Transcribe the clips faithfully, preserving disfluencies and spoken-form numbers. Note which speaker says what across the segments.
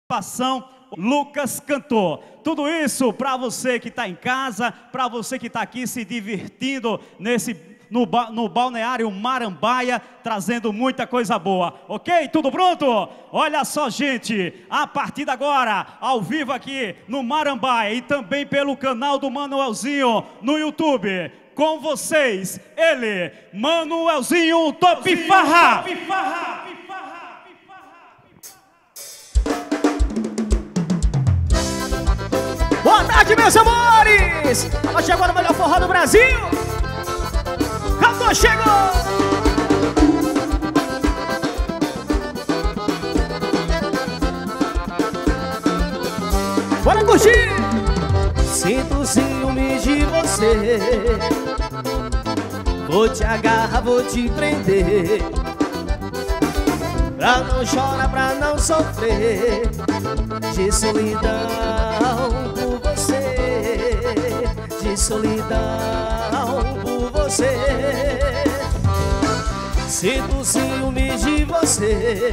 Speaker 1: Participação Lucas Cantor. Tudo isso para você que está em casa, para você que está aqui se divertindo nesse, no, no balneário Marambaia, trazendo muita coisa boa. Ok? Tudo pronto? Olha só, gente, a partir de agora, ao vivo aqui no Marambaia e também pelo canal do Manuelzinho no YouTube, com vocês, ele, Manuelzinho Top Farra. Top Farra.
Speaker 2: Boa tarde, meus amores! Nós chegou no melhor forró do Brasil! Cantor chegou! Bora curtir!
Speaker 3: Sinto ciúme de você, vou te agarrar, vou te prender, pra não chorar, pra não sofrer de solidão por você, de solidão por você. Sinto ciúme de você,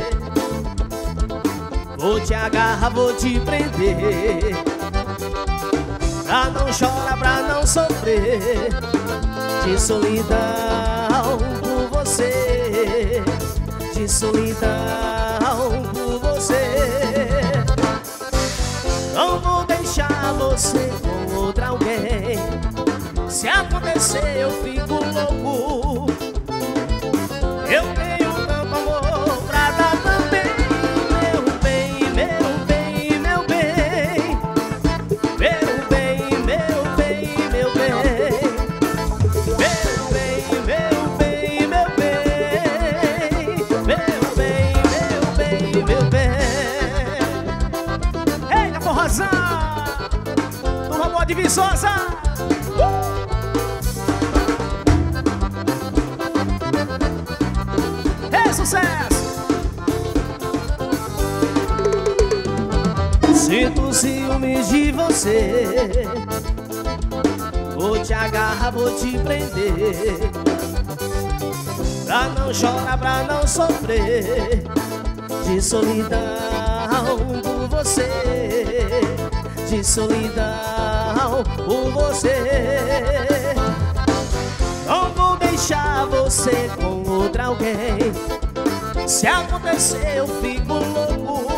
Speaker 3: vou te agarrar, vou te prender, pra não chorar, pra não sofrer de solidão por você, de solidão por você. Não vou deixar você com outra alguém, se acontecer eu fico louco. Eu tenho tanto amor pra dar também, meu bem, meu bem, meu bem, meu bem, meu bem, meu bem, meu bem, meu bem, meu bem, meu bem, meu bem, meu bem.
Speaker 2: Eita, forrozão! Do robô de Viçosa! Uh! É sucesso!
Speaker 3: Sinto ciúmes de você, vou te agarrar, vou te prender, pra não chorar, pra não sofrer de solidão por você, de solidão por você. Não vou deixar você com outra alguém, se acontecer eu fico louco.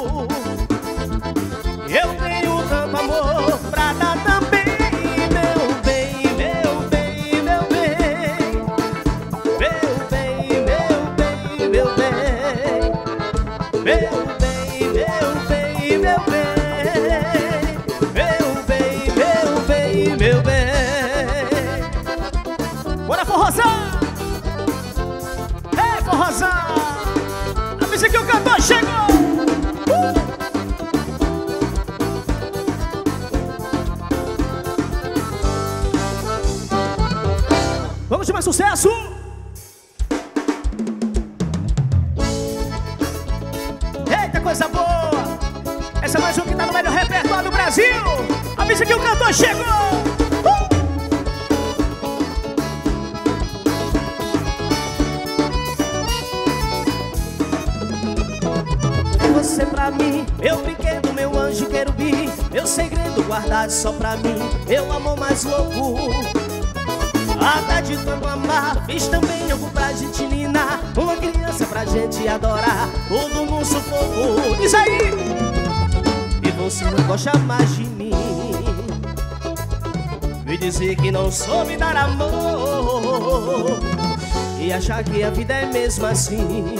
Speaker 3: Eu tenho tanto amor pra dar também, meu bem, meu bem, meu bem, meu bem, meu bem, meu bem, meu bem, meu bem, meu bem, meu bem, meu bem, meu bem.
Speaker 2: Bora, forrozão! Ei, forrozão! Avisa que o cantor chegou! Uh! Vamos de mais sucesso! Eita, coisa boa! Essa é mais um que tá no melhor repertório do Brasil! Avisa que o cantor chegou! Uh!
Speaker 3: Você pra mim, meu brinquedo, meu anjo querubim, meu segredo guardado só pra mim, meu amor mais louco. Até de tanto amar, fiz também algo pra gente ninar, uma criança pra gente adorar, tudo num sufoco.
Speaker 2: Diz aí!
Speaker 3: E você não gosta mais de mim, me dizer que não soube dar amor, e achar que a vida é mesmo assim.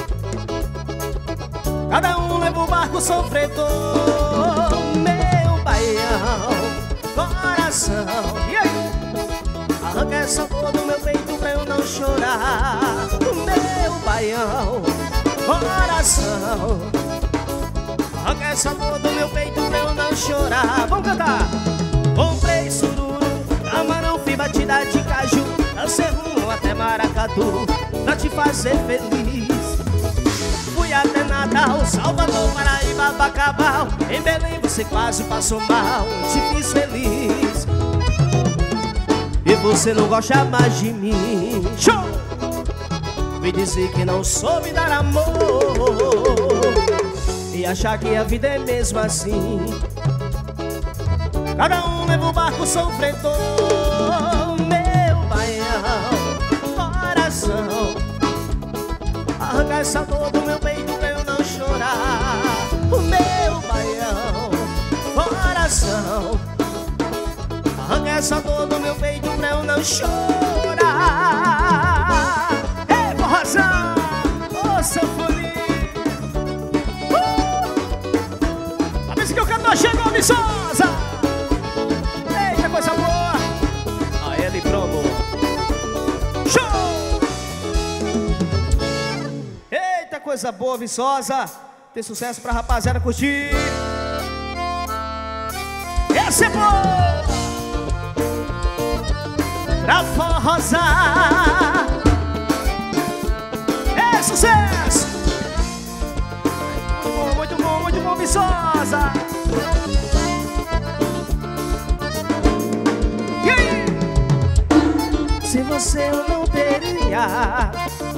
Speaker 3: Cada um leva o barco sofredor, meu baião, coração.
Speaker 2: E aí?
Speaker 3: Arranca essa dor do meu peito pra eu não chorar, meu baião, coração. Arranca essa dor do meu peito pra eu não chorar.
Speaker 2: Vamos cantar!
Speaker 3: Comprei sururu, camarão, fibra, batida de caju, lancei rumo até Maracatu pra te fazer feliz. Fui até Natal, Salvador, Paraíba, Bacabal, em Belém você quase passou mal, te fiz feliz. E você não gosta mais de mim.
Speaker 2: Show!
Speaker 3: Me dizer que não soube dar amor, e achar que a vida é mesmo assim. Cada um leva o barco sofredor, meu baião, coração. Arranca essa dor do meu peito pra eu não chorar. O meu baião, coração. Arranca essa dor do meu peito pra eu não chorar. Ei, forrozão, ô sanfoninha. Uh! A vez que o cantor chegou, Viçosa. Eita, coisa boa. A ele promo. Show! Eita, coisa boa, Viçosa. Tem sucesso pra rapaziada curtir. Esse é bom! Pra forrozar. É sucesso! Muito bom, muito bom, muito bom, Viçosa. E aí? Se você não teria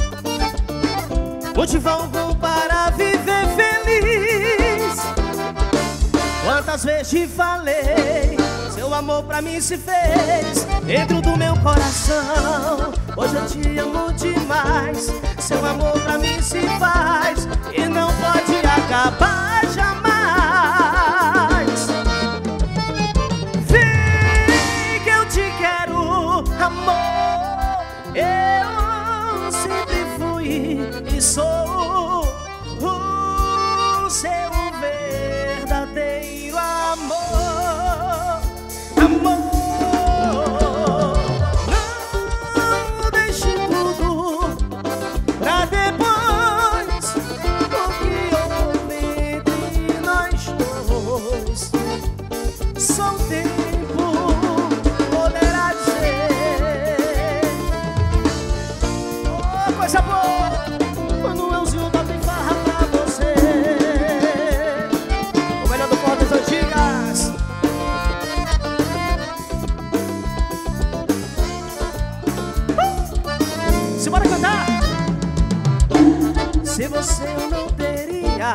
Speaker 3: motivo algum para viver feliz, quantas vezes te falei, seu amor pra mim se fez dentro do meu coração. Hoje eu te amo demais, seu amor pra mim se faz e não pode acabar jamais. Vem que eu te quero, amor. Eu sempre fui e sou o seu verdadeiro amor. Amor. Se você não teria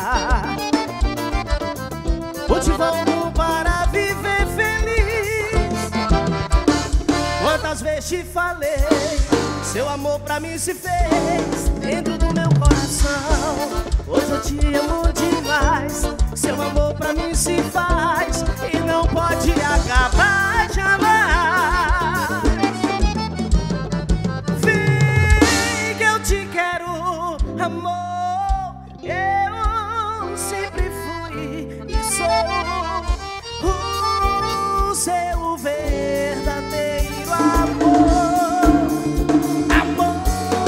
Speaker 3: motivo algum para viver feliz, quantas vezes te falei, seu amor pra mim se fez dentro do meu coração. Hoje eu te amo demais, seu amor pra mim se faz e não pode acabar jamais. Vem que eu te quero, amor. Eu sempre fui e sou o seu verdadeiro amor. Amor,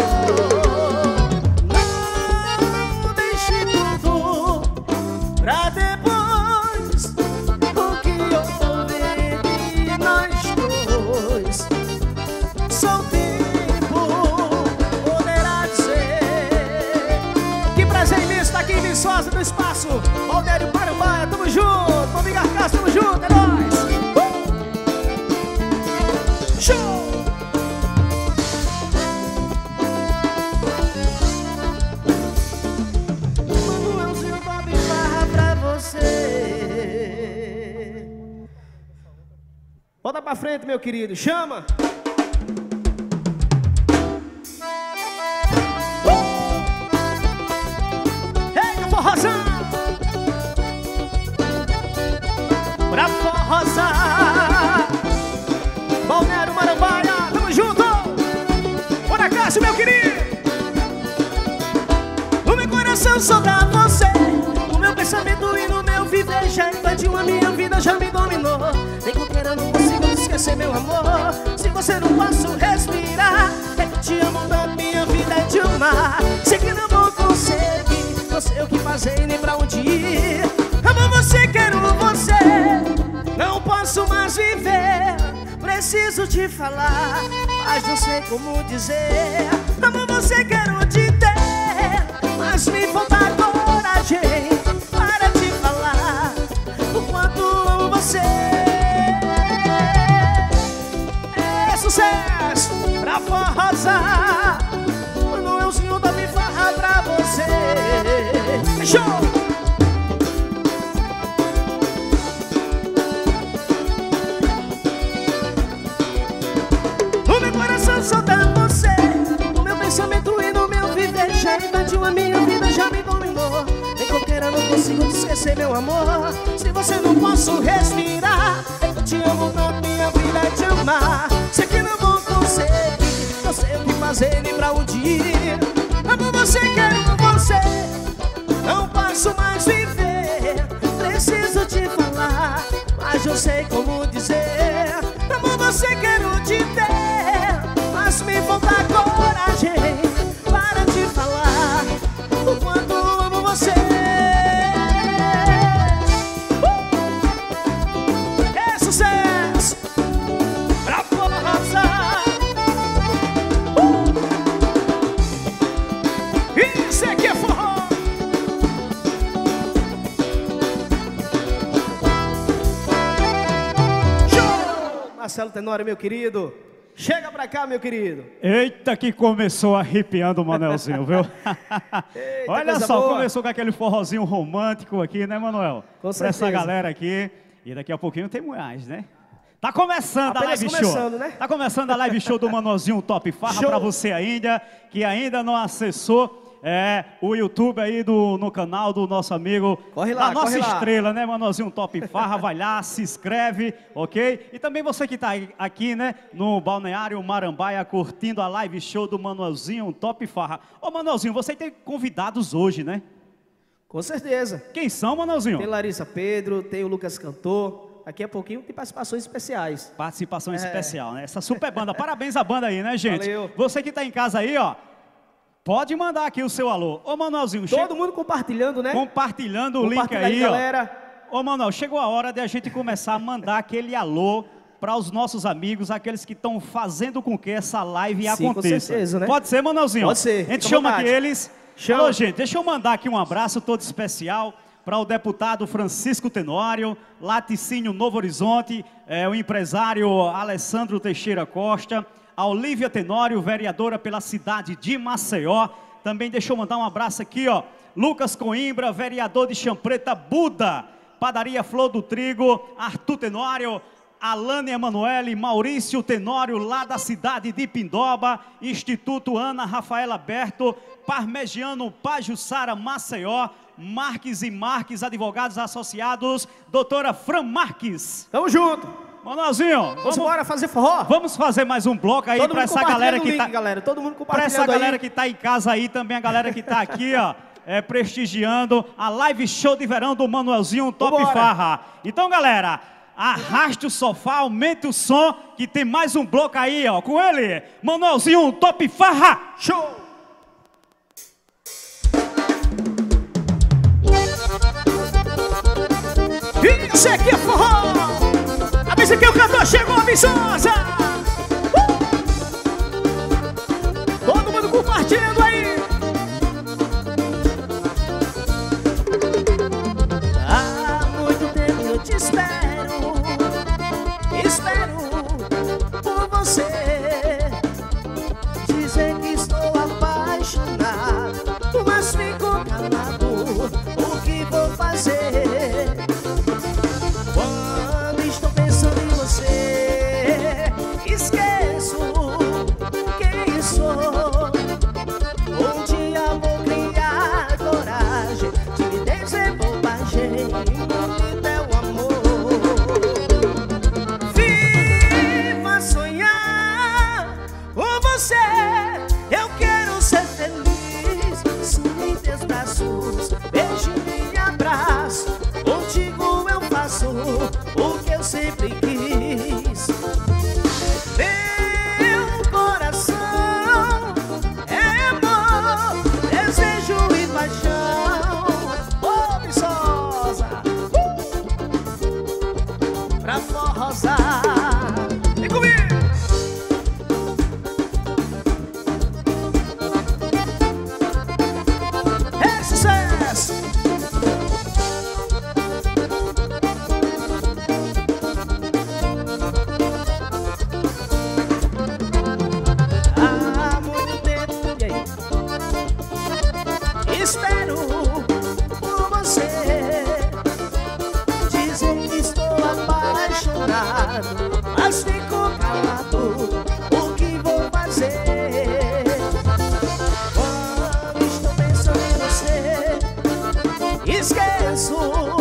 Speaker 3: não deixe tudo pra depois. O que houve entre nós dois, só o tempo poderá dizer. Que prazer imenso estar aqui em Viçosa do Espaço. Balneário Marambaia, tamo junto. Vamos Garcas, tamo junto, é nóis. Uh! Show! Manuelzinho Bob Barra pra você. Volta pra frente, meu querido, chama! Pra forrozar, Balneário Marambaia, tamo junto! Bora Cássio, meu querido! No meu coração só pra você, no meu pensamento e no meu viver já invadiu a minha vida, já me dominou. Nem qualquer eu não consigo esquecer, meu amor. Se você não posso respirar, é que te amo tanto, minha vida é de amar. Sei que não vou conseguir, não sei o que fazer nem pra onde ir. Amo você, quero você, não posso mais viver. Preciso te falar, mas não sei como dizer. Amo você, quero te ter, mas me falta coragem para te falar o quanto amo você. É sucesso pra forrozar, Manuelzinho da Bifarra pra você. Show! esquecer, meu amor. Se você não posso respirar, eu te amo tanto, minha vida é te amar. Sei que não vou conseguir, não sei o que fazer nem pra onde ir. Amo você, quero você, não posso mais viver. Preciso te falar, mas eu sei como dizer. Amo você, quero te ter, mas me falta coragem para te falar o quanto amo você. Uh! É sucesso pra força. Uh! Isso aqui é forró. Show! Marcelo Tenório, meu querido, chega pra cá, meu querido.
Speaker 1: Eita, que começou arrepiando o Manelzinho, viu?
Speaker 3: Eita,
Speaker 1: Olha
Speaker 3: coisa
Speaker 1: só,
Speaker 3: boa.
Speaker 1: começou com aquele forrozinho romântico aqui, né, Manuel?
Speaker 3: Com
Speaker 1: Pra essa
Speaker 3: certeza.
Speaker 1: galera aqui. E daqui a pouquinho tem mais, né? Tá começando
Speaker 3: Apenas
Speaker 1: a live
Speaker 3: começando,
Speaker 1: show.
Speaker 3: né?
Speaker 1: Tá começando a live show do Manuelzinho Top Farra
Speaker 3: Show.
Speaker 1: pra você ainda, que ainda não acessou. É, o YouTube aí do, no canal do nosso amigo,
Speaker 3: Corre lá,
Speaker 1: da nossa
Speaker 3: corre lá.
Speaker 1: estrela, né, Manuelzinho Top Farra, vai lá, se inscreve, ok? E também você que tá aí- aqui, né, no Balneário Marambaia, curtindo a live show do Manuelzinho Top Farra. Ô, Manuelzinho, você tem convidados hoje, né?
Speaker 3: Com certeza.
Speaker 1: Quem são, Manuelzinho?
Speaker 3: Tem Larissa Pedro, tem o Lucas Cantor. Daqui a pouquinho tem participações especiais.
Speaker 1: Participação
Speaker 3: É.
Speaker 1: especial, né? Essa super banda. Parabéns à banda aí, né, gente?
Speaker 3: Valeu.
Speaker 1: Você que tá em casa aí, ó, pode mandar aqui o seu alô. Ô, Manuelzinho,
Speaker 3: Todo
Speaker 1: chega
Speaker 3: mundo compartilhando, né?
Speaker 1: compartilhando o link
Speaker 3: Compartilha aí,
Speaker 1: aí, ó.
Speaker 3: galera.
Speaker 1: Ô, Manuel, chegou a hora de a gente começar a mandar aquele alô para os nossos amigos, aqueles que estão fazendo com que essa live
Speaker 3: Sim, com
Speaker 1: aconteça.
Speaker 3: certeza, né?
Speaker 1: Pode ser, Manuelzinho?
Speaker 3: Pode ser,
Speaker 1: A gente
Speaker 3: fica à
Speaker 1: chama
Speaker 3: vontade.
Speaker 1: aqui eles.
Speaker 3: Chama.
Speaker 1: Alô, gente, deixa eu mandar aqui um abraço todo especial para o deputado Francisco Tenório, Laticínio Novo Horizonte, é, o empresário Alessandro Teixeira Costa, a Olívia Tenório, vereadora pela cidade de Maceió. Também deixa eu mandar um abraço aqui, ó, Lucas Coimbra, vereador de Champreta, Buda, Padaria Flor do Trigo, Arthur Tenório, Alane Emanuele, Maurício Tenório, lá da cidade de Pindoba, Instituto Ana Rafaela Berto, Parmegiano Pajussara Maceió, Marques e Marques, advogados associados, doutora Fran Marques.
Speaker 3: Tamo junto.
Speaker 1: Manuelzinho,
Speaker 3: Vamos
Speaker 1: vamos,
Speaker 3: embora fazer forró?
Speaker 1: vamos fazer mais um bloco aí
Speaker 3: Todo
Speaker 1: para
Speaker 3: mundo
Speaker 1: essa galera
Speaker 3: compartilhando
Speaker 1: que
Speaker 3: o link,
Speaker 1: tá...
Speaker 3: galera. Todo mundo
Speaker 1: Para
Speaker 3: compartilhando
Speaker 1: essa galera
Speaker 3: aí.
Speaker 1: que está em casa aí, também a galera que está aqui, ó, é, prestigiando a live show de verão do Manuelzinho Top
Speaker 3: Vambora.
Speaker 1: Farra. Então, galera, arraste o sofá, aumente o som, que tem mais um bloco aí, ó, com ele, Manuelzinho Top Farra.
Speaker 3: Show! Isso aqui é forró! Avisa que o cantor chegou, Viçosa! Uh! Todo mundo compartilhando aí! Há muito tempo eu te espero, espero por você. Dizem que estou apaixonado, mas fico calado. O que vou fazer? Quando estou pensando em você, esqueço quem sou. Um dia vou criar coragem de me dizer bobagem, não teu amor. Viva sonhar com você, eu quero ser feliz. Sumir teus braços, beijinho e abraço. Contigo eu faço o que eu sempre quis. Meu coração é amor, desejo e paixão. Ô, Viçosa, uh! Pra forrosar. Vem comigo! É sucesso! Há muito tempo, e aí? Espero por você. Dizem que estou apaixonado, mas fico calado. O que vou fazer? Quando estou pensando em você, esqueço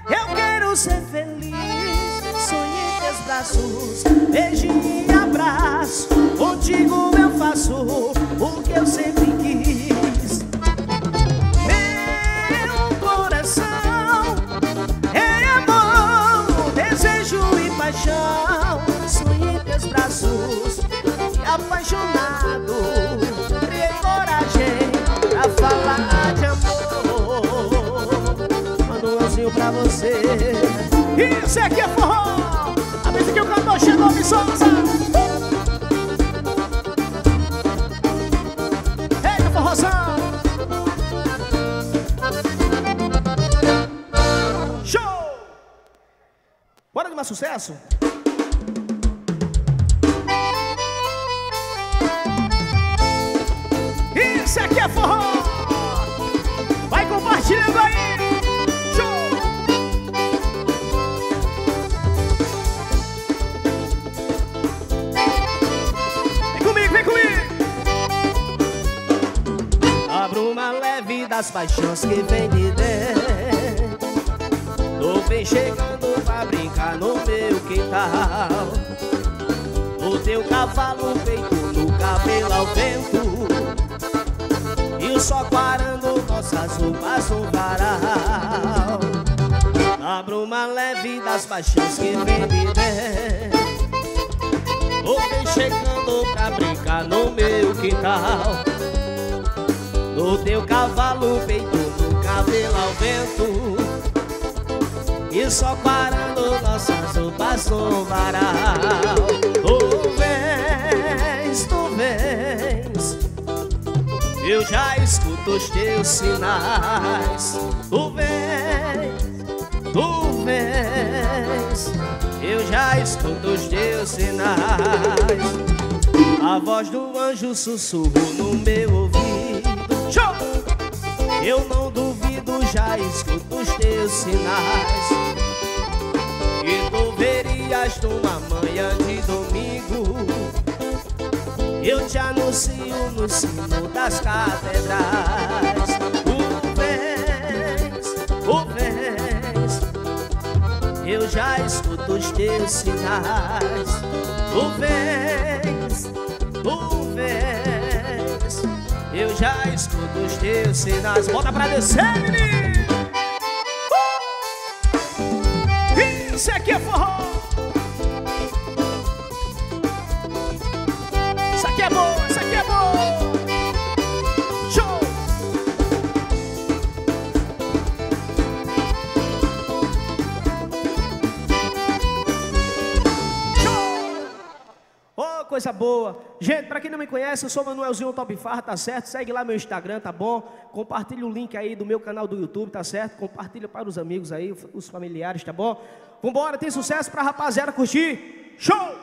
Speaker 3: Eu quero ser feliz, sonho em teus braços, beijinho e abraço. Contigo eu faço o que eu sempre quis. Meu coração é amor, desejo e paixão. Sonho em teus braços, e apaixonado, criei coragem pra falar de amor. Manda um anzinho pra você.
Speaker 2: Isso aqui é forró. Avisa que o cantor chegou, me solta. Eita, forrozão. Show. Bora de mais sucesso? Isso aqui é forró. Vai compartilhando aí.
Speaker 3: Das paixões que vem de dentro, tô bem chegando pra brincar no meu quintal. O teu cavalo feito no cabelo ao vento, e o sol quarando nossas roupas no varal. A bruma leve das paixões que vem de dentro, tô bem chegando pra brincar no meu quintal. No teu cavalo feito no cabelo ao vento, e só parando nossas roupas no varal. Tu vens, tu vens, eu já escuto os teus sinais. Tu vens, tu vens, eu já escuto os teus sinais. A voz do anjo sussurro no meu ouvido. Eu não duvido, já escuto os teus sinais. E tu verias numa manhã de domingo, eu te anuncio no sino das catedrais. Tu vens, tu vens, eu já escuto os teus sinais. Tu vens, tu vens, eu já escuto os teus sinais. Bota pra descer, menino!
Speaker 2: Uh! Isso aqui é forró! Isso aqui é bom, isso aqui é bom! Show! Show! Oh, coisa boa! Gente, pra quem não me conhece, eu sou o Manuelzinho Top Farra, tá certo? Segue lá meu Instagram, tá bom? Compartilha o link aí do meu canal do YouTube, tá certo? Compartilha para os amigos aí, os familiares, tá bom? Vambora, tem sucesso pra rapaziada curtir. Show!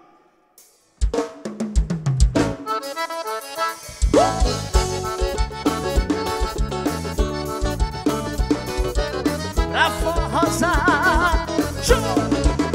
Speaker 2: Pra forrosar. Show!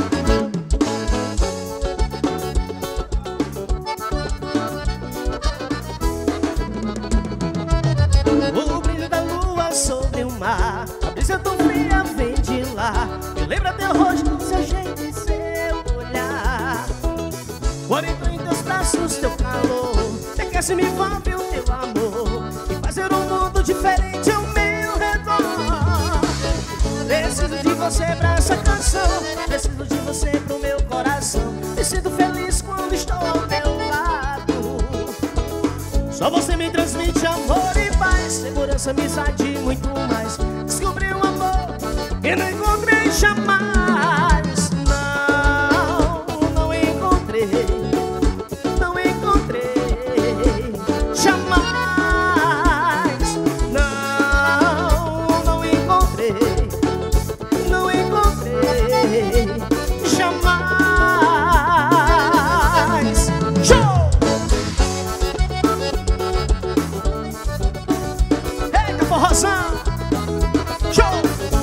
Speaker 3: A brisa tão fria vem de lá, me lembra teu rosto, seu jeito e seu olhar. Quando entro em teus braços, teu calor me aquece, me envolve o teu amor, e fazer um mundo diferente ao meu redor. Preciso de você pra essa canção, preciso de você pro meu coração. Me sinto feliz quando estou ao teu lado. Só você me transmite amor e paz, segurança, amizade e muito mais. Descobri um amor que não encontrei jamais. Não, não encontrei, não encontrei jamais. Não, não encontrei, não encontrei jamais. Show! Forrozão, show!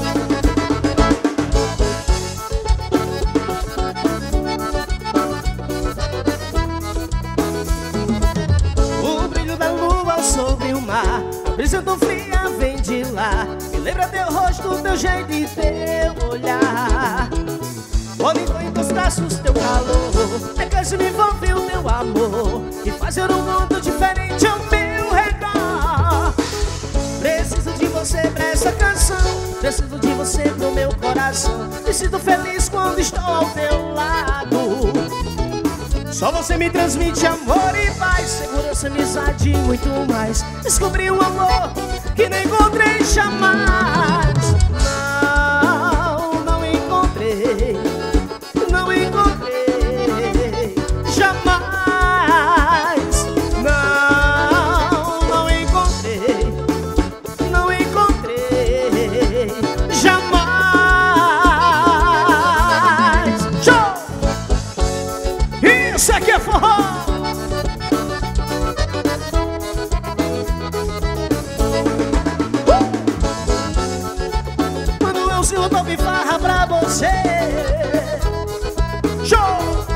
Speaker 3: O brilho da lua sobre o mar, a brisa tão fria vem de lá, me lembra teu rosto, teu jeito e teu braços, teu calor, é que me envolveu teu amor e fazer um mundo diferente ao meu redor. Preciso de você pra essa canção, preciso de você pro meu coração. Me sinto feliz quando estou ao teu lado. Só você me transmite amor e paz, segurança, amizade e muito mais. Descobri um amor que não encontrei jamais. Não, não encontrei, não encontrei jamais. Não, não encontrei, não encontrei jamais. Show! Isso aqui é forró! Eu tô de farra pra você. Show!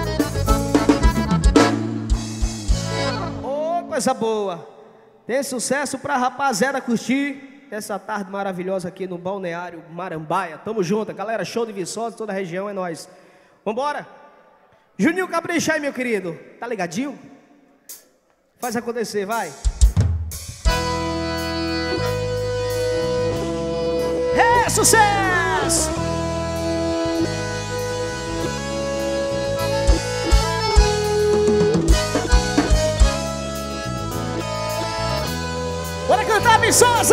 Speaker 3: Ô, oh, coisa boa. Tem sucesso pra rapaziada curtir essa tarde maravilhosa aqui no Balneário Marambaia. Tamo junto, galera. Show de Viçosa, toda a região, é nóis. Vambora? Juninho Capricha aí, meu querido. Tá ligadinho? Faz acontecer, vai. É sucesso! Bora cantar, Viçosa!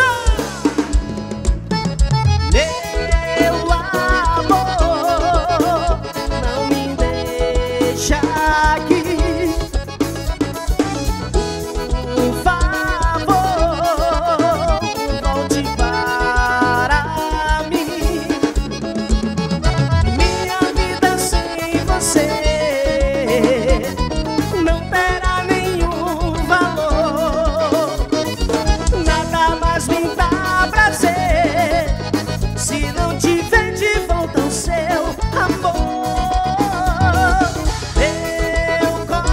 Speaker 3: Meu amor, não me deixa aqui. Por favor, volte para mim. Minha vida sem você não terá nenhum valor. Nada mais me dá prazer se não tiver de volta o seu amor. Meu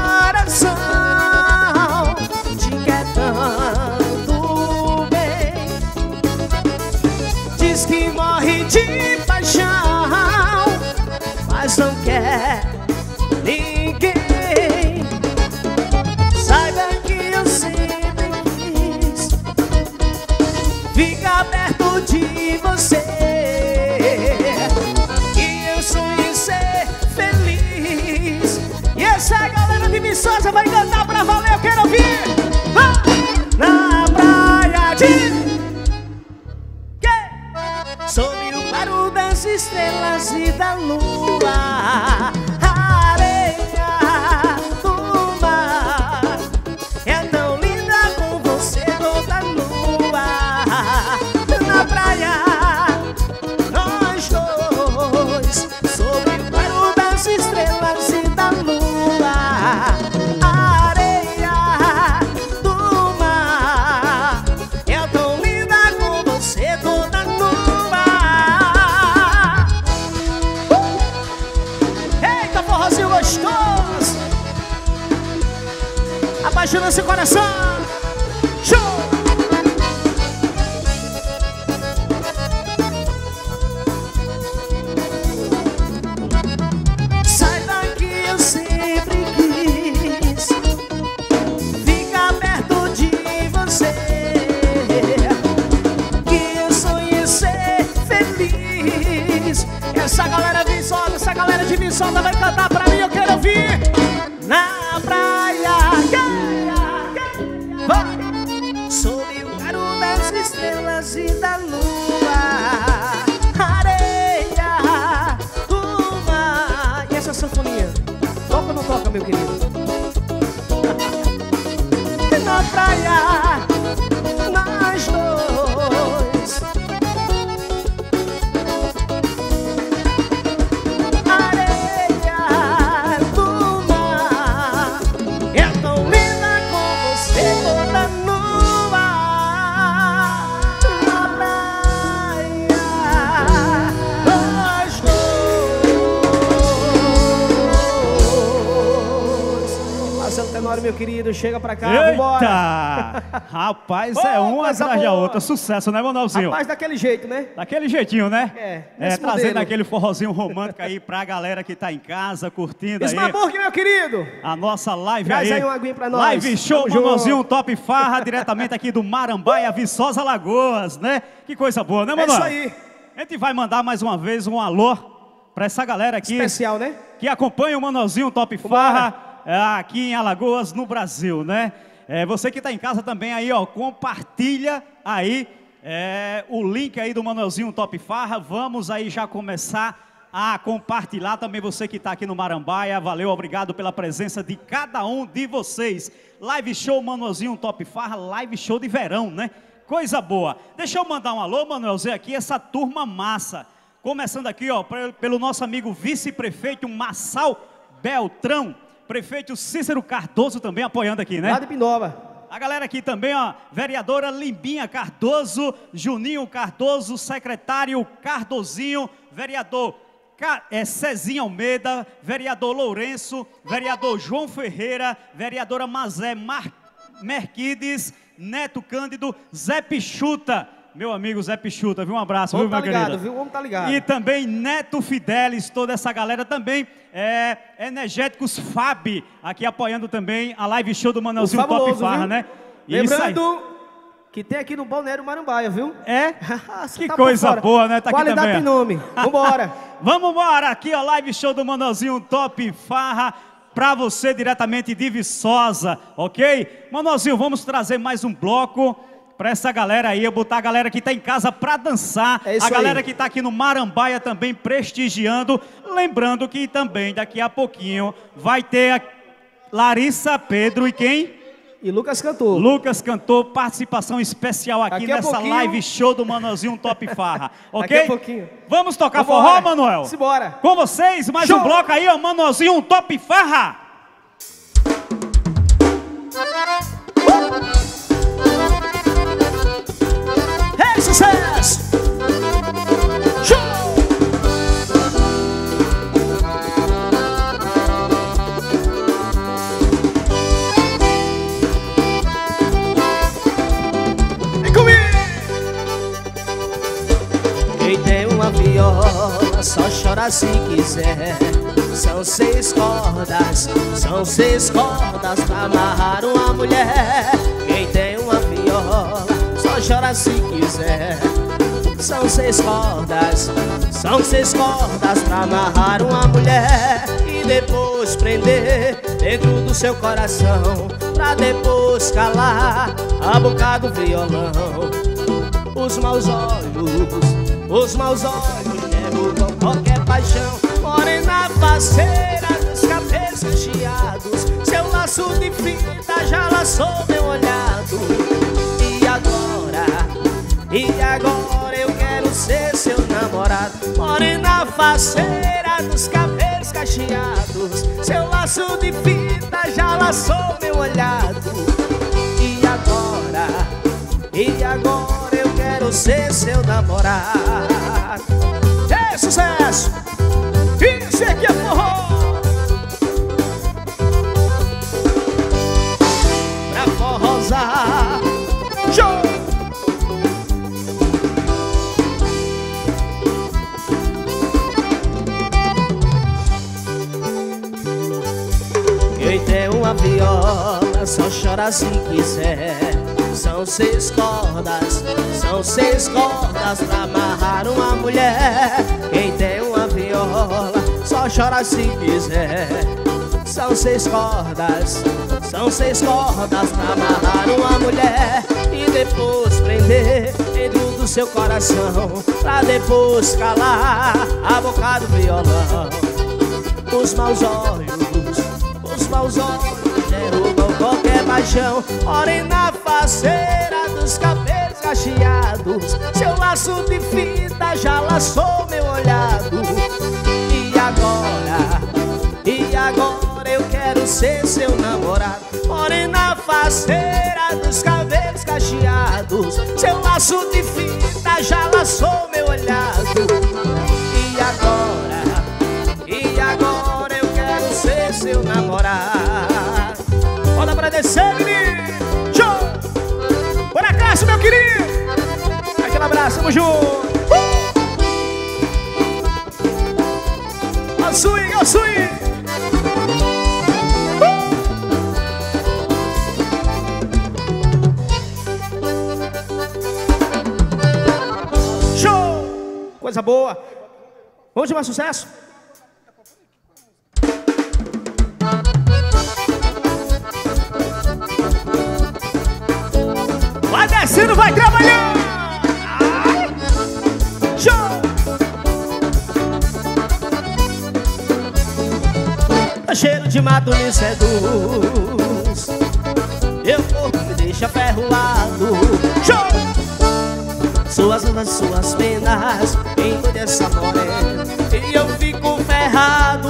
Speaker 3: coração te quer tanto bem, diz que morre de paixão, mas não quer ninguém. Saiba que eu sempre quis ficar perto de você, e eu sonho em ser feliz. E essa galera de Viçosa vai cantar pra valer, eu quero ouvir. Ah! Na praia de que? Sob o claro das estrelas e da lua, areia do mar é tão linda com você toda nua. Na praia, nós dois, sob o claro das estrelas e da lua, areia do mar é tão linda com você toda nua. Uh! Eita, forrozinho gostoso, apaixonando seu coração. Show! Saiba que eu sempre quis ficar perto de você, que eu sonho em ser feliz. Essa galera de Viçosa, essa galera de Viçosa vai cantar pra mim, eu quero ouvir. Na praia, vai, sob o claro das estrelas e da lua, areia do mar. E essa sanfoninha, toca ou não toca, meu querido? Na praia, nós dois, areia do mar é tão linda com você toda nua. Na praia, nós dois.
Speaker 2: meu querido, chega pra cá,
Speaker 1: Eita!
Speaker 2: vambora.
Speaker 1: Rapaz,
Speaker 2: Oh,
Speaker 1: é uma
Speaker 2: coisa
Speaker 1: atrás da
Speaker 2: boa.
Speaker 1: outra. Sucesso, né, Manuelzinho?
Speaker 2: Rapaz, daquele jeito, né?
Speaker 1: Daquele jeitinho, né?
Speaker 2: É,
Speaker 1: É,
Speaker 2: nesse
Speaker 1: trazendo
Speaker 2: modelo.
Speaker 1: aquele forrozinho romântico aí pra galera que tá em casa, curtindo aí.
Speaker 2: Smaburg, meu querido.
Speaker 1: A nossa live
Speaker 2: Traz
Speaker 1: aí.
Speaker 2: aí uma aguinha pra nós.
Speaker 1: Live show,
Speaker 2: Tamo
Speaker 1: Manuelzinho
Speaker 2: junto.
Speaker 1: Top Farra, diretamente aqui do Marambaia, Viçosa, Alagoas, né? Que coisa boa, né,
Speaker 2: É
Speaker 1: Manuel?
Speaker 2: isso aí.
Speaker 1: A gente vai mandar mais uma vez um alô pra essa galera aqui.
Speaker 2: Especial, né?
Speaker 1: Que acompanha o Manuelzinho Top Farra é, aqui em Alagoas, no Brasil, né? É, você que está em casa também aí, ó, compartilha aí é, o link aí do Manuelzinho Top Farra. Vamos aí já começar a compartilhar também você que está aqui no Marambaia. Valeu, obrigado pela presença de cada um de vocês. Live show Manuelzinho Top Farra, live show de verão, né? Coisa boa. Deixa eu mandar um alô, Manuelzinho, aqui, essa turma massa. Começando aqui, ó, pelo nosso amigo vice-prefeito Massal Beltrão, prefeito Cícero Cardoso também apoiando aqui, né?
Speaker 2: Lá de Pindoba.
Speaker 1: A galera aqui também, ó, vereadora Limbinha Cardoso, Juninho Cardoso, secretário Cardozinho, vereador Ca... é, Cezinha Almeida, vereador Lourenço, vereador João Ferreira, vereadora Mazé Mar... Merquides, Neto Cândido, Zé Pichuta. Meu amigo Zé Pichuta, viu? Um abraço,
Speaker 2: Vamos
Speaker 1: viu,
Speaker 2: tá
Speaker 1: meu
Speaker 2: ligado,
Speaker 1: querido?
Speaker 2: viu? Vamos tá ligado.
Speaker 1: E também Neto Fidelis, toda essa galera também, é, Energéticos Fab, aqui apoiando também a live show do Manuelzinho Top
Speaker 2: fabuloso,
Speaker 1: Farra,
Speaker 2: viu?
Speaker 1: né? Isso
Speaker 2: Lembrando que tem aqui no Balneário Marambaia, viu?
Speaker 1: aí. É?
Speaker 2: Você
Speaker 1: Que
Speaker 2: tá por
Speaker 1: coisa
Speaker 2: fora.
Speaker 1: boa, né? Tá aqui
Speaker 2: Qualidade
Speaker 1: também.
Speaker 2: tem nome. Vambora.
Speaker 1: Vamos embora, aqui ó, live show do Manuelzinho Top Farra, pra você diretamente de Viçosa, ok? Manuelzinho, vamos trazer mais um bloco pra essa galera aí, eu botar a galera que tá em casa pra dançar,
Speaker 2: É isso
Speaker 1: a galera
Speaker 2: aí.
Speaker 1: que tá aqui no Marambaia também prestigiando, lembrando que também daqui a pouquinho vai ter a Larissa, Pedro e quem?
Speaker 2: E Lucas cantou.
Speaker 1: Lucas cantou, participação especial aqui
Speaker 2: Daqui a
Speaker 1: nessa
Speaker 2: pouquinho-
Speaker 1: live show do Manuelzinho Top Farra, ok?
Speaker 2: Daqui a pouquinho.
Speaker 1: Vamos tocar
Speaker 2: Vambora.
Speaker 1: forró, Manuel?
Speaker 2: Simbora.
Speaker 1: Com vocês, mais
Speaker 2: Show.
Speaker 1: um bloco aí, ó, Manuelzinho Top Farra.
Speaker 2: Hey, sucesso! Show! Vem comigo!
Speaker 3: Quem tem uma viola só chora se quiser. São seis cordas, são seis cordas pra amarrar uma mulher. Quem tem uma viola só chora se quiser. São seis cordas, são seis cordas pra amarrar uma mulher e depois prender dentro do seu coração, pra depois calar a boca do violão. Os maus olhos, os maus olhos derrubam qualquer paixão. Morena parceira dos cabelos cacheados, seu laço de fita já laçou meu olhado. E agora, e agora eu quero ser seu namorado. Morena parceira dos cabelos cacheados, seu laço de fita já laçou meu olhado. E agora, e agora eu quero ser seu namorado.
Speaker 2: É sucesso! Isso aqui é forró!
Speaker 3: Pra forrosar,
Speaker 2: Show!
Speaker 3: quem tem uma viola só chora se quiser. São seis cordas, são seis cordas pra amarrar uma mulher. Quem tem uma viola só chora se quiser. São seis cordas, são seis cordas pra amarrar uma mulher e depois prender dentro do seu coração, pra depois calar a boca do violão. Os maus olhos, os maus olhos derrubam qualquer paixão. Morena faceira dos cabelos cacheados, seu laço de fita já laçou meu olhado. E agora, e agora eu quero ser seu namorado. Morena faceira dos cabelos cacheados, seu laço de fita já laçou meu olhado. E agora, e agora eu quero ser seu namorado.
Speaker 2: Roda pra descer, menino. Show! Bora, Cássio, meu querido. Aquele abraço, tamo junto. Ó o swing, ó o swing. Show! Coisa boa. Vamos de mais sucesso? Vai descendo, vai trabalhando. Show! O cheiro de mato me seduz, meu corpo me deixa ferroado. Show! Suas ondas, suas penas, em toda essa morena, e eu fico ferrado.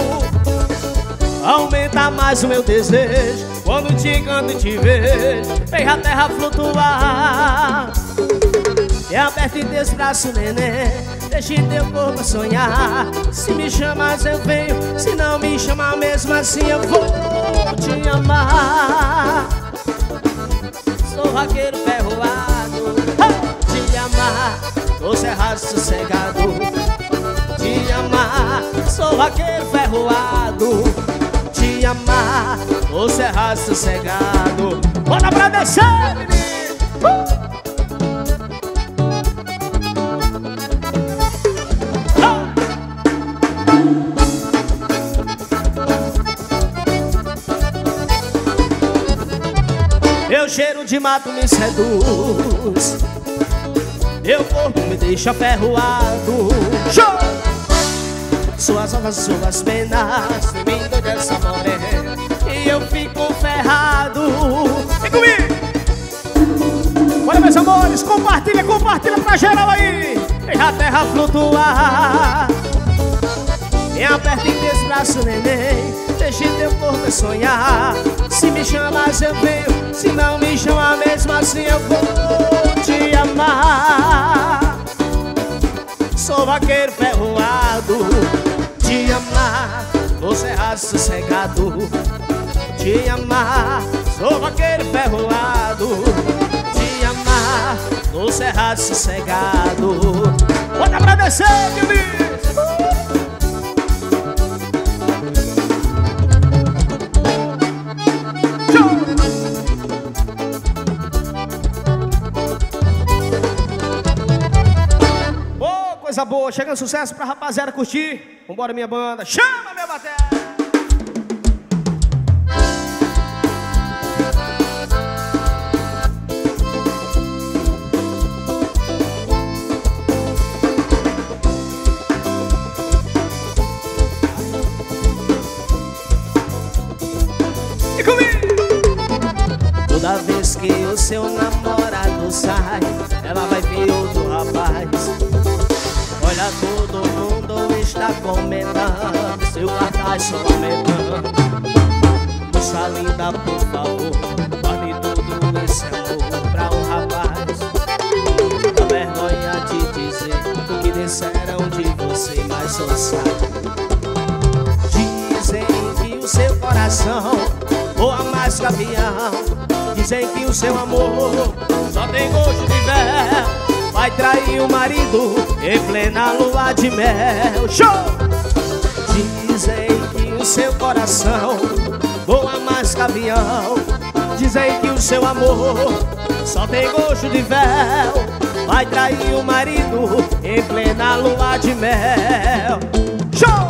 Speaker 2: Aumenta mais o meu desejo quando te encanto e te vejo, vejo a terra flutuar. Me aperta em teus braços, neném, deixe teu corpo sonhar. Se me chamas eu venho, se não me chamar mesmo assim eu vou te amar. Sou vaqueiro ferroado, te amar, tô cerrado sossegado. Te amar, sou vaqueiro ferroado. Te amar, tô cerrado sossegado. Bora pra descer, menino! Uh! Meu cheiro de mato me seduz, meu corpo me deixa ferroado. Show! Suas ondas, suas penas, vindo dessa morena, e eu fico ferrado. Vem comigo! Olha, meus amores, compartilha, compartilha pra geral aí. Deixa a terra flutuar. Me aperta em teus braços, neném, deixe teu corpo sonhar. Se me chamas eu venho, se não me chama mesmo assim eu vou te amar. Sou vaqueiro ferroado. Te amar, vou cerrado sossegado. Te amar, sou vaqueiro ferroado. Te amar, vou cerrado sossegado. Bota pra descer, meu bicho! Coisa boa, chegando sucesso pra rapaziada curtir. Vambora, minha banda, chama minha bateria. E comigo! Toda vez que o seu namorado sai, ela vai ver outro rapaz. Olha, todo mundo está comentando, seu cartaz só aumentando. Moça linda, por favor, guarde tudo esse amor pra um rapaz. A vergonha de dizer o que disseram de você, mas só sabe. Dizem que o seu coração voa mais que avião. Dizem que o seu amor só tem gosto de mel. Vai trair o marido em plena lua de mel. Show! Dizem que o seu coração voa mais que avião. Dizem que o seu amor só tem gosto de véu. Vai trair o marido em plena lua de mel. Show!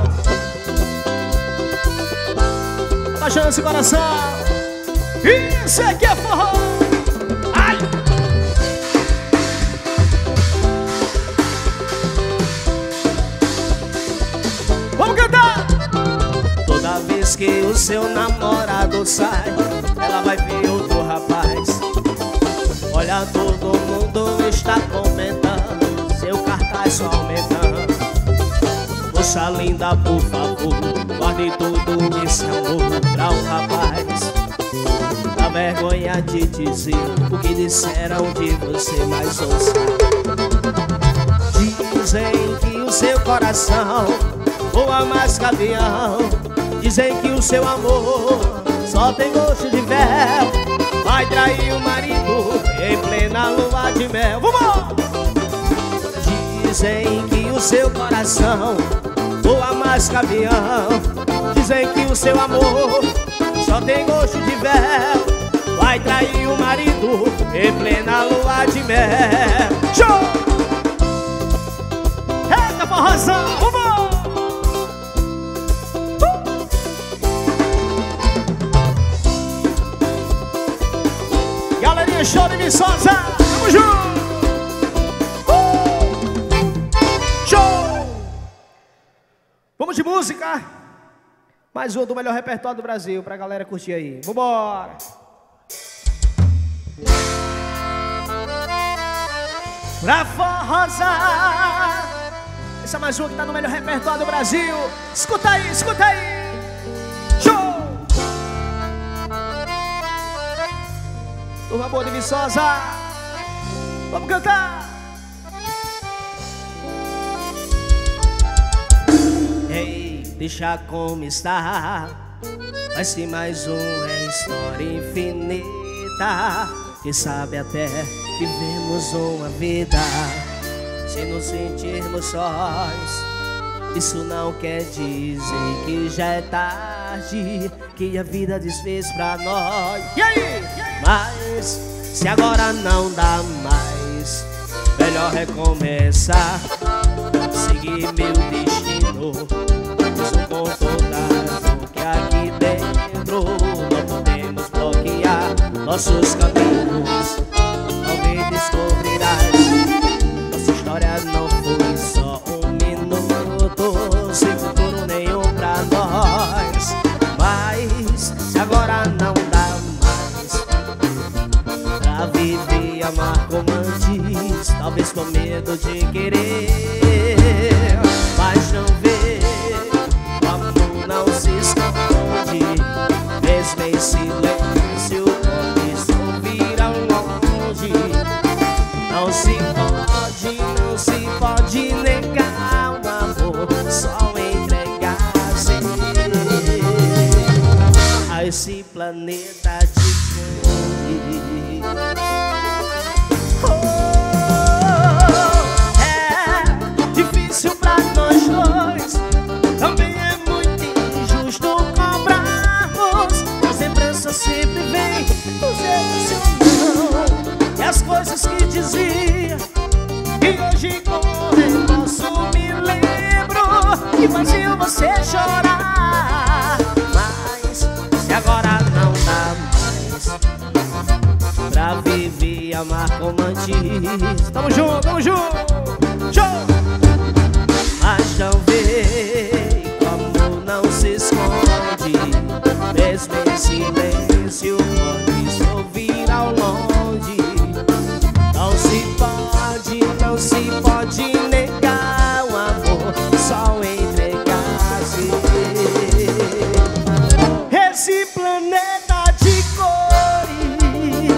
Speaker 2: Abaixando esse coração. Isso aqui é forró. Ai! Vamos cantar! Toda vez que o seu namorado sai, ela vai ver outro rapaz. Olha, todo mundo está comentando, seu cartaz só aumentando. Moça linda, por favor, guarde tudo esse amor pra um rapaz. Dá vergonha de dizer o que disseram de você, mas ouça. Dizem que o seu coração voa mais que avião. Dizem que o seu amor
Speaker 3: só tem gosto de véu. Vai trair o marido em plena lua de mel. Vamos! Dizem que o seu coração voa mais que avião. Dizem que o seu amor só tem gosto de véu. Vai trair o marido em plena lua de mel. Show! Eita, forrozão! Vamos! Galerinha, show de Viçosa! Tamo junto! Uh! Show! Vamos de música! Mais um do melhor repertório do Brasil pra galera curtir aí. Vambora! Pra forrosar! Essa é mais uma que tá no melhor repertório do Brasil. Escuta aí, escuta aí! Show! Turma boa de Viçosa, vamos cantar! Ei, deixa como está. Vai ser mais uma história infinita. Quem sabe até vivemos uma vida se nos sentirmos sós. Isso não quer dizer que já é tarde, que a vida desfez pra nós. E aí? Mas se agora não dá mais, melhor recomeçar, seguir meu destino. Sou confortável que aqui dentro não podemos bloquear nossos caminhos. Talvez descobrirás, nossa história não foi só um minuto, sem futuro nenhum pra nós. Mas se agora não dá mais pra viver e amar como antes, talvez com medo de querer, mas não vê, o amor não se esconde, mesmo em silêncio pode ouvir ao longe. Não se pode, não se pode negar o amor, só entregar-se a esse planeta de cor. Oh, é difícil pra nós dois, também é muito injusto cobrarmos. As lembranças sempre vêm nos emocionam, e as coisas que dizia, e hoje com remorso me lembro que fazia você chorar. Mas se agora não dá mais pra viver e amar como antes, tamo junto, tamo junto, show! Mas não vê, o amor não se esconde, mesmo em silêncio pode ouvir ao longe. Não se pode, não se pode negar o amor, só entregar-se esse planeta de cores.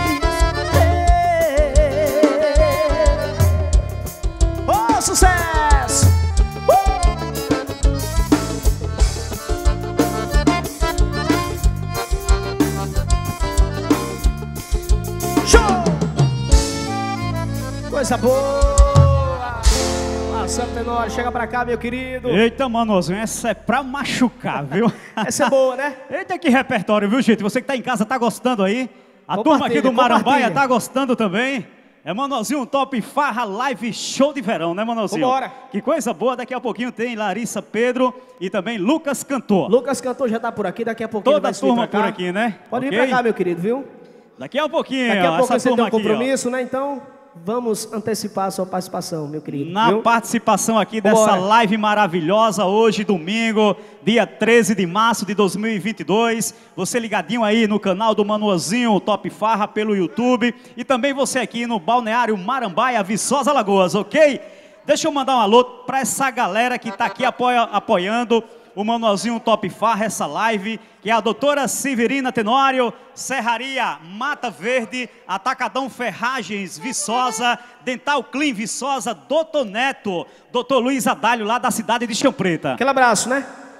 Speaker 3: Oh, sucesso! Uh! Show! Coisa boa! Marcelo Tenório, chega pra cá, meu querido.
Speaker 1: Eita, Manozinho, essa é pra machucar, viu?
Speaker 2: Essa é boa, né?
Speaker 1: Eita, que repertório, viu, gente? Você que tá em casa, tá gostando aí? A turma aqui do Marambaia tá gostando também? É Manozinho Top Farra Live Show de Verão, né, Manozinho?
Speaker 2: Vambora.
Speaker 1: Que coisa boa, daqui a pouquinho tem Larissa Pedro e também Lucas Cantor.
Speaker 2: Lucas Cantor já tá por aqui, daqui a pouquinho
Speaker 1: Toda
Speaker 2: vai
Speaker 1: a turma
Speaker 2: vir pra cá.
Speaker 1: por aqui, né?
Speaker 2: Pode
Speaker 1: Okay?
Speaker 2: vir pra cá, meu querido, viu?
Speaker 1: Daqui a pouquinho,
Speaker 2: Daqui a
Speaker 1: ó,
Speaker 2: pouco
Speaker 1: essa
Speaker 2: você tem
Speaker 1: turma
Speaker 2: um
Speaker 1: aqui,
Speaker 2: compromisso, né? Então, vamos antecipar a sua participação, meu querido.
Speaker 1: Na
Speaker 2: viu?
Speaker 1: participação aqui dessa
Speaker 2: Vambora.
Speaker 1: live maravilhosa, hoje, domingo, dia treze de março de dois mil e vinte e dois. Você ligadinho aí no canal do Manozinho Top Farra pelo YouTube. E também você aqui no Balneário Marambaia, Viçosa, Alagoas, ok? Deixa eu mandar um alô para essa galera que está aqui apoia, apoiando o Manozinho Top Farra, essa live, que é a doutora Severina Tenório, Serraria Mata Verde, Atacadão Ferragens Viçosa, Dental Clean Viçosa, doutor Neto, doutor Luiz Adalho, lá da cidade de Chão Preta.
Speaker 2: Aquele abraço, né?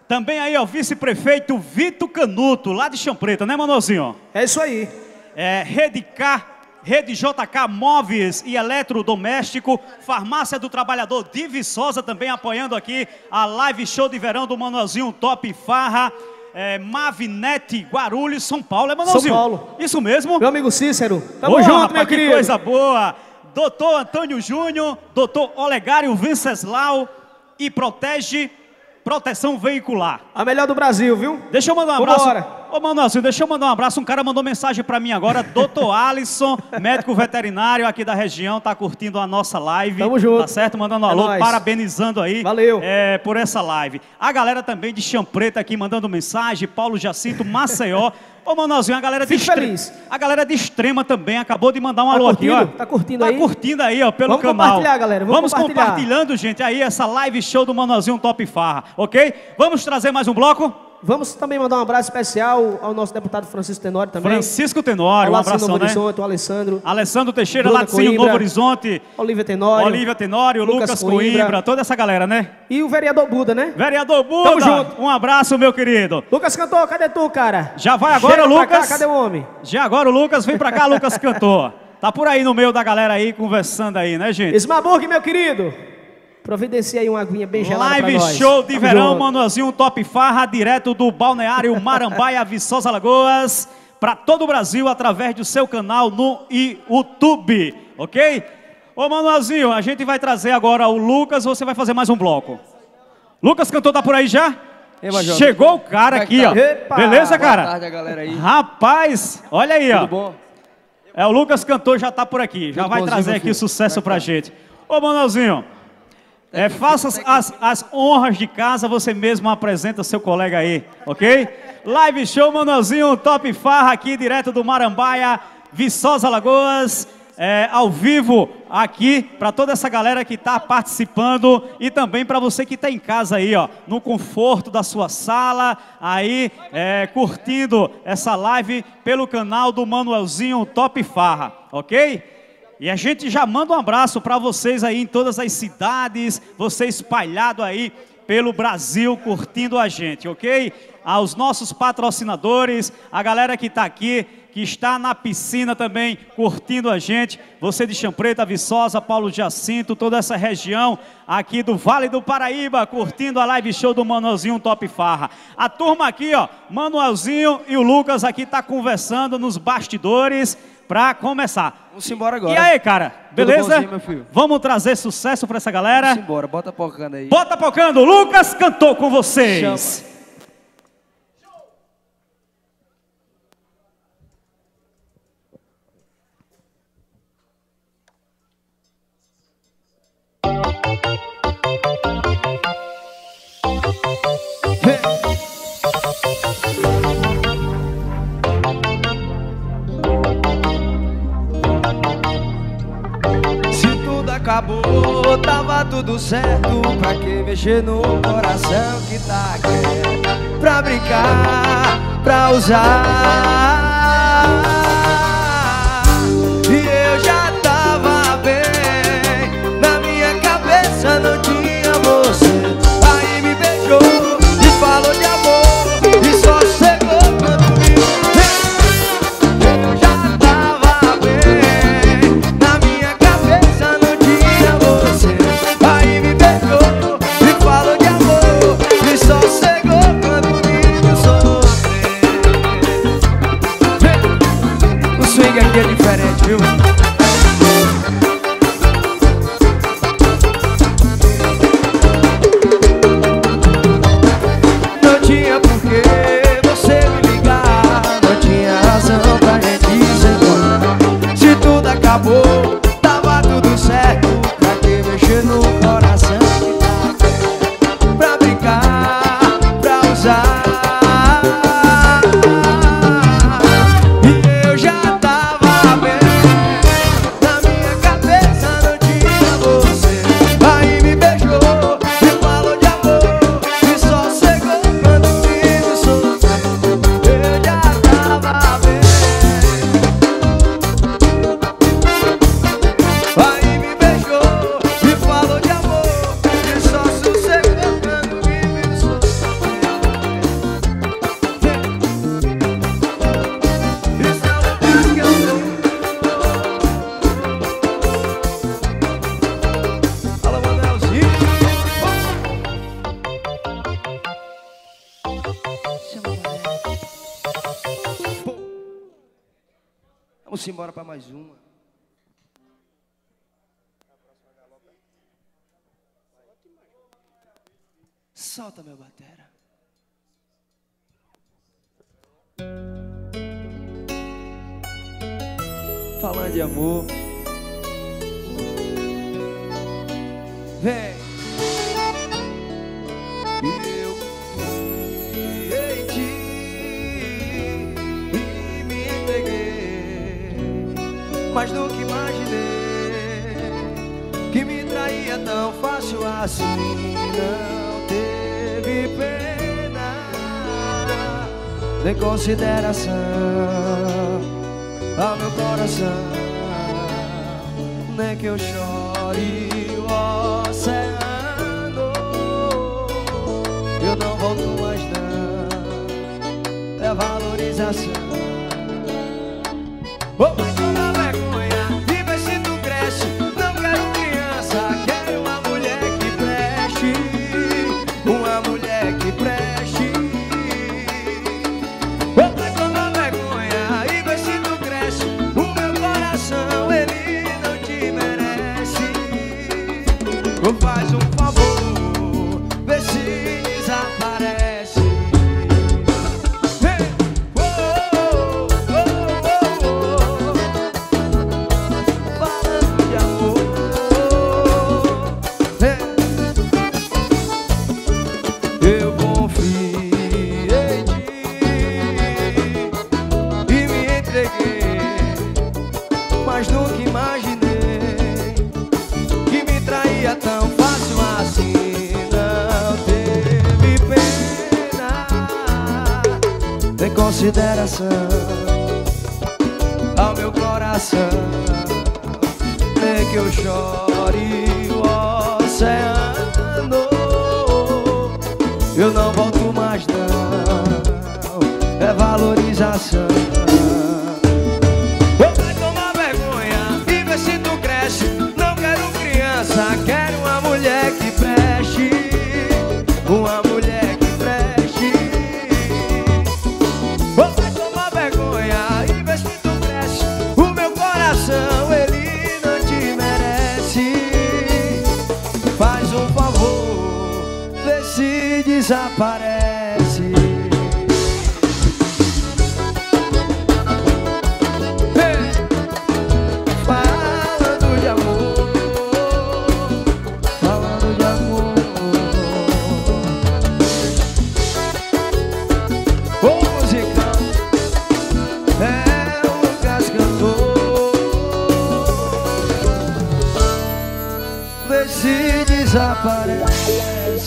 Speaker 1: Também aí, ó, vice-prefeito Vitor Canuto, lá de Chão Preta, né, Manuelzinho?
Speaker 2: É isso aí.
Speaker 1: É, Rede K, Rede J K Móveis e Eletrodoméstico, Farmácia do Trabalhador de Viçosa também apoiando aqui a live show de verão do Manuelzinho Top Farra. É, Mavinet, Guarulhos, São Paulo, é Manuelzinho?
Speaker 2: São Paulo.
Speaker 1: Isso mesmo?
Speaker 2: Meu amigo Cícero, tamo
Speaker 1: Boa,
Speaker 2: junto,
Speaker 1: rapaz,
Speaker 2: meu
Speaker 1: que
Speaker 2: querido.
Speaker 1: coisa boa. Doutor Antônio Júnior, doutor Olegário Venceslau e Protege Proteção Veicular.
Speaker 2: A melhor do Brasil, viu?
Speaker 1: Deixa eu mandar um abraço.
Speaker 2: Vambora.
Speaker 1: Ô, Manuelzinho, deixa eu mandar um abraço. Um cara mandou mensagem pra mim agora, doutor Alisson, médico veterinário aqui da região, tá curtindo a nossa live.
Speaker 2: Tamo junto.
Speaker 1: Tá certo? Mandando um
Speaker 2: É
Speaker 1: alô,
Speaker 2: nóis.
Speaker 1: parabenizando aí.
Speaker 2: Valeu.
Speaker 1: É, por essa live. A galera também de Chão Preta aqui mandando mensagem, Paulo Jacinto, Maceió. Ô, Manuelzinho, a galera de
Speaker 2: Fico
Speaker 1: Extrema.
Speaker 2: feliz.
Speaker 1: A galera de Extrema também acabou de mandar um
Speaker 2: Tá
Speaker 1: alô
Speaker 2: curtindo?
Speaker 1: aqui, ó.
Speaker 2: Tá curtindo aí?
Speaker 1: Tá curtindo aí, ó, pelo
Speaker 2: Vamos
Speaker 1: canal.
Speaker 2: compartilhar, galera, vamos compartilhar.
Speaker 1: compartilhando, gente, aí essa live show do Manuelzinho Top Farra, ok? Vamos trazer mais um bloco?
Speaker 2: Vamos também mandar um abraço especial ao nosso deputado Francisco Tenório também.
Speaker 1: Francisco Tenório,
Speaker 2: ao
Speaker 1: um
Speaker 2: Lacinho
Speaker 1: abração,
Speaker 2: Novo
Speaker 1: né?
Speaker 2: Horizonte, o Alessandro.
Speaker 1: Alessandro Teixeira,
Speaker 2: Bruna
Speaker 1: Latinho,
Speaker 2: Coimbra.
Speaker 1: Novo Horizonte,
Speaker 2: Olívia Tenório.
Speaker 1: Olívia Tenório, Lucas,
Speaker 2: Lucas
Speaker 1: Coimbra.
Speaker 2: Coimbra.
Speaker 1: toda essa galera, né?
Speaker 2: E o vereador Buda, né?
Speaker 1: Vereador Buda,
Speaker 2: Tamo junto.
Speaker 1: um abraço, meu querido.
Speaker 2: Lucas Cantor, cadê tu, cara?
Speaker 1: Já vai agora,
Speaker 2: Chega pra
Speaker 1: Lucas?
Speaker 2: cá, cadê o homem?
Speaker 1: Já agora o Lucas, vem pra cá, Lucas Cantor. Tá por aí no meio da galera aí, conversando aí, né, gente?
Speaker 2: Smaburg, meu querido. Providencia aí uma aguinha bem gelada
Speaker 1: Live
Speaker 2: pra nós.
Speaker 1: show de
Speaker 2: Tamo
Speaker 1: verão,
Speaker 2: junto.
Speaker 1: Manuelzinho Top Farra, direto do Balneário Marambaia, Viçosa, Alagoas, para todo o Brasil, através do seu canal no YouTube, ok? Ô, Manuelzinho, a gente vai trazer agora o Lucas, você vai fazer mais um bloco. Lucas Cantor tá por aí já?
Speaker 4: Ei, Major.
Speaker 1: Chegou o cara
Speaker 4: Como é
Speaker 1: aqui,
Speaker 4: que
Speaker 1: ó.
Speaker 4: tá?
Speaker 2: Epa!
Speaker 1: Beleza,
Speaker 4: Boa
Speaker 1: cara?
Speaker 4: tarde a galera aí.
Speaker 1: Rapaz, olha aí, ó.
Speaker 4: Tudo bom?
Speaker 1: É, o Lucas Cantor já tá por aqui, já
Speaker 4: Tudo
Speaker 1: vai
Speaker 4: bonzinho,
Speaker 1: trazer
Speaker 4: meu
Speaker 1: aqui
Speaker 4: filho?
Speaker 1: sucesso
Speaker 4: Como é
Speaker 1: pra
Speaker 4: que tá?
Speaker 1: gente. Ô, Manuelzinho, é, faça as, as, as honras de casa, você mesmo apresenta seu colega aí, ok? Live show, Manuelzinho Top Farra aqui, direto do Marambaia, Viçosa, Alagoas, é, ao vivo aqui, para toda essa galera que está participando e também para você que está em casa aí, ó, no conforto da sua sala, aí, é, curtindo essa live pelo canal do Manuelzinho Top Farra, ok? E a gente já manda um abraço para vocês aí em todas as cidades, você espalhado aí pelo Brasil, curtindo a gente, ok? Aos nossos patrocinadores, a galera que está aqui, que está na piscina também, curtindo a gente, você de Chão Preta, Viçosa, Paulo Jacinto, toda essa região aqui do Vale do Paraíba, curtindo a live show do Manuelzinho Top Farra. A turma aqui, ó, Manuelzinho e o Lucas aqui tá conversando nos bastidores, para começar.
Speaker 4: Vamos embora agora.
Speaker 1: E aí, cara? Beleza?
Speaker 4: bonzinho, meu filho?
Speaker 1: Vamos trazer sucesso para essa galera?
Speaker 4: Vamos embora, bota pocando aí.
Speaker 1: Bota pocando, Lucas Cantor com vocês.
Speaker 4: Chama. Acabou, tava tudo certo. Pra que mexer no coração que tá quieto? Pra brincar, pra usar. E eu já tava bem, na minha cabeça não tinha você. Aí me beijou e falou de amor, e só chegou quando viu. Eu já tava bem, na minha cabeça não tinha você. Aí me beijou e falou de amor, e só chegou quando me viu sofrer. Vamos embora para mais uma. Solta, meu batera. Falando de amor. Vem. Eu confiei em ti e me entreguei, mas nunca imaginei que me traía tão fácil assim. Não teve pena nem consideração ao meu coração, nem que eu chore o oceano. Eu não volto mais não, é valorização. Vou mais tomar vergonha e ver se tu cresce. Não quero criança, quero uma mulher que preste, uma mulher que preste. Vou mais tomar vergonha e ver se tu cresce. O meu coração, ele não te merece. Ou faz um favor, vê se desaparece. Hey! Oh, oh, oh, oh, oh. Falando de amor. Hey! Eu confiei em ti e me entreguei, mas nunca imaginei que me traía tão fácil assim. Não teve pena nem consideração ao meu coração, nem que eu chore o oceano. Eu não volto mais não, é valorização. Vou vai tomar vergonha e ver se tu cresce. Não quero criança, quero uma mulher que preste, uma mulher que preste. Vou vai tomar vergonha e ver se tu cresce. O meu coração, ele não te merece. Faz um favor, vê se desaparece. Hey! Falando de amor, falando de amor. Ô musicão, é o Lucas cantor. Vê se desaparece.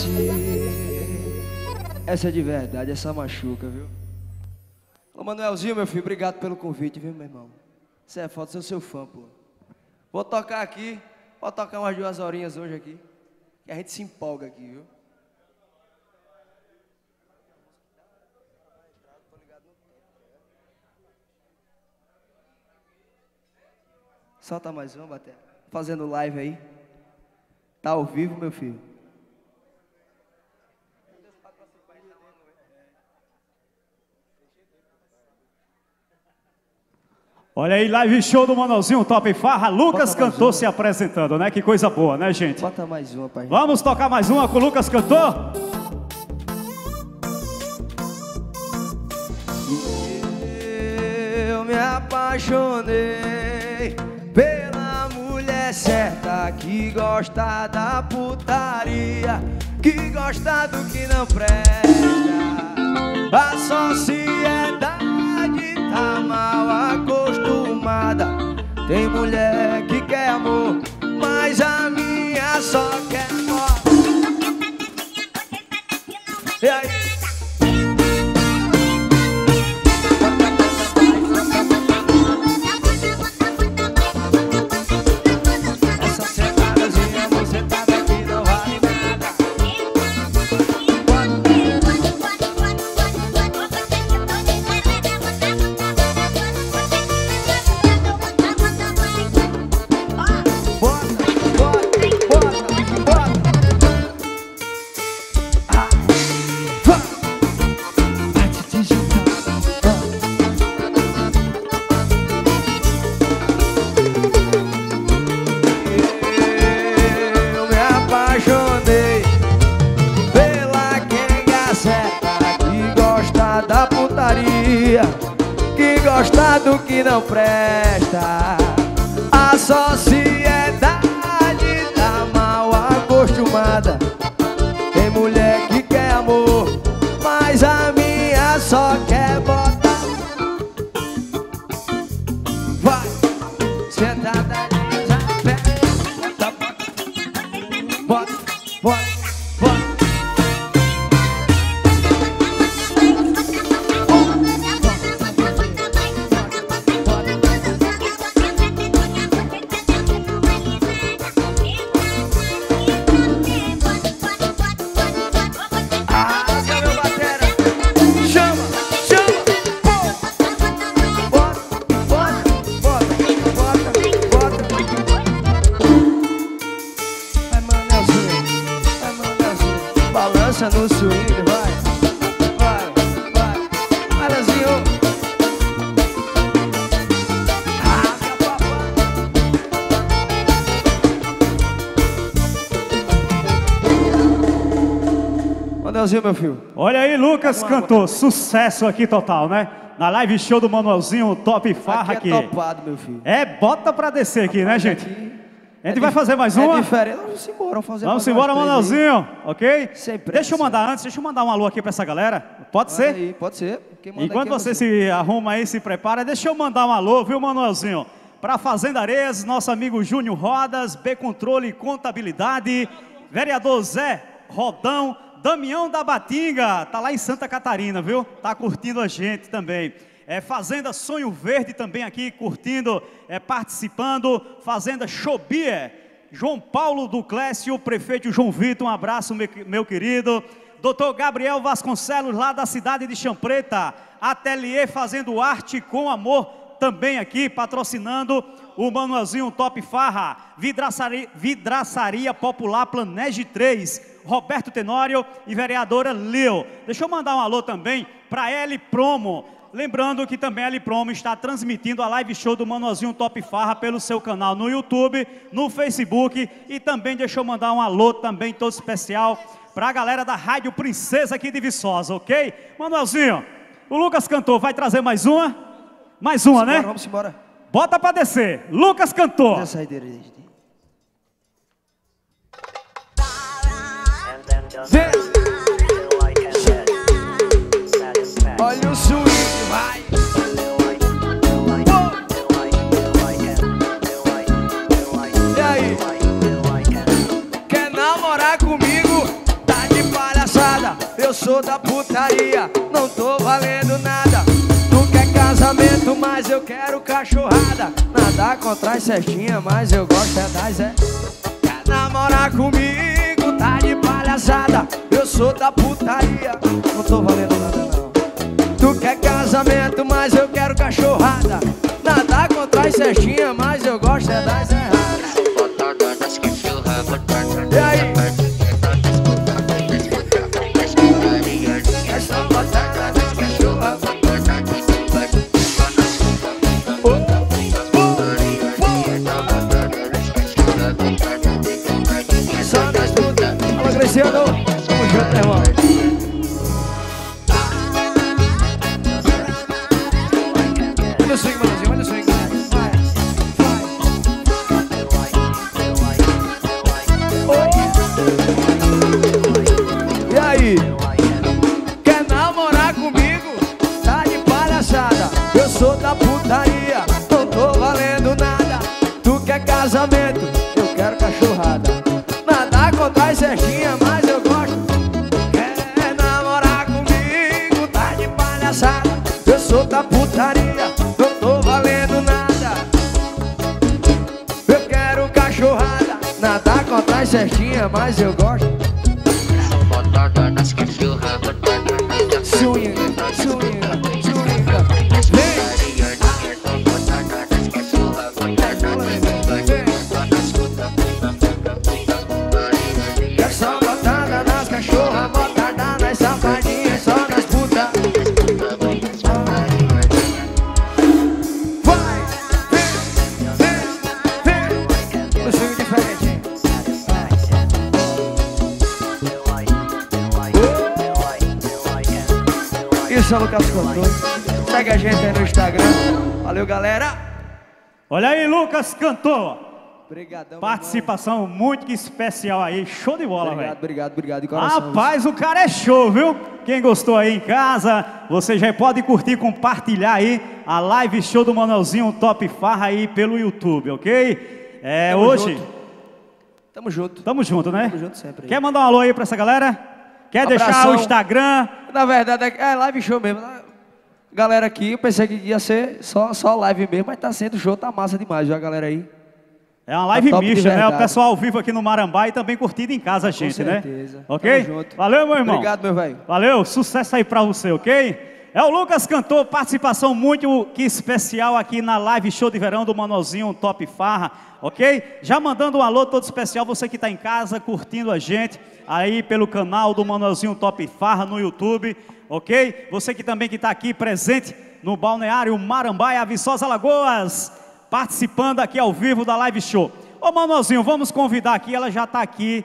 Speaker 4: Essa é de verdade, essa machuca, viu? Ô Manuelzinho, meu filho, obrigado pelo convite, viu, meu irmão? Você é foda, sou seu fã, pô. Vou tocar aqui, vou tocar umas duas horinhas hoje aqui, que a gente se empolga aqui, viu? Solta mais uma, Baté. Fazendo live aí. Tá ao vivo, meu filho?
Speaker 1: Olha aí, live show do Manuelzinho Top Farra. Lucas Cantor se apresentando, né? Que coisa boa, né, gente?
Speaker 4: Bota mais uma, pai.
Speaker 1: Vamos tocar mais uma com o Lucas Cantor?
Speaker 4: Eu me apaixonei pela mulher certa, que gosta da putaria, que gosta do que não presta. A sociedade tá mal acostumada. Tem mulher que quer amor, mas a minha só quer morte. E aí? Essa sentadazinha, você tá daqui, não vale nada. Bota, bota, bota. Ah. gosta do que não presta. A sociedade tá mal acostumada. Tem mulher que quer amor, mas a minha só quer botar. Vai, sentada desafé. Bota, bota, bota. No swing, vai, vai, vai, Marazinho. Rasga, papai. Manuelzinho, meu filho.
Speaker 1: Olha aí, Lucas cantou, sucesso aqui total, né? Na live show do Manuelzinho, Top Farra aqui.
Speaker 4: É aqui é topado, meu filho.
Speaker 1: É, bota pra descer aqui, né, gente?
Speaker 4: Aqui
Speaker 1: a gente
Speaker 4: é
Speaker 1: vai fazer mais uma?
Speaker 4: É diferente. Vamos embora, vamos fazer
Speaker 1: Vamos
Speaker 4: mais
Speaker 1: embora,
Speaker 4: umas três
Speaker 1: Manuelzinho, ok?
Speaker 4: Sem pressa.
Speaker 1: Deixa eu mandar antes, deixa eu mandar um alô aqui pra essa galera. Pode
Speaker 4: Manda
Speaker 1: ser?
Speaker 4: aí, pode ser. Quem manda
Speaker 1: Enquanto
Speaker 4: aqui é
Speaker 1: você se arruma aí, se prepara, deixa eu mandar um alô, viu, Manuelzinho? Para Fazenda Areias, nosso amigo Júnior Rodas, B Controle e Contabilidade, vereador Zé Rodão, Damião da Batinga, tá lá em Santa Catarina, viu? Tá curtindo a gente também. É, Fazenda Sonho Verde também aqui curtindo, é, participando. Fazenda Chobier, João Paulo do Clécio, prefeito João Vitor, um abraço, meu, meu querido. Doutor Gabriel Vasconcelos, lá da cidade de Champreta, Ateliê Fazendo Arte com Amor, também aqui patrocinando o Manuelzinho Top Farra. Vidraçaria, Vidraçaria Popular Planeje três, Roberto Tenório e vereadora Leo. Deixa eu mandar um alô também para L Promo. Lembrando que também a L Promo está transmitindo a live show do Manuelzinho Top Farra pelo seu canal no YouTube, no Facebook, e também deixa eu mandar um alô também todo especial para a galera da Rádio Princesa aqui de Viçosa, ok? Manuelzinho, o Lucas cantou, vai trazer mais uma? Mais uma,
Speaker 4: vamos
Speaker 1: né?
Speaker 4: Embora, vamos embora.
Speaker 1: Bota para descer, Lucas cantou.
Speaker 4: Essa saideira aí. Olha o swing, vai. E aí? Quer namorar comigo? Tá de palhaçada. Eu sou da putaria, não tô valendo nada. Tu quer casamento, mas eu quero cachorrada. Nada contra as cestinhas, mas eu gosto é das é. Quer namorar comigo? Tá de palhaçada. Eu sou da putaria, não tô valendo nada não. Tu quer casamento, mas eu quero cachorrada. Nada contra as cestinhas, mas eu gosto é das erradas. E aí? Essa botada das cachorras. Só das putas. Alô, Cristiano. Tamo junto, irmão. Olha o swing, manozinho, olha o swing. Vai, vai. E aí? Quer namorar comigo? Tá de palhaçada. Eu sou da putaria, não tô valendo nada. Tu quer casamento? Eu quero cachorrada. Nada contra as cestinhas, mas eu gosto. Quer namorar comigo? Tá de palhaçada. Eu sou da putaria, não tô valendo nada. Eu quero cachorrada. Nada contra as cestinhas, mas eu gosto. Swing, swing, swing. É só botada nas cachorras, botada nas safadinhas, só nas putas. Vai, vem, vem, vem. Um swing diferente. Isso é Lucas Controle. Segue a gente aí no Instagram. Valeu, galera.
Speaker 1: Olha aí, Lucas Cantor.
Speaker 4: Obrigadão.
Speaker 1: Participação muito especial aí. Show de bola, velho.
Speaker 4: Obrigado, obrigado, obrigado de coração.
Speaker 1: Rapaz, o cara é show, viu? Quem gostou aí em casa, você já pode curtir, compartilhar aí a live show do Manuelzinho Top Farra aí pelo YouTube, ok? É,
Speaker 4: Tamo
Speaker 1: hoje...
Speaker 4: junto. Tamo junto.
Speaker 1: Tamo junto, né?
Speaker 4: Tamo junto sempre. Aí.
Speaker 1: Quer mandar um alô aí pra essa galera? Quer
Speaker 4: Abração.
Speaker 1: deixar o Instagram?
Speaker 4: Na verdade, é live show mesmo. Galera aqui, eu pensei que ia ser só, só live mesmo, mas tá sendo show, tá massa demais, viu, a galera aí.
Speaker 1: É uma live
Speaker 4: Tá
Speaker 1: mista, né? O pessoal ao vivo aqui no Marambá e também curtindo em casa a gente,
Speaker 4: Com
Speaker 1: né?
Speaker 4: certeza.
Speaker 1: Ok?
Speaker 4: Tamo junto.
Speaker 1: Valeu, meu irmão.
Speaker 4: Obrigado, meu velho.
Speaker 1: Valeu, sucesso aí pra você, ok? É o Lucas Cantor, participação muito que especial aqui na live show de verão do Manuelzinho Top Farra, ok? Já mandando um alô todo especial, você que tá em casa curtindo a gente aí pelo canal do Manuelzinho Top Farra no YouTube, ok? Você que também que tá aqui presente no Balneário Marambaia, Viçosa, Alagoas, participando aqui ao vivo da live show. Ô Manuelzinho, vamos convidar aqui, ela já está aqui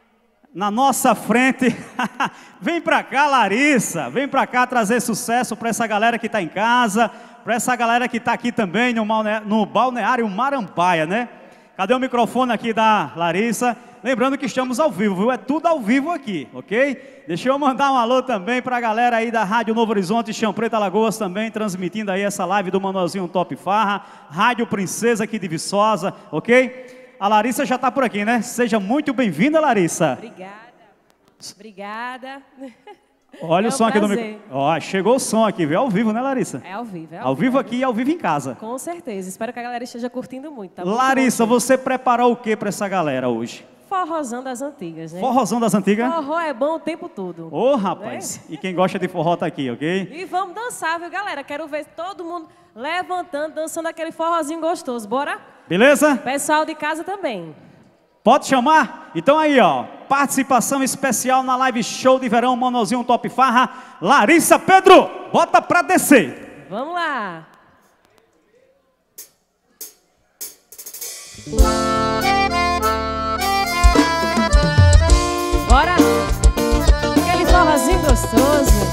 Speaker 1: na nossa frente. Vem pra cá, Larissa, vem pra cá trazer sucesso para essa galera que está em casa, para essa galera que está aqui também no, no Balneário Marambaia, né? Cadê o microfone aqui da Larissa? Lembrando que estamos ao vivo, viu? É tudo ao vivo aqui, ok? Deixa eu mandar um alô também para a galera aí da Rádio Novo Horizonte, Chão Preto, Alagoas também, transmitindo aí essa live do Manuelzinho Top Farra, Rádio Princesa aqui de Viçosa, ok? A Larissa já está por aqui, né? Seja muito bem-vinda, Larissa.
Speaker 5: Obrigada. Obrigada.
Speaker 1: Olha
Speaker 5: é
Speaker 1: o som
Speaker 5: um
Speaker 1: aqui do
Speaker 5: prazer.
Speaker 1: microfone. Ó, chegou o som aqui, viu? Ao vivo, né, Larissa?
Speaker 5: É ao vivo, é ao,
Speaker 1: Ao vivo aqui e ao vivo em casa.
Speaker 5: Com certeza. Espero que a galera esteja curtindo muito. Tá muito
Speaker 1: Larissa,
Speaker 5: bom.
Speaker 1: você preparou o que para essa galera hoje?
Speaker 5: Forrozão das antigas, né?
Speaker 1: Forrozão das antigas?
Speaker 5: Forró é bom o tempo todo.
Speaker 1: Ô, rapaz. E quem gosta de forró tá aqui, ok?
Speaker 5: E vamos dançar, viu, galera? Quero ver todo mundo levantando, dançando aquele forrozinho gostoso. Bora?
Speaker 1: Beleza?
Speaker 5: Pessoal de casa também.
Speaker 1: Pode chamar? Então aí, ó, participação especial na live show de verão Manuelzinho Top Farra, Larissa Pedro, bota pra descer.
Speaker 5: Vamos lá. Bora? Aquele forrozinho gostoso.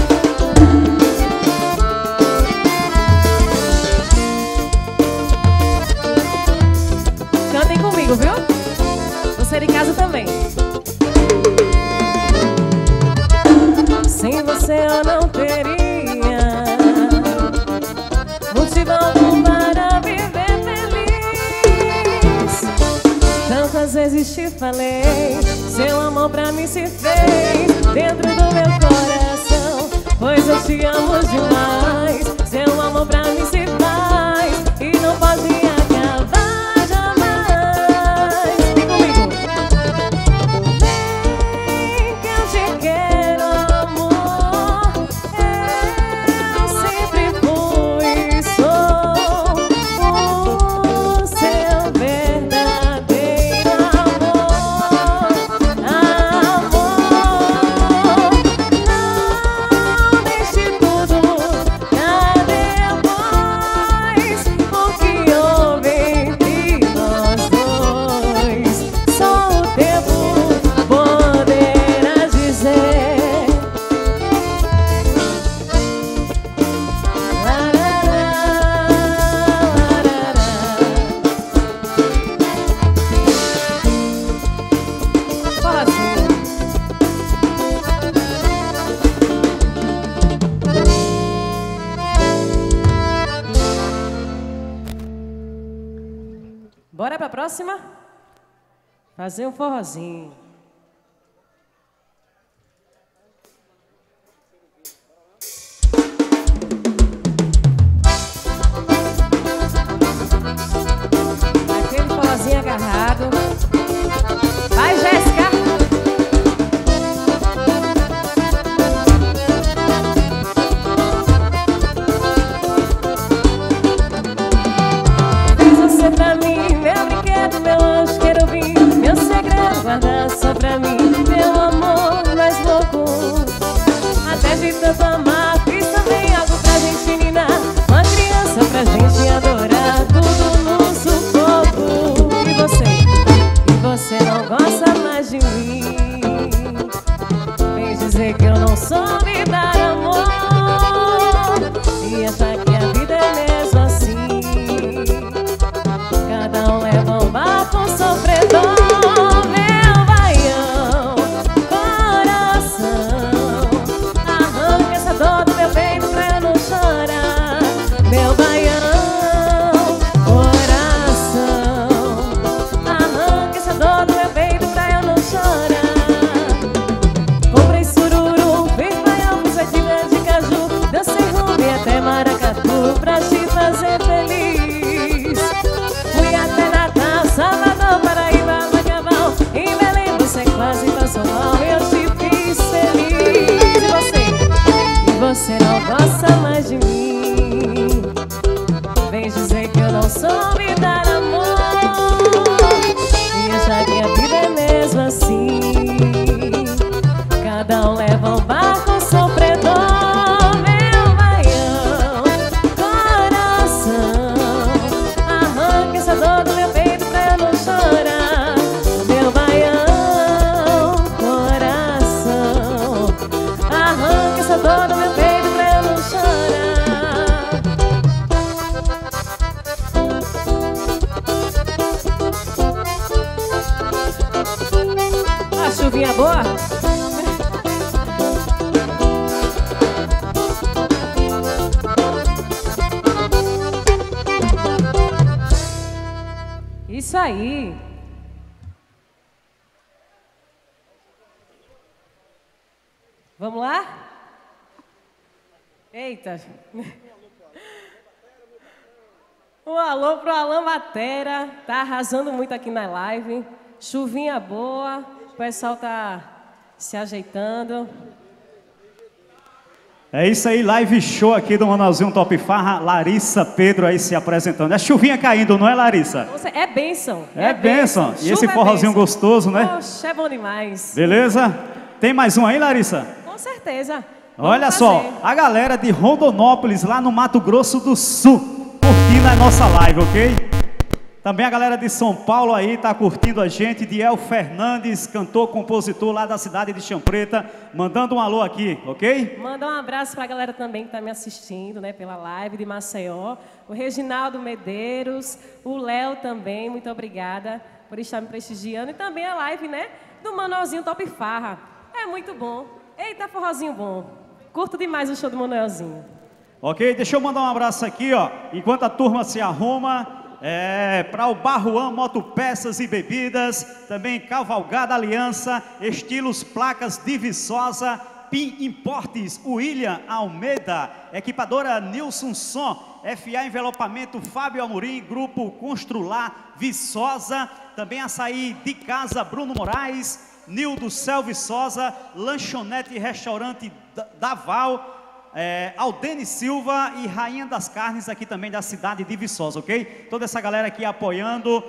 Speaker 5: Cantem comigo, viu? Você de casa também. Sem você eu não teria motivão para viver feliz. Tantas vezes te falei, seu amor pra mim se fez dentro do meu coração, pois eu te amo demais. Seu amor pra mim se faz e não pode acabar jamais. Vem comigo. Vem que eu te quero, amor. Eu sempre fui e sou o seu verdadeiro amor. Amor, não deixe tudo pra depois. O que houve entre nós dois, só o tempo poderá dizer. Larará, larará. Forrozinho. Bora pra próxima? Fazer um forrozinho. Aquele forrozinho agarrado. Vai, Jéssica! Fez você pra mim, meu brinquedo, meu anjo querubim, meu segredo guarda só pra mim, meu amor mais louco. Até de tanto amar, fiz também algo pra gente ninar, uma criança pra gente adorar, tudo no sufoco. E você? E você não gosta mais de mim? Vem dizer que eu não soube dar amor, e sou me dar amor e achar que a vida é mesmo assim. Cada um leva um barco sofredor, meu baião, coração, arranca essa dor do meu peito pra eu não chorar. Meu baião, coração, arranca essa dor do meu peito pra eu não chorar. A chuvinha boa? Isso aí. Vamos lá? Eita. Um alô pro Alan Batera. Tá arrasando muito aqui na live. Chuvinha boa. O pessoal tá se ajeitando.
Speaker 1: É isso aí, live show aqui do Manuelzinho Top Farra. Larissa Pedro aí se apresentando. É chuvinha caindo, não é, Larissa?
Speaker 5: É bênção.
Speaker 1: É, é bênção. E esse
Speaker 5: Chuva
Speaker 1: forrozinho
Speaker 5: é
Speaker 1: gostoso, né?
Speaker 5: Poxa, é bom demais.
Speaker 1: Beleza? Tem mais um aí, Larissa?
Speaker 5: Com certeza. Vamos
Speaker 1: Olha
Speaker 5: fazer.
Speaker 1: só, a galera de Rondonópolis, lá no Mato Grosso do Sul, curtindo a nossa live, ok? Também a galera de São Paulo aí tá curtindo a gente, Diel Fernandes, cantor, compositor lá da cidade de Chão Preta, mandando um alô aqui, ok?
Speaker 5: Manda um abraço para a galera também que tá me assistindo, né, pela live de Maceió. O Reginaldo Medeiros, o Léo também, muito obrigada por estar me prestigiando. E também a live, né, do Manuelzinho Top Farra. É muito bom. Eita, forrozinho bom. Curto demais o show do Manuelzinho.
Speaker 1: Ok, deixa eu mandar um abraço aqui, ó, enquanto a turma se arruma. É, para o Barruan Motopeças e Bebidas, também Cavalgada Aliança, Estilos Placas de Viçosa, Pim Importes, William Almeida, Equipadora Nilson Som, F A Envelopamento Fábio Amorim, Grupo Constrular Viçosa, também Açaí de Casa Bruno Moraes, Nildo Céu Viçosa, Lanchonete e Restaurante Daval, É, Aldene Silva e Rainha das Carnes aqui também da cidade de Viçosa, ok? Toda essa galera aqui apoiando,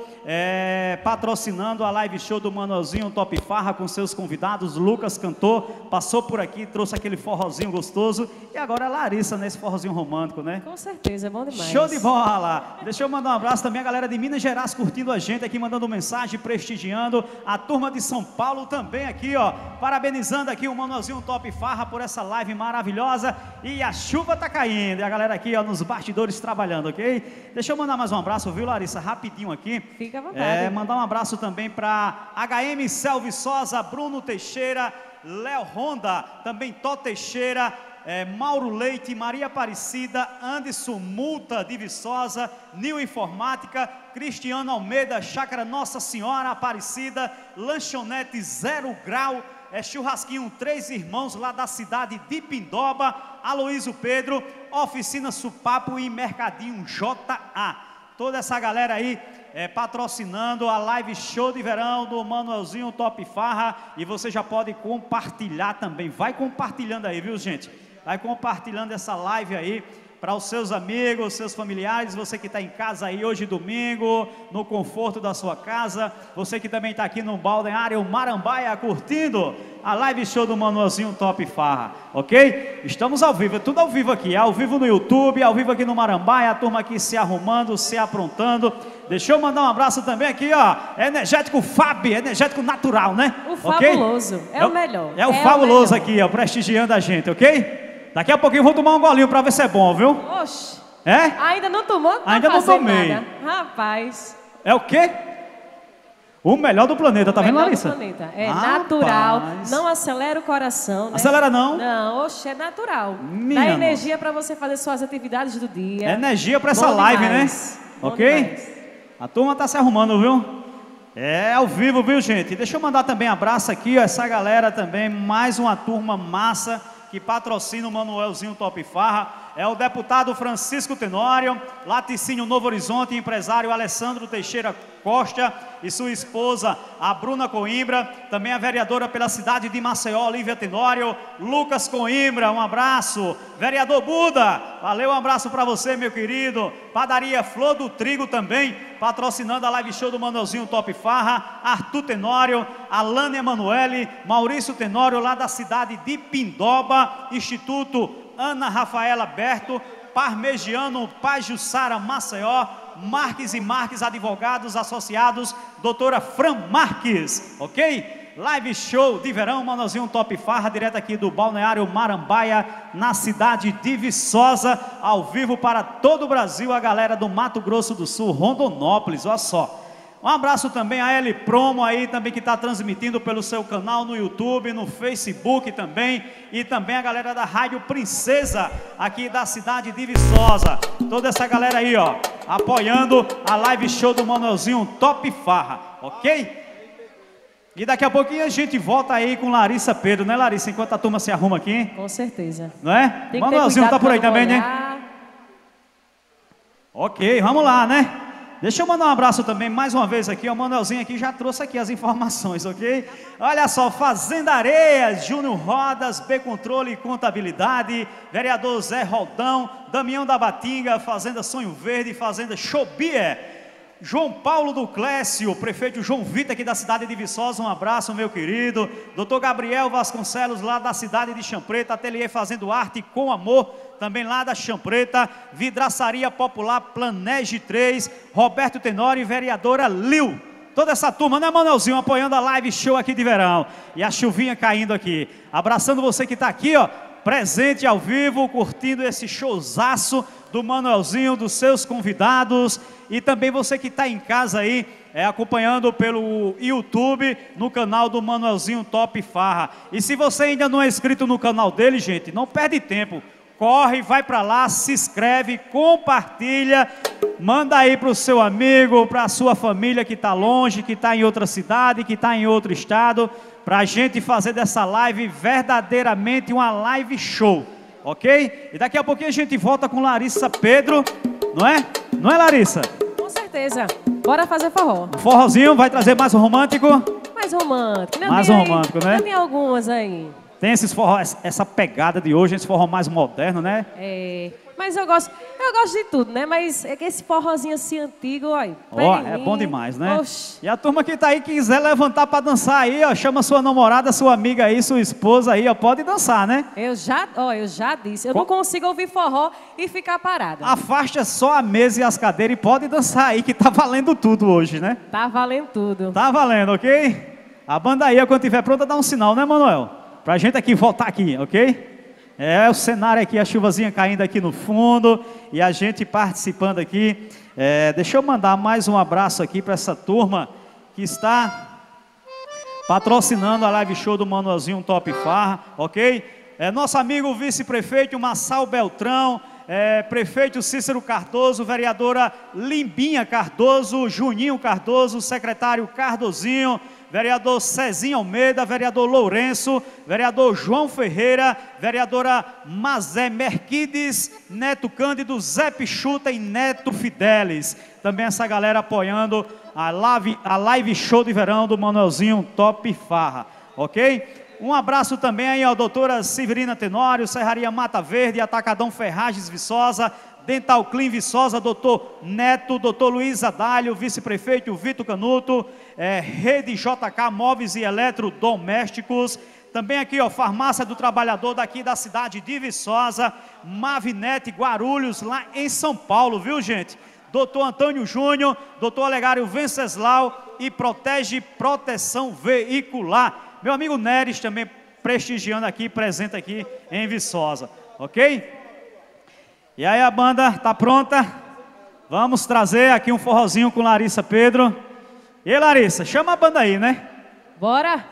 Speaker 1: é, patrocinando a live show do Manuelzinho Top Farra com seus convidados. Lucas cantor, passou por aqui, trouxe aquele forrozinho gostoso e agora a Larissa nesse forrozinho romântico, né?
Speaker 5: Com certeza, é bom demais.
Speaker 1: Show de bola! Deixa eu mandar um abraço também a galera de Minas Gerais curtindo a gente aqui, mandando mensagem, prestigiando. A turma de São Paulo também aqui, ó, parabenizando aqui o Manuelzinho Top Farra por essa live maravilhosa. E a chuva tá caindo, e a galera aqui, ó, nos bastidores trabalhando, ok? Deixa eu mandar mais um abraço, viu, Larissa? Rapidinho aqui.
Speaker 5: Fica à vontade.
Speaker 1: É, mandar um abraço também para H M Céu Viçosa, Bruno Teixeira, Léo Honda, também Tó Teixeira, é, Mauro Leite, Maria Aparecida, Anderson Multa de Viçosa, Nil Informática, Cristiano Almeida, Chácara Nossa Senhora Aparecida, Lanchonete Zero Grau, é Churrasquinho Três Irmãos lá da cidade de Pindoba, Aloísio Pedro, Oficina Supapo e Mercadinho J A. Toda essa galera aí é, patrocinando a live show de verão do Manuelzinho Top Farra. E você já pode compartilhar também. Vai compartilhando aí, viu, gente? Vai compartilhando essa live aí para os seus amigos, seus familiares, você que está em casa aí hoje domingo, no conforto da sua casa, você que também está aqui no Balneário Marambaia curtindo a live show do Manuelzinho Top Farra, ok? Estamos ao vivo, é tudo ao vivo aqui, é ao vivo no YouTube, ao vivo aqui no Marambaia, a turma aqui se arrumando, se aprontando. Deixa eu mandar um abraço também aqui, ó, energético Fábio, energético natural, né?
Speaker 5: O fabuloso, okay? é, é o melhor.
Speaker 1: É o é fabuloso o aqui, ó, prestigiando a gente, ok? Daqui a pouquinho eu vou tomar um golinho pra ver se é bom, viu?
Speaker 5: Oxe.
Speaker 1: É?
Speaker 5: Ainda não tomou? Não
Speaker 1: Ainda não tomei.
Speaker 5: Nada. Rapaz.
Speaker 1: É o quê? O melhor do planeta, tá vendo, Larissa?
Speaker 5: O melhor do planeta. É
Speaker 1: Rapaz.
Speaker 5: natural, não acelera o coração, né?
Speaker 1: Acelera não?
Speaker 5: Não, oxe, é natural.
Speaker 1: Minha
Speaker 5: Dá energia para você fazer suas atividades do dia.
Speaker 1: Energia pra essa
Speaker 5: Bom
Speaker 1: live,
Speaker 5: demais.
Speaker 1: né?
Speaker 5: Bom
Speaker 1: Ok?
Speaker 5: demais.
Speaker 1: A turma tá se arrumando, viu? É ao vivo, viu, gente? Deixa eu mandar também um abraço aqui, ó, essa galera também, mais uma turma massa que patrocina o Manuelzinho Top Farra, é o deputado Francisco Tenório, Laticínio Novo Horizonte, empresário Alessandro Teixeira Costa e sua esposa, a Bruna Coimbra, também a vereadora pela cidade de Maceió, Olívia Tenório, Lucas Coimbra, um abraço. Vereador Buda, valeu, um abraço para você, meu querido. Padaria Flor do Trigo também, patrocinando a live show do Manuelzinho Top Farra, Arthur Tenório, Alane Emanuele, Maurício Tenório, lá da cidade de Pindoba, Instituto Ana Rafaela Berto, Parmegiano Pajussara Maceió, Marques e Marques Advogados Associados, doutora Fran Marques, ok? Live show de verão, Manuelzinho Top Farra, direto aqui do Balneário Marambaia, na cidade de Viçosa, ao vivo para todo o Brasil, a galera do Mato Grosso do Sul, Rondonópolis, olha só. Um abraço também a L Promo aí, também que está transmitindo pelo seu canal no YouTube, no Facebook também, e também a galera da Rádio Princesa, aqui da cidade de Viçosa. Toda essa galera aí, ó, apoiando a live show do Manuelzinho Top Farra, ok? E daqui a pouquinho a gente volta aí com Larissa Pedro, né, Larissa? Enquanto a turma se arruma aqui.
Speaker 5: Com certeza.
Speaker 1: Não é? Manuelzinho tá por aí também,
Speaker 5: olhar.
Speaker 1: né? Ok, vamos lá, né? Deixa eu mandar um abraço também, mais uma vez aqui, o Manuelzinho aqui já trouxe aqui as informações, ok? Olha só, Fazenda Areias, Júnior Rodas, B Controle e Contabilidade, vereador Zé Roldão, Damião da Batinga, Fazenda Sonho Verde, Fazenda Chobier, João Paulo do Clécio, prefeito João Vitor aqui da cidade de Viçosa, um abraço, meu querido. doutor Gabriel Vasconcelos, lá da cidade de Champreta, Ateliê Fazendo Arte com Amor, também lá da Champreta, Vidraçaria Popular Planege três, Roberto Tenório e vereadora Lil. Toda essa turma, né, Manuelzinho, apoiando a live show aqui de verão. E a chuvinha caindo aqui. Abraçando você que está aqui, ó, presente ao vivo, curtindo esse showzaço do Manuelzinho, dos seus convidados. E também você que está em casa aí, é, acompanhando pelo YouTube, no canal do Manuelzinho Top Farra. E se você ainda não é inscrito no canal dele, gente, não perde tempo. Corre, vai para lá, se inscreve, compartilha, manda aí para o seu amigo, para a sua família que está longe, que está em outra cidade, que está em outro estado, para a gente fazer dessa live verdadeiramente uma live show, ok? E daqui a pouquinho a gente volta com Larissa Pedro, não é? Não é, Larissa?
Speaker 5: Com certeza. Bora fazer forró.
Speaker 1: Um forrozinho, vai trazer mais um romântico?
Speaker 5: Mais romântico. Né?
Speaker 1: Mais
Speaker 5: Tem
Speaker 1: um
Speaker 5: aí-
Speaker 1: romântico, né?
Speaker 5: Tem algumas aí.
Speaker 1: Tem esses forró, essa pegada de hoje, esse forró mais moderno, né?
Speaker 5: É, mas eu gosto, eu gosto de tudo, né? Mas é que esse forrozinho assim antigo, olha.
Speaker 1: Ó,
Speaker 5: pega em
Speaker 1: é
Speaker 5: mim.
Speaker 1: bom demais, né?
Speaker 5: Oxi.
Speaker 1: E a turma que tá aí, quiser levantar para dançar aí, ó, chama sua namorada, sua amiga aí, sua esposa aí, ó, pode dançar, né?
Speaker 5: Eu já, ó, eu já disse, eu
Speaker 1: Co-
Speaker 5: não consigo ouvir forró e ficar parada.
Speaker 1: Afasta só a mesa e as cadeiras e pode dançar aí, que tá valendo tudo hoje, né?
Speaker 5: Tá valendo tudo.
Speaker 1: Tá valendo, ok? A banda aí, ó, quando tiver pronta, dá um sinal, né, Manuel? Pra gente aqui voltar aqui, ok? É o cenário aqui, a chuvazinha caindo aqui no fundo e a gente participando aqui. É, deixa eu mandar mais um abraço aqui para essa turma que está patrocinando a live show do Manuelzinho Top Farra, ok? É, nosso amigo vice-prefeito Massal Beltrão, é, prefeito Cícero Cardoso, vereadora Limbinha Cardoso, Juninho Cardoso, secretário Cardozinho, vereador Cezinho Almeida, vereador Lourenço, vereador João Ferreira, vereadora Mazé Merquides, Neto Cândido, Zé Pichuta e Neto Fidelis. Também essa galera apoiando a live, a live show de verão do Manuelzinho Top Farra, ok? Um abraço também aí à doutora Severina Tenório, Serraria Mata Verde, Atacadão Ferragens Viçosa, Dental Clean Viçosa, doutor Neto, doutor Luiz Adalho, vice-prefeito Vitor Canuto, é, Rede J K Móveis e Eletrodomésticos, também aqui, ó, Farmácia do Trabalhador daqui da cidade de Viçosa, Mavinete Guarulhos, lá em São Paulo, viu, gente? doutor Antônio Júnior, doutor Olegário Venceslau e Protege Proteção Veicular. Meu amigo Neres também prestigiando aqui, presente aqui em Viçosa, ok? E aí a banda tá pronta? Vamos trazer aqui um forrozinho com Larissa Pedro. E aí, Larissa, chama a banda aí, né?
Speaker 5: Bora?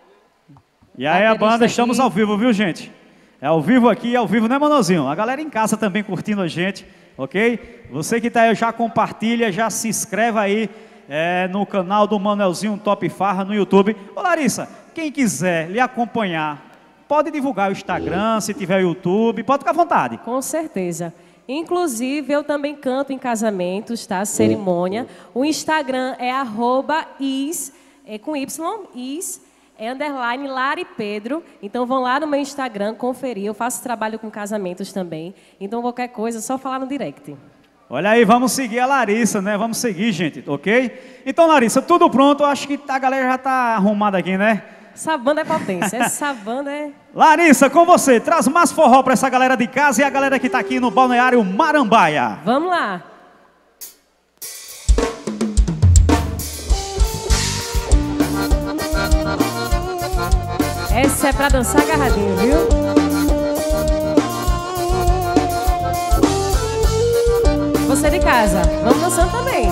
Speaker 1: E aí a banda,
Speaker 5: Baterista
Speaker 1: estamos
Speaker 5: aqui.
Speaker 1: ao vivo, viu, gente? É ao vivo aqui, é ao vivo, né, Manozinho? A galera em casa também curtindo a gente, ok? Você que tá aí, já compartilha, já se inscreve aí é, no canal do Manuelzinho Top Farra no YouTube. Ô, Larissa, quem quiser lhe acompanhar, pode divulgar o Instagram, se tiver o YouTube, pode ficar à vontade.
Speaker 5: Com certeza. Inclusive, eu também canto em casamentos, tá? Cerimônia. O Instagram é arroba is, é com Y, is, é underline Lari Pedro. Então, vão lá no meu Instagram conferir. Eu faço trabalho com casamentos também. Então, qualquer coisa, é só falar no direct.
Speaker 1: Olha aí, vamos seguir a Larissa, né? Vamos seguir, gente, ok? Então, Larissa, tudo pronto? Acho que a galera já tá arrumada aqui, né?
Speaker 5: Essa banda é potência, essa banda é...
Speaker 1: Larissa, com você, traz mais forró pra essa galera de casa e a galera que tá aqui no Balneário Marambaia.
Speaker 5: Vamos lá. Essa é pra dançar agarradinho, viu? Você de casa, vamos dançando também.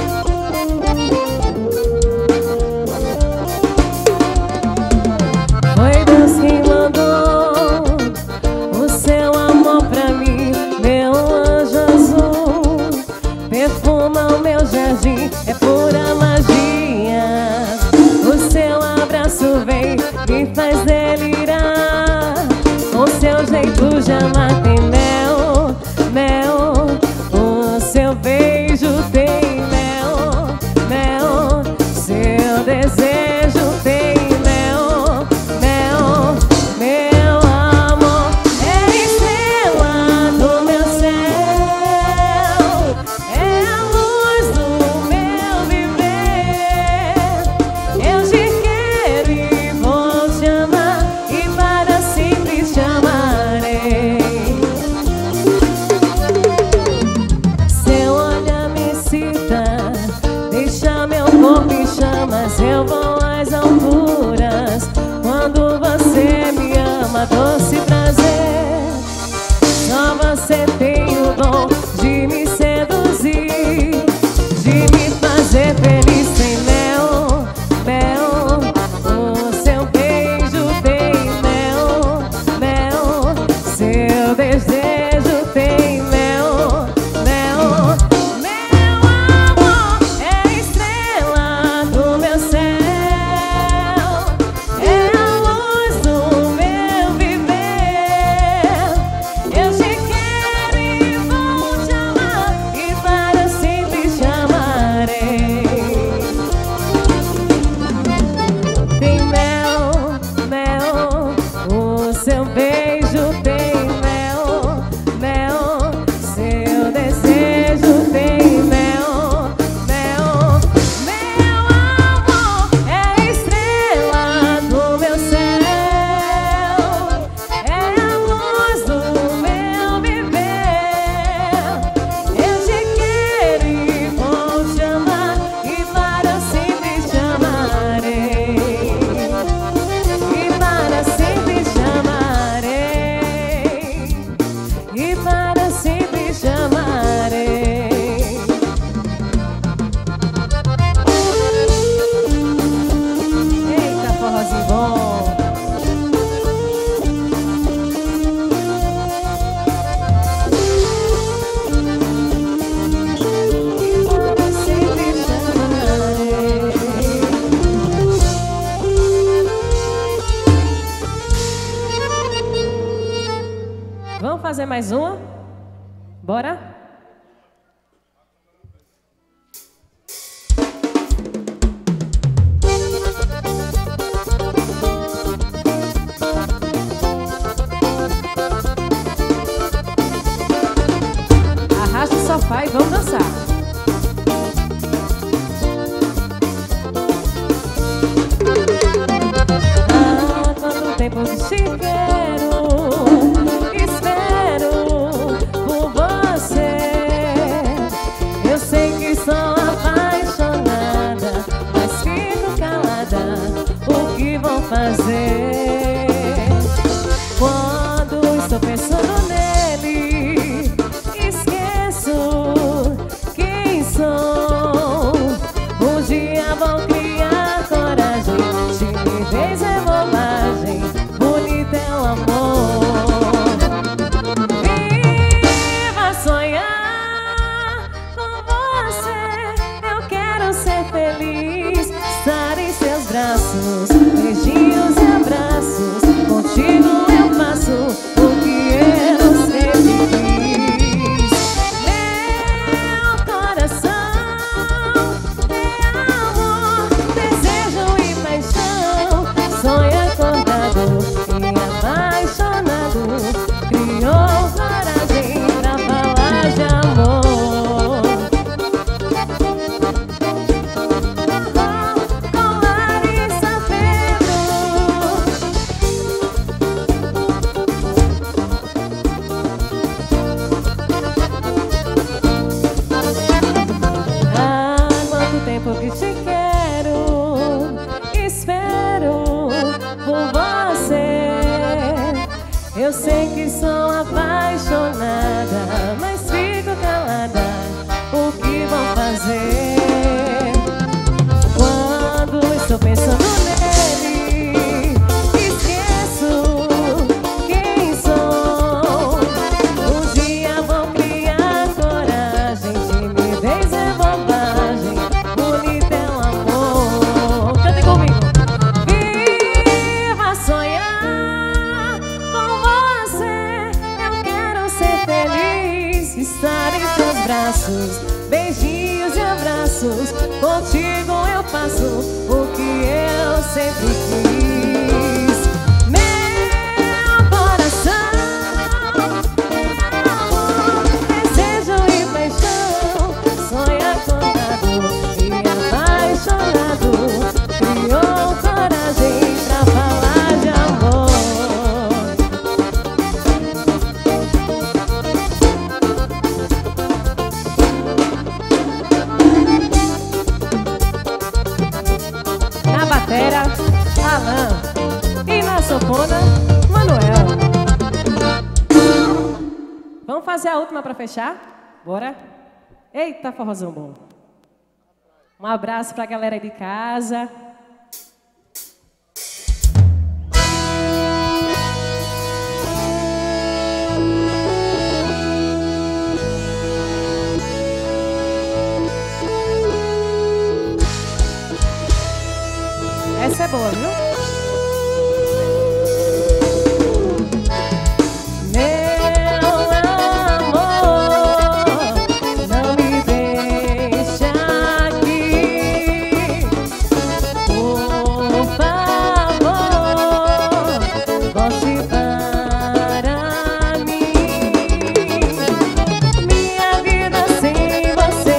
Speaker 5: Foi Deus quem mandou o seu amor pra mim, meu anjo azul. Perfuma o meu jardim, é pura magia. O seu abraço vem, me faz delirar. Com seu jeito de amar tem mel, mel. Seu beijo tem mel, mel. Seu desejo tem mel, mel. Meu amor é estrela do meu céu, é a luz do meu viver. Eu te quero e vou te amar, e para sempre te amarei. Mas eu vou às alturas quando você me ama, doce prazer. Só você tem o dom de me seduzir, de me fazer feliz. Tem mel, mel. O seu beijo tem mel, mel. Seu desejo tem mel, mel. Vamos fazer mais uma? Bora? Arrasta o sofá e vamos dançar. Ah, quanto tempo que te quero, espero por você. Eu sei que sou apaixonada, mas fico calada. O que vou fazer quando estou pensando nele? Esqueço quem sou. Um dia vou criar coragem de me dizer bobagem. Bonito é o amor. Cantem comigo. Viva sonhar com você. Eu quero ser feliz, estar em teus braços, beijinhos e abraços. Contigo eu faço o que eu sempre quis. Meu coração, desejo e paixão, sonha acordado e apaixonado. Criou coragem pra falar de amor. Na batera, Alan. E na sanfona, Manuel. Vamos fazer a última para fechar? Bora? Eita, forrozão bom. Um abraço pra galera aí de casa. Essa é boa, viu? Meu amor, não me deixa aqui, por favor, volte para mim. Minha vida sem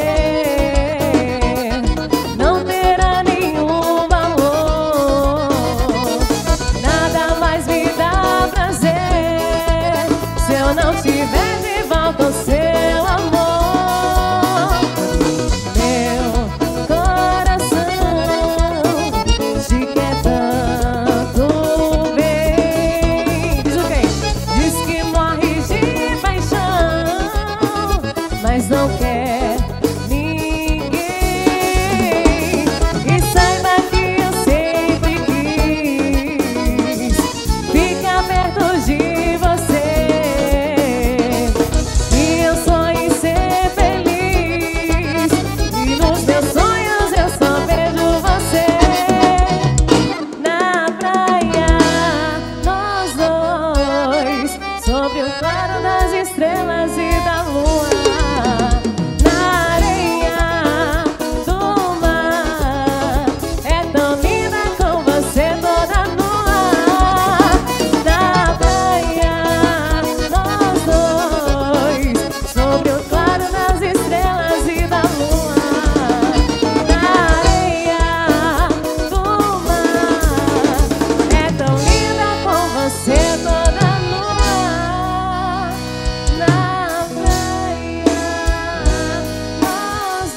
Speaker 5: você não terá nenhum valor. Nada mais me dá prazer se eu não tiver de volta o seu amor. Meu coração te quer tanto bem. Diz o quê? Diz que morre de paixão, mas não quer ninguém. E saiba que eu sempre quis ficar perto de você. E eu sonho em ser feliz, e nos meus sonhos eu só vejo você. Na praia, nós dois, sob o claro das estrelas e da lua. Na areia do mar, é tão linda com você toda nua. Na praia, nós dois, sob o claro das estrelas e da lua. Na areia do mar, é tão linda com você toda nua. Na praia, nós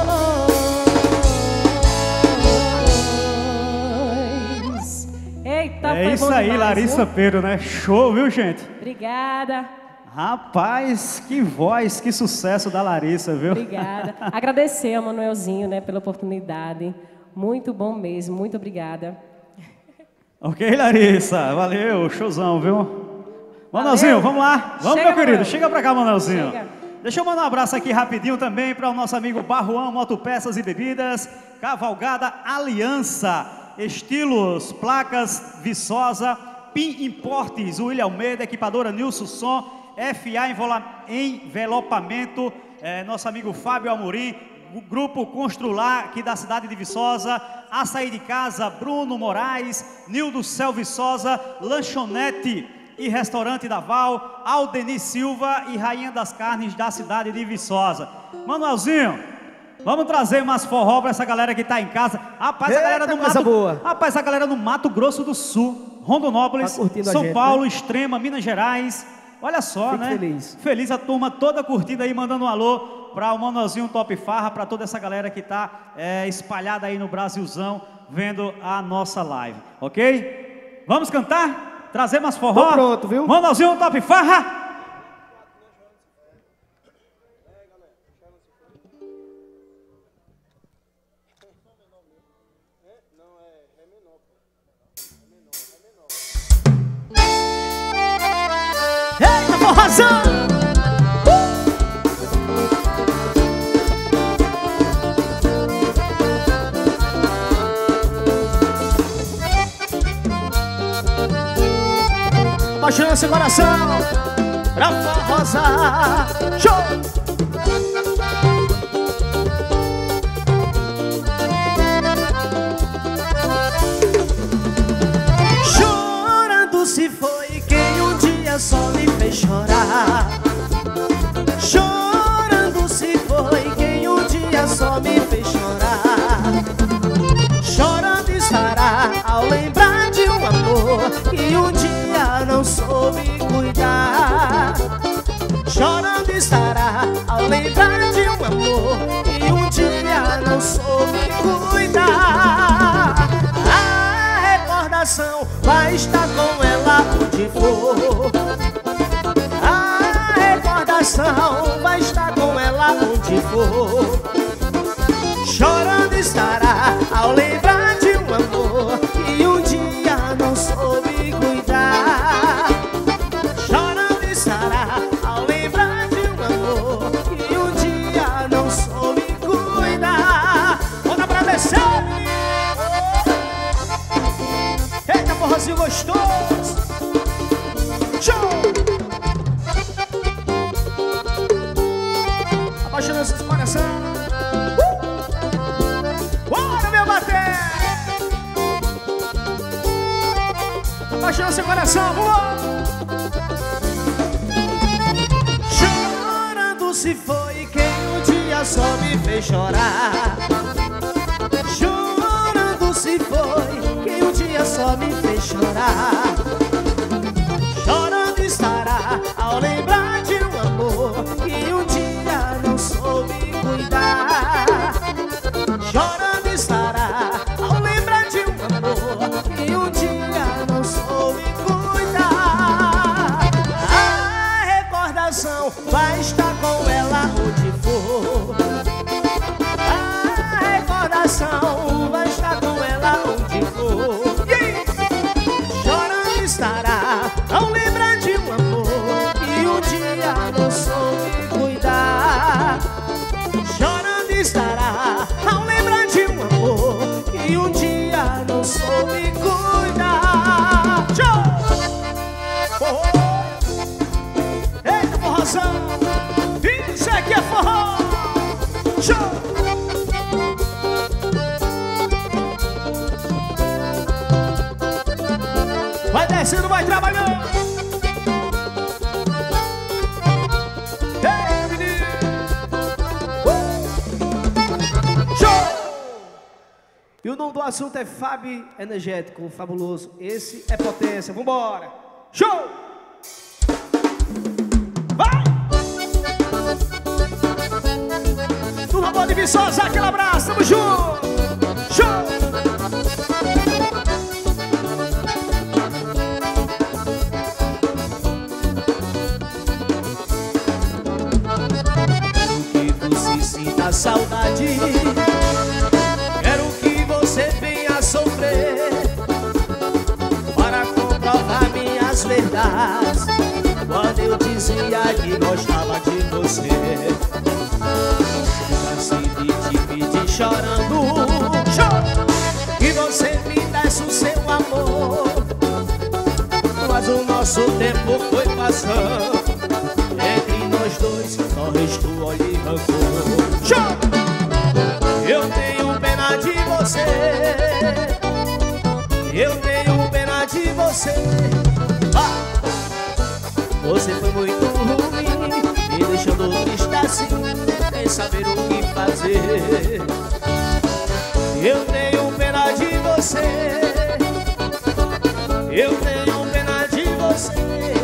Speaker 5: dois. Eita,
Speaker 1: É
Speaker 5: foi
Speaker 1: isso
Speaker 5: bom
Speaker 1: aí,
Speaker 5: demais,
Speaker 1: Larissa
Speaker 5: viu?
Speaker 1: Pedro, né? Show, viu, gente?
Speaker 5: Obrigada,
Speaker 1: Rapaz, que voz, que sucesso da Larissa, viu?
Speaker 5: obrigada. Agradecer ao Manuelzinho, né, pela oportunidade. Muito bom mesmo, muito obrigada.
Speaker 1: Ok, Larissa, valeu, showzão, viu? Manuelzinho, vamos lá. Vamos,
Speaker 5: Chega,
Speaker 1: meu querido,
Speaker 5: Manuel.
Speaker 1: chega pra cá, Manuelzinho.
Speaker 5: Chega.
Speaker 1: Deixa eu mandar um abraço aqui rapidinho também para o nosso amigo Barruão Motopeças e Bebidas, Cavalgada Aliança, Estilos, Placas Viçosa, Pim Importes, William Almeida, Equipadora Nilson Som, F A Envola- Envelopamento, eh, nosso amigo Fábio Amorim, o Grupo Constrular, aqui da cidade de Viçosa, Açaí de Casa, Bruno Moraes, Nildo Céu Viçosa, Lanchonete e Restaurante da Val, Aldeni Silva e Rainha das Carnes da cidade de Viçosa. Manuelzinho, vamos trazer umas forró pra essa galera que tá em casa. Rapaz, a
Speaker 2: Eita,
Speaker 1: galera do
Speaker 2: coisa
Speaker 1: Mato...
Speaker 2: boa.
Speaker 1: Rapaz, a galera do Mato Grosso do Sul, Rondonópolis,
Speaker 2: Tá curtindo a
Speaker 1: São
Speaker 2: gente,
Speaker 1: Paulo,
Speaker 2: né?
Speaker 1: Extrema, Minas Gerais. Olha só,
Speaker 2: Fico
Speaker 1: né?
Speaker 2: feliz.
Speaker 1: Feliz a turma toda curtindo aí, mandando um alô para o Manuelzinho Top Farra, para toda essa galera que tá é, espalhada aí no Brasilzão, vendo a nossa live, ok? Vamos cantar? Trazer mais forró?
Speaker 2: Tô pronto, viu?
Speaker 1: Manuelzinho Top Farra.
Speaker 2: Eita, forrozão! Apaixonando seu coração pra forrosar. Show! Chorando se foi quem um dia só me fez chorar. Chorando se foi quem um dia só me fez chorar. Chorando estará ao lembrar de um amor que um dia não soube cuidar. Chorando estará ao lembrar de um amor que um dia não soube cuidar. A recordação vai estar com ela onde for. A recordação vai estar com ela onde for. Chorando estará ao lembrar de um amor que um dia não soube cuidar. Chorando estará ao lembrar de um amor que um dia não soube cuidar. Bora pra descer! Eita, forrozinho gostoso! Show! Apaixonando seus coração. Bora, meu bater! Apaixonando seu coração, vamos! Chorando se foi quem um dia só me fez chorar. Chorando se foi quem um dia só me fez chorar. Chorando estará ao lembrar de um amor que um dia não soube cuidar. Chorando estará ao lembrar de um amor que um dia não soube cuidar. A recordação vai estar com ela onde for. A recordação vai estar com ela onde for. Chorando estará ao lembrar de um amor que um dia não soube cuidar. Chorando estará ao lembrar de um amor que um dia não soube cuidar. Show! Forró! Eita, forrozão! Isso aqui é forró! Show! Vai descendo, vai trabalhando! Ei, menino! E o nome do assunto é Fab Energético, fabuloso. Esse é potência. Vambora! Show! Vai! Turma boa de Viçosa, aquele abraço, tamo junto! Show! Quero que você sinta saudade. Quero que você venha sofrer para comprovar minhas verdades. Quando eu dizia que gostava de você, cansei de te pedir chorando que você me desse o seu amor. Mas o nosso tempo foi passando, entre nós dois só restou ódio e rancor. Eu tenho pena de você, eu tenho pena de você. Ah! Você foi muito ruim, me deixando triste assim, sem saber o que fazer. Eu tenho pena de você, eu tenho pena de você.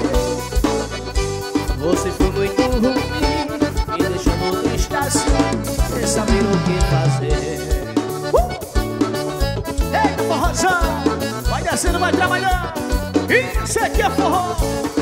Speaker 2: Você foi muito ruim, me deixando triste assim, sem saber o que fazer. uh! Eita, forrozão! Vai descendo, vai trabalhando. E você aqui é forró.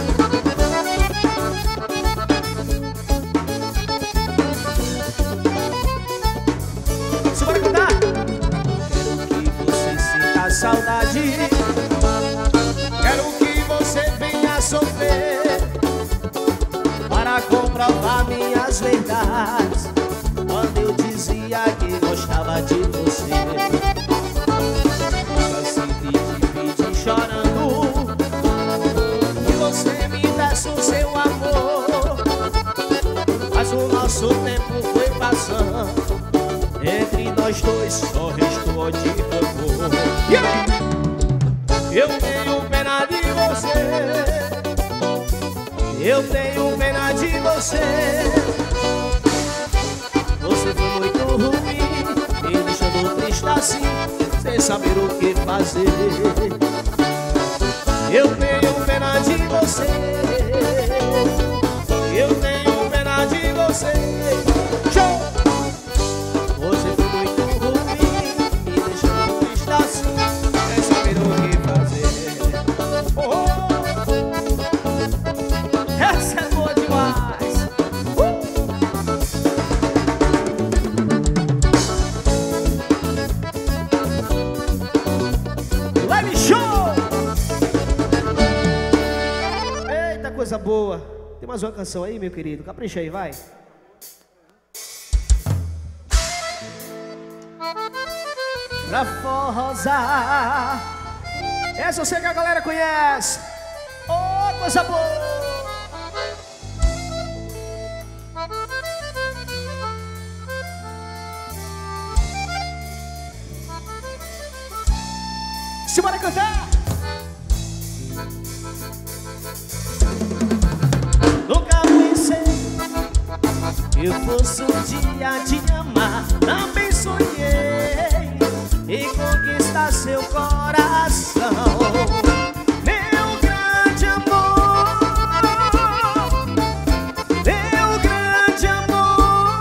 Speaker 2: Você vai cantar? Quero que você sinta saudade. Quero que você venha sofrer para comprovar minhas verdades. Quando eu dizia que gostava de você, assim te dividi chorando, e você me desse o seu amor. Mas o nosso tempo foi passando, entre nós dois só restou ódio e rancor. Eu tenho pena de você, eu tenho pena de você. Você foi muito ruim, me deixando triste assim, sem saber o que fazer. Eu tenho pena de você, eu tenho pena de você. Show! Você foi muito ruim, me deixando triste assim, sem saber o que fazer. Oh, oh. Essa é boa demais. Uh! Live show! Eita, coisa boa. Tem mais uma canção aí, meu querido? Capricha aí, vai. Pra forrosar. Essa eu sei que a galera conhece. Oh, coisa boa. Simbora cantar. Nunca pensei que eu fosse um dia te amar. Também sonhei em conquistar seu coração. Meu grande amor, meu grande amor,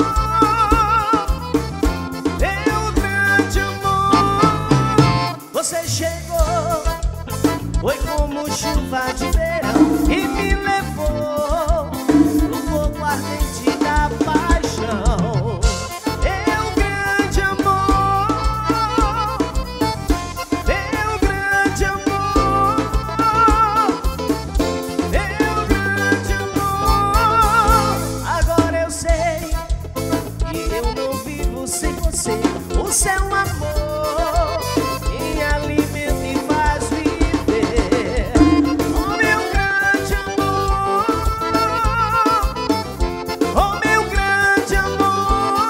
Speaker 2: meu grande amor. Você chegou, foi como chuva de verão e me levou no fogo ardente da paixão. Meu grande amor, meu grande amor, meu grande amor. Agora eu sei que eu não vivo sem você. O seu amor me alimenta e faz viver. Oh, meu grande amor, oh, meu grande amor,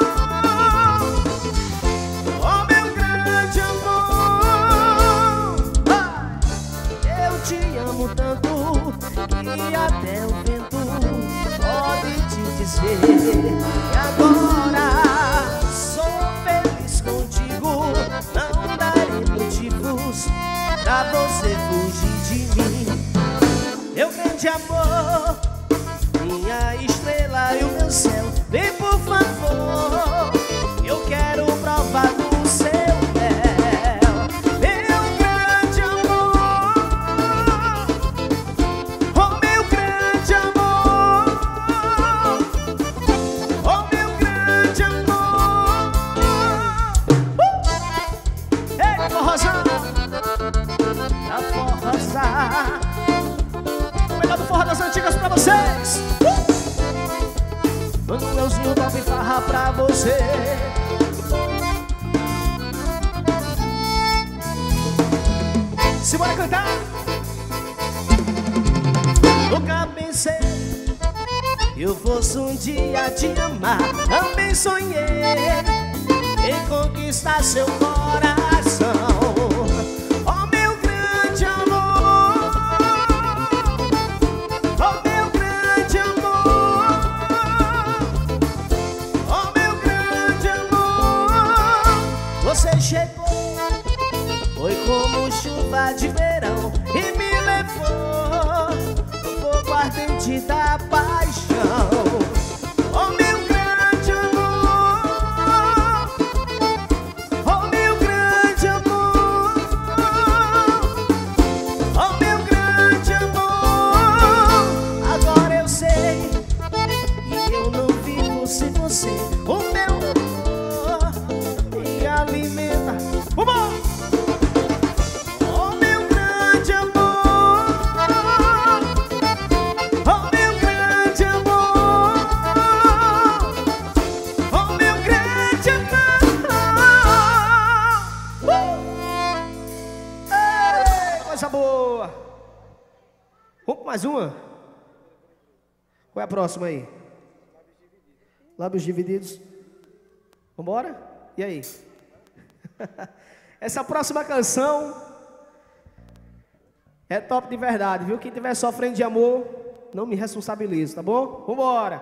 Speaker 2: oh, meu grande amor. Ah, eu te amo tanto que até o vento pode te dizer. E agora sou feliz contigo, não darei motivos pra você fugir de mim. Meu grande amor, minha estrela e o meu céu, vem por favor, eu quero provar do seu mel. Meu grande amor, oh, meu grande amor, oh, meu grande amor. Uh! Ei, forrozão, pra forrozar, o melhor do forró das antigas pra vocês. Uh! Manuelzinho Top Farra pra você. Simbora cantar. Nunca pensei que eu fosse um dia te amar. Também sonhei em conquistar seu coração. Oh, meu grande amor, oh, meu grande amor, oh, meu grande amor. Você chegou, foi como chuva de verão e me levou no fogo ardente da paixão. Oh, meu grande amor, oh, meu grande amor, oh, meu grande amor. mais uma? Qual é a próxima aí? Lábios divididos. Vambora? E aí? Essa próxima canção é top de verdade, viu? Quem estiver sofrendo de amor, não me responsabilizo, tá bom? Vambora!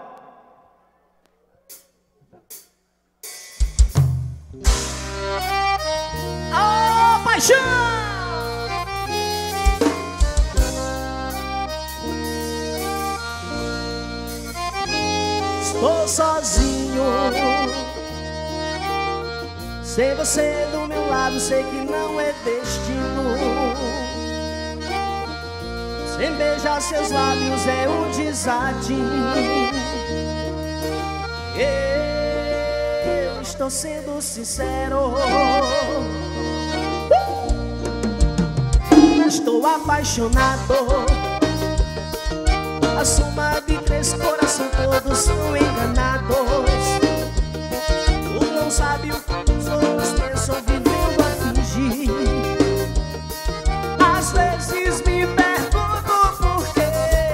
Speaker 2: Ô, paixão! Estou sozinho, sem você do meu lado, sei que não é destino. Sem beijar seus lábios é um desatino. Eu estou sendo sincero, estou apaixonado. Assuma de três coração, todos são enganados. Tu não sabe o que os outros pensam vivendo a fingir. Às vezes me pergunto por quê.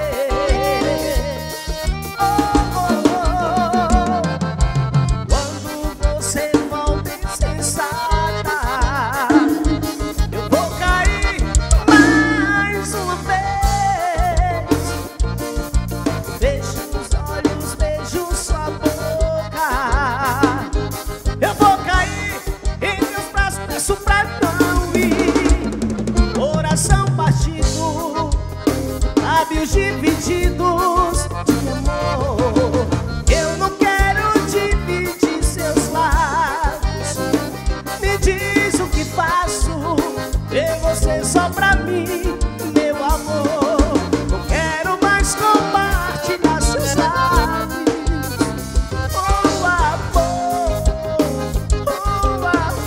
Speaker 2: Oh, oh, oh. Quando você volta insensata, eu vou cair mais uma vez. Beijo nos olhos, beijo sua boca. Eu vou cair em meus braços, peço pra não ir. Coração partido, lábios divididos de amor. Eu não quero dividir seus lábios. Me diz o que faço, ter você só pra mim, meu amor. Não quero mais compartilhar seus lábios. Oh, amor, oh,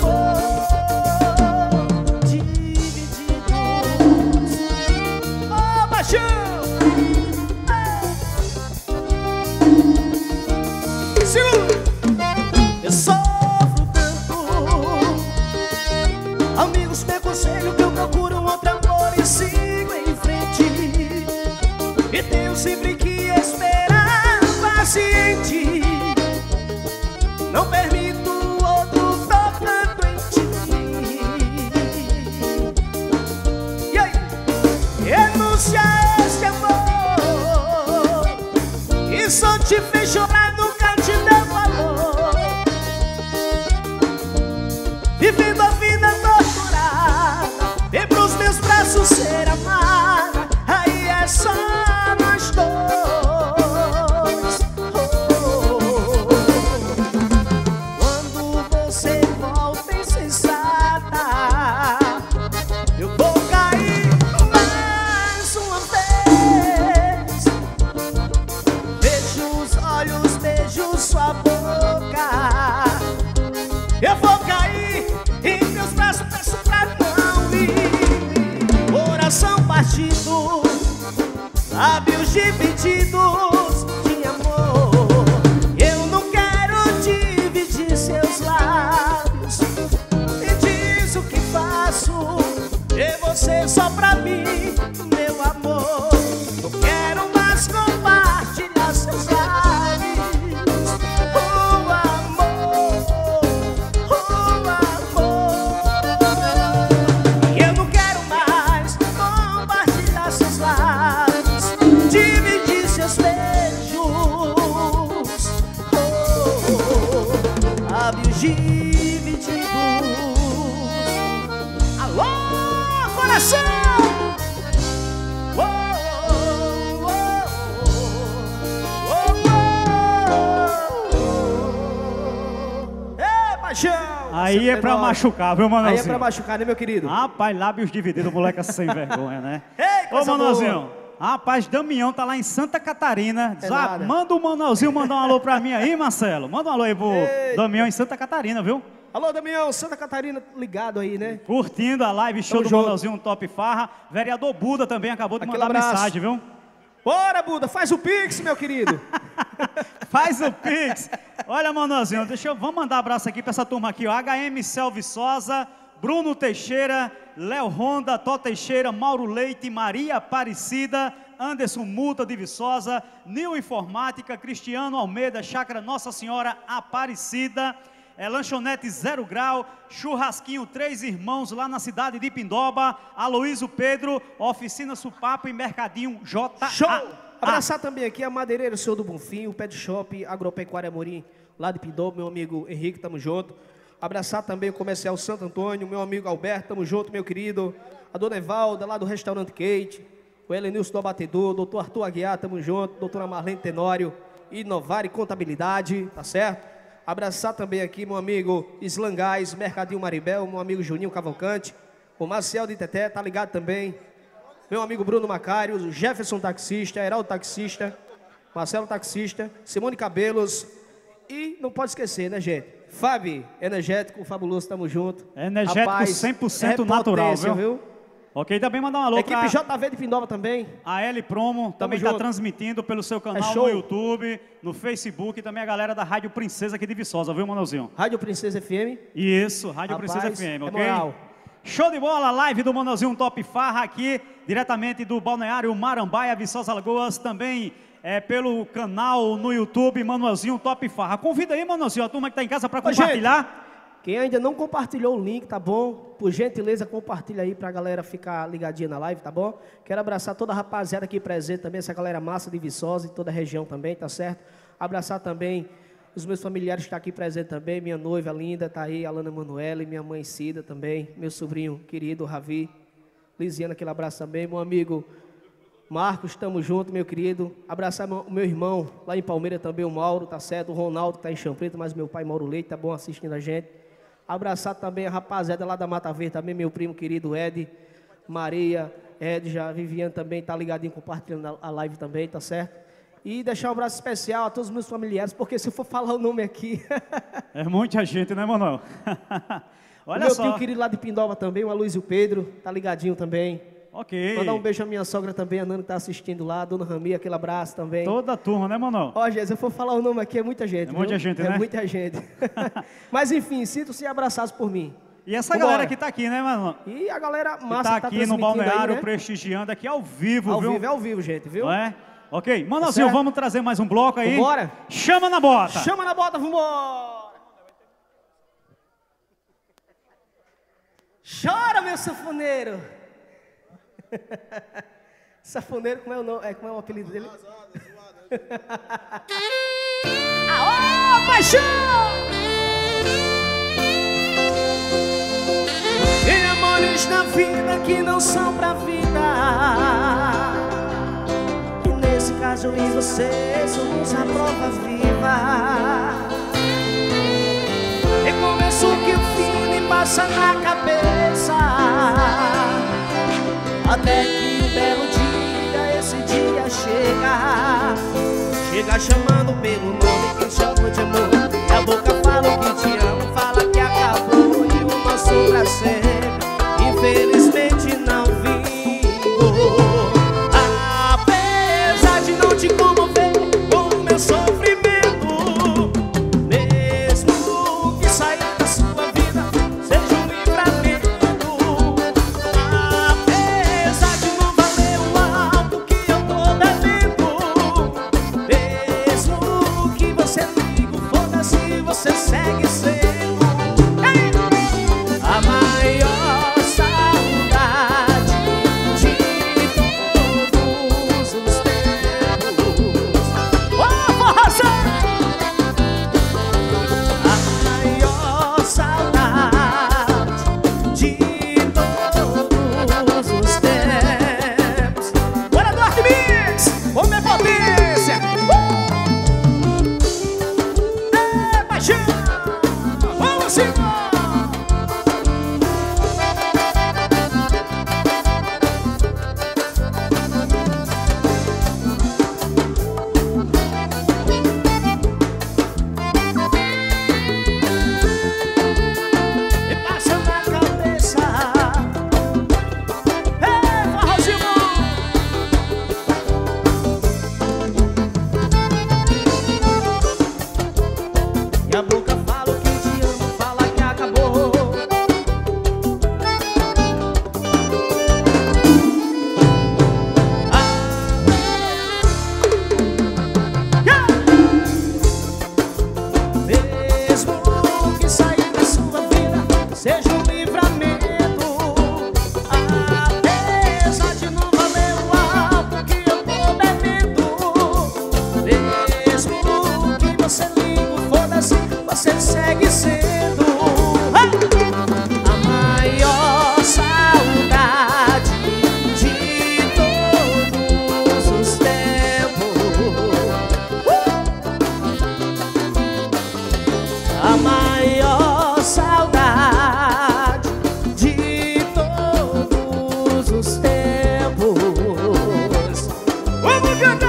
Speaker 2: amor, divididos. Oh, paixão! Segura! Eu sofro tanto. Amigos me aconselham que eu procuro um outro amor e sigo em frente. E tenho sempre que esperar paciente. Não permito outro tocando em ti. E aí? Renuncia a este amor que só te fez chorar, nunca te deu valor. Vivendo a vida torturada, vem pros meus braços ser amada. Aí é só nós dois. Oh, quando você volta insensata, eu vou cair mais uma vez. Beijo os olhos, beijo sua boca. Eu vou cair em meus braços, peço pra não ir. Coração partido, lábios divididos de amor. Eu não quero dividir seus lábios. Me diz o que faço, ter você só pra mim, meu amor. Não quero mais compartilhar seus lábios. Oh, amor, oh, amor. Eu não quero mais compartilhar seus lábios, dividir seus beijos. Oh, lábios divididos. Alô, coração! Oh, oh, oh, oh, oh. Ei, paixão!
Speaker 1: Aí é pra
Speaker 2: setenta e nove.
Speaker 1: machucar, viu,
Speaker 2: Aí é
Speaker 1: Manuelzinho?
Speaker 2: pra machucar, né, meu querido?
Speaker 1: Rapaz, lábios divididos, moleque sem vergonha, né?
Speaker 2: Ei,
Speaker 1: Ô,
Speaker 2: coisa
Speaker 1: Manuelzinho,
Speaker 2: boa.
Speaker 1: rapaz, Damião tá lá em Santa Catarina.
Speaker 2: É
Speaker 1: Já
Speaker 2: nada.
Speaker 1: manda o Manuelzinho mandar um alô pra mim aí, Marcelo. Manda um alô aí pro
Speaker 2: Eita.
Speaker 1: Damião em Santa Catarina, viu?
Speaker 2: Alô, Damião, Santa Catarina ligado aí, né?
Speaker 1: Curtindo a live show
Speaker 2: Tamo
Speaker 1: do
Speaker 2: junto.
Speaker 1: Manuelzinho, um top farra. Vereador Buda também acabou de
Speaker 2: Aquele
Speaker 1: mandar
Speaker 2: abraço.
Speaker 1: mensagem, viu?
Speaker 2: Bora, Buda, faz o pix, meu querido.
Speaker 1: Faz o Pix. Olha, Manuelzinho, deixa eu, vamos mandar um abraço aqui pra essa turma aqui, ó. H M Cel Viçosa, Bruno Teixeira, Léo Ronda, Tó Teixeira, Mauro Leite, Maria Aparecida, Anderson Multa de Viçosa, Nil Informática, Cristiano Almeida, Chácara Nossa Senhora Aparecida, é, Lanchonete Zero Grau, Churrasquinho Três Irmãos lá na cidade de Pindoba, Aloísio Pedro, Oficina Supapo e Mercadinho J A.
Speaker 2: Show! Abraçar também aqui a Madeireira Senhor do Bonfim, o Pet Shop Agropecuária Amorim, lá de Pindoba, meu amigo Henrique, tamo junto. Abraçar também o Comercial Santo Antônio, meu amigo Alberto, tamo junto, meu querido. A Dona Evalda, lá do Restaurante Kate, o Helenilson do Abatedor, o doutor Arthur Aguiar, tamo junto, doutora Marlene Tenório, Inovar e Contabilidade, tá certo? Abraçar também aqui meu amigo Slangais, Mercadinho Maribel, meu amigo Juninho Cavalcante, o Marcel de Teté, tá ligado também? Meu amigo Bruno Macário, o Jefferson Taxista, Heraldo Taxista, Marcelo Taxista, Simone Cabelos e não pode esquecer, né, gente? Fábio, energético, fabuloso, tamo junto.
Speaker 1: Energético
Speaker 2: Rapaz,
Speaker 1: cem por cento
Speaker 2: é
Speaker 1: natural,
Speaker 2: potência,
Speaker 1: viu?
Speaker 2: viu?
Speaker 1: Ok, também mandar uma alô
Speaker 2: Equipe
Speaker 1: pra
Speaker 2: J V de Pindoba também.
Speaker 1: a L Promo, também está
Speaker 2: junto.
Speaker 1: transmitindo pelo seu canal
Speaker 2: É show.
Speaker 1: no YouTube, no Facebook, e também a galera da Rádio Princesa aqui de Viçosa, viu, Manelzinho?
Speaker 2: Rádio Princesa F M.
Speaker 1: Isso, Rádio
Speaker 2: Rapaz,
Speaker 1: Princesa F M,
Speaker 2: é
Speaker 1: ok?
Speaker 2: moral.
Speaker 1: Show de bola, live do Manelzinho Top Farra aqui, diretamente do Balneário Marambaia, Viçosa Alagoas, também é, pelo canal no YouTube, Manuelzinho Top Farra. Convida aí, Manuelzinho, a turma que está em casa para compartilhar.
Speaker 2: Quem ainda não compartilhou o link, tá bom? Por gentileza, compartilha aí pra galera ficar ligadinha na live, tá bom? Quero abraçar toda a rapaziada aqui presente também, essa galera massa de Viçosa e toda a região também, tá certo? Abraçar também os meus familiares que estão aqui presentes também, minha noiva linda, tá aí, Alana Manoela, minha mãe Cida também, meu sobrinho querido, Ravi, Lisiana, aquele abraço também, meu amigo Marcos, estamos juntos, meu querido. Abraçar o meu irmão lá em Palmeira também, o Mauro, tá certo? O Ronaldo que tá em Chão Preto, mas meu pai Mauro Leite, tá bom assistindo a gente. Abraçar também a rapaziada lá da Mata Verde, também meu primo querido Ed, Maria, Edja, Viviane também tá ligadinho, compartilhando a live também, tá certo? E deixar um abraço especial a todos os meus familiares, porque se eu for falar o nome aqui...
Speaker 1: É muita gente, né, Manuel? Olha
Speaker 2: o meu
Speaker 1: só.
Speaker 2: tio querido lá de Pindoba também, o Aloysio Pedro, tá ligadinho também.
Speaker 1: Ok.
Speaker 2: Mandar um beijo à minha sogra também, a Nana que tá assistindo lá, a Dona Rami, aquele abraço também.
Speaker 1: Toda a turma, né, Manuel?
Speaker 2: Ó, gente, se eu for falar o nome aqui, é muita gente,
Speaker 1: É muita
Speaker 2: viu?
Speaker 1: gente,
Speaker 2: é
Speaker 1: né?
Speaker 2: É muita gente. Mas enfim, sinto-se abraçados por mim.
Speaker 1: E essa
Speaker 2: Vambora.
Speaker 1: galera que tá aqui, né, Manuel?
Speaker 2: E a galera
Speaker 1: Que
Speaker 2: massa
Speaker 1: tá
Speaker 2: que tá
Speaker 1: aqui no
Speaker 2: transmitindo
Speaker 1: Balneário,
Speaker 2: aí, né?
Speaker 1: prestigiando aqui ao vivo,
Speaker 2: Ao
Speaker 1: viu?
Speaker 2: vivo, é ao vivo, gente, viu?
Speaker 1: Não é? Ok. Manuelzinho,
Speaker 2: certo?
Speaker 1: vamos trazer mais um bloco aí?
Speaker 2: Vambora.
Speaker 1: Chama na bota.
Speaker 2: Chama na bota, vambora! Chora, meu sanfoneiro! Sanfoneiro, como é o nome? É, como é o apelido dele? Aô, paixão! Tem amores na vida que não são pra vida. E nesse caso eu e você somos a prova viva. E começo que o fim me passa na cabeça. Até que um belo dia, esse dia chega. Chega chamando pelo nome que chama de amor. E a boca fala que te amo, fala que acabou. E o nosso pra sempre, infelizmente não vingou. Apesar de não te comover com o meu sofrimento, mesmo que sair da sua vida seja um livramento. Apesar de não valer o alto que eu tô devendo, mesmo que você ligue o fogo canta!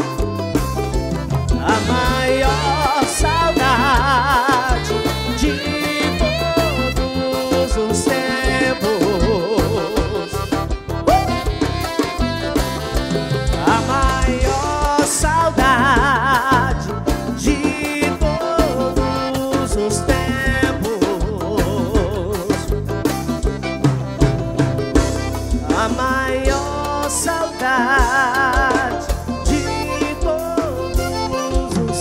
Speaker 2: A maior saudade de todos os tempos. A maior saudade de todos os tempos. A maior saudade de todos os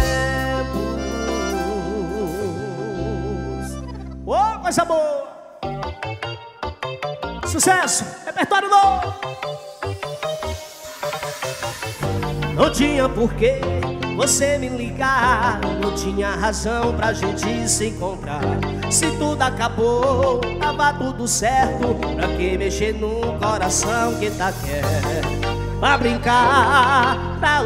Speaker 2: tempos. Ô, coisa boa! Sucesso! Repertório novo! Não tinha porquê você me ligar, não tinha razão pra gente se encontrar. Se tudo acabou, tava tudo certo. Pra que mexer num coração que tá quieto? Pra brincar, pra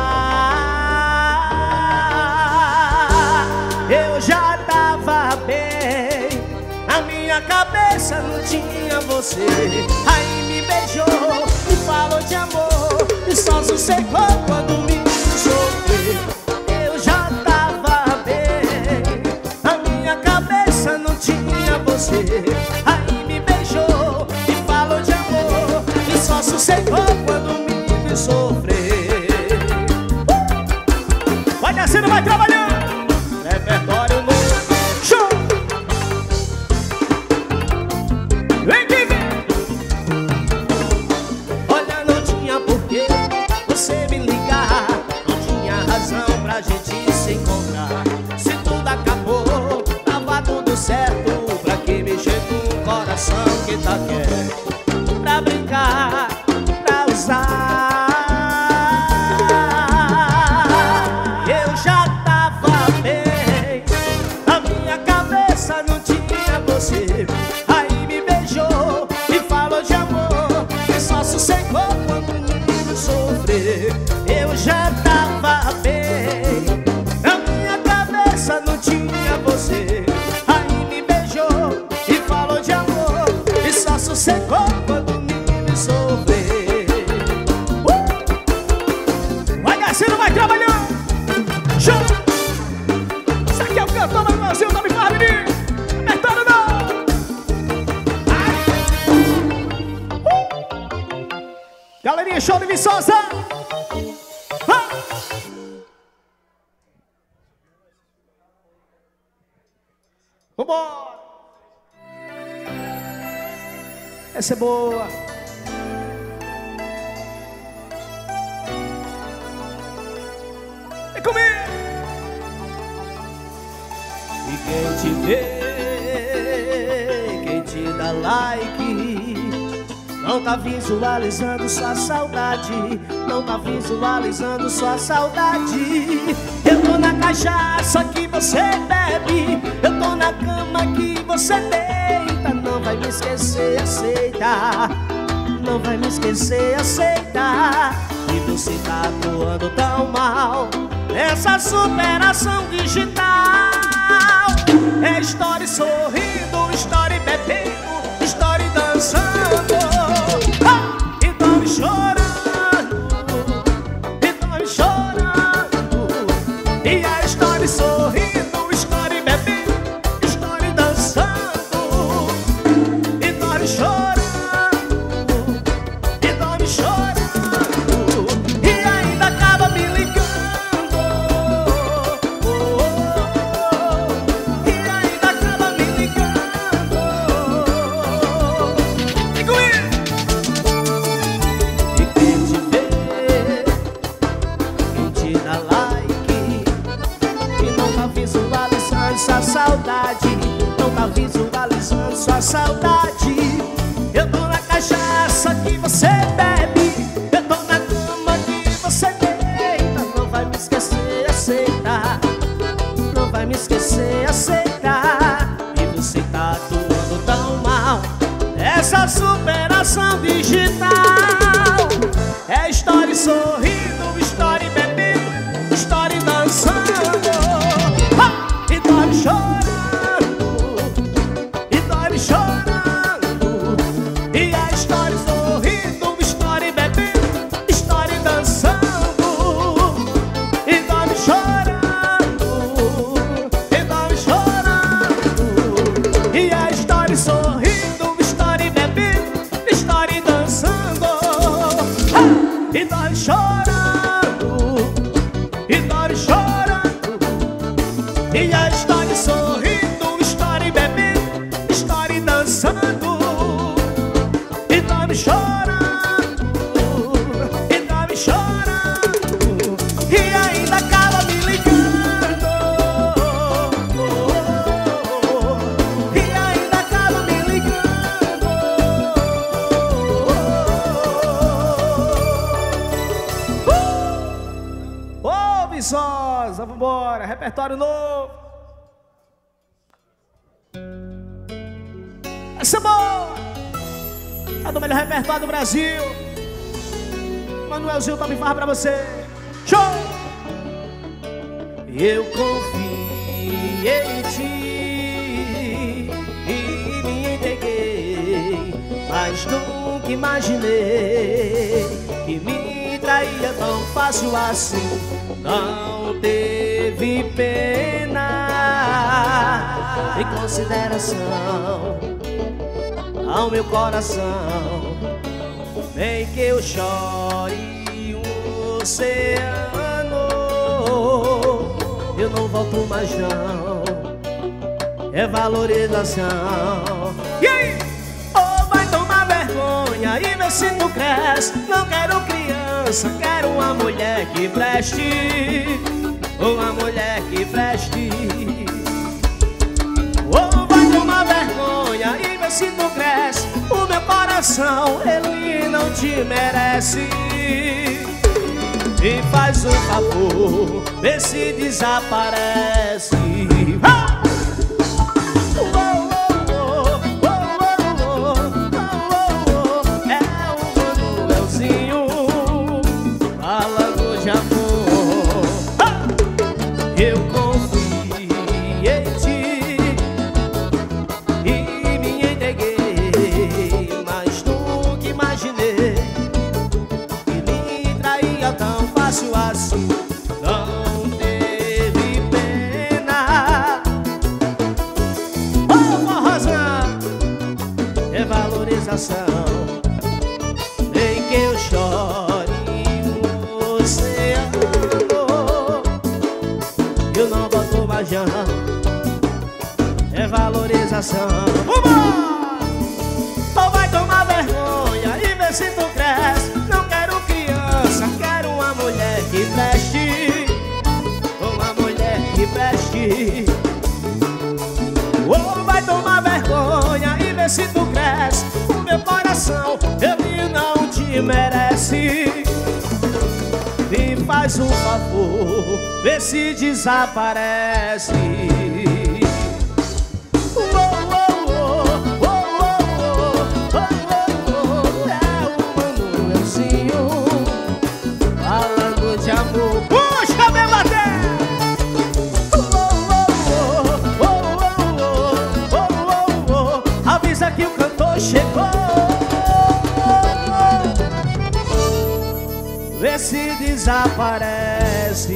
Speaker 2: usar. Eu já tava bem, na minha cabeça não tinha você. Aí me beijou, me falou de amor, e só sossegou quando me sofrer. Eu já tava bem, na minha cabeça não tinha você. Aí me beijou, me falou de amor, e só sossegou quando me viu sofrer. uh! Vai descendo, vai trabalhando. Repertório novo. Show! Vem que vem. Olha, não tinha porquê você me ligar, não tinha razão pra gente se encontrar. Se tudo acabou, tava tudo certo. Pra que mexer com o coração que tá quieto? Pra brincar, pra usar. Eu já tava bem, na minha cabeça não tinha você. Aí me beijou, me falou de amor, e só sossegou quando me sofrer. Eu já tava bem, na minha cabeça não tinha você. Aí me beijou e falou de amor, e só sossegou quando me sofrer. uh! Vai descendo, vai trabalhando. Show! Isso aqui é o cantor do Brasil, tá me falando, menino. Apertando não. Galerinha, show de Viçosa! Ah! Vambora! Essa é boa! Vem comigo! E quem te vê, quem te dá like, não tá visualizando sua saudade, não tá visualizando sua saudade. Eu tô na cachaça que você bebe, eu tô na cama que você deita. Não vai me esquecer, aceita. Não vai me esquecer, aceita. E você tá atuando tão mal nessa superação digital. É story sorrindo, story bebendo, story dançando. E dorme chorando, e dorme chorando. E a story sorrindo, story bebendo, story dançando. E dorme chorando, e dorme chorando. E ainda acaba me ligando. Oh, oh, oh. E ainda acaba me ligando. E comigo! E quem te vê, quem te dá like, que não tá visualizando sua saudade, não tá visualizando sua saudade. Eu tô na cachaça que você bebe, eu tô na cama que você deita. Não vai me esquecer, aceita. Não vai me esquecer, aceita. E você tá atuando tão mal essa superação digital. É story sorrindo, story bebendo, story dançando. Ha! E dorme chorando, e dorme chorando. E a story sorrindo, story bebendo, story dançando. Viçosa, vambora, repertório novo. Essa é boa! É do melhor repertório do Brasil. Manuelzinho Top Farra pra você. Show!
Speaker 3: Eu confiei em ti e me entreguei, mas nunca imaginei que me traía tão fácil assim. Não teve pena e consideração ao meu coração, nem que eu chore um oceano, eu não volto mais não, é valorização.
Speaker 2: E aí?
Speaker 3: Oh, vai tomar vergonha e vê se tu cresce. Não quero criança, quero uma mulher que preste, uma mulher que preste. Oh, vai tomar vergonha e vê se tu cresce. O meu coração, ele não te merece. E faz um favor, vê se desaparece. Ah! Eu confiei em ti e me entreguei, mas nunca imaginei que me traía tão fácil assim. Não teve pena. Oh, forrozão, é valorização, nem que eu chore no oceano, eu não boto mais não, é valorização. Vambora! Ou vai tomar vergonha e vê se tu cresce. Não quero criança, quero uma mulher que preste, uma mulher que preste. Ou vai tomar vergonha e vê se tu cresce. O meu coração, ele não te merece. Me faz um favor, vê se desaparece. Oh, oh, oh, oh, oh, oh, oh, oh. É o Manuelzinho falando de amor. Puxa, meu bater! Oh, oh, oh, oh, oh, oh, oh. Avisa que o cantor chegou. Vê se desaparece.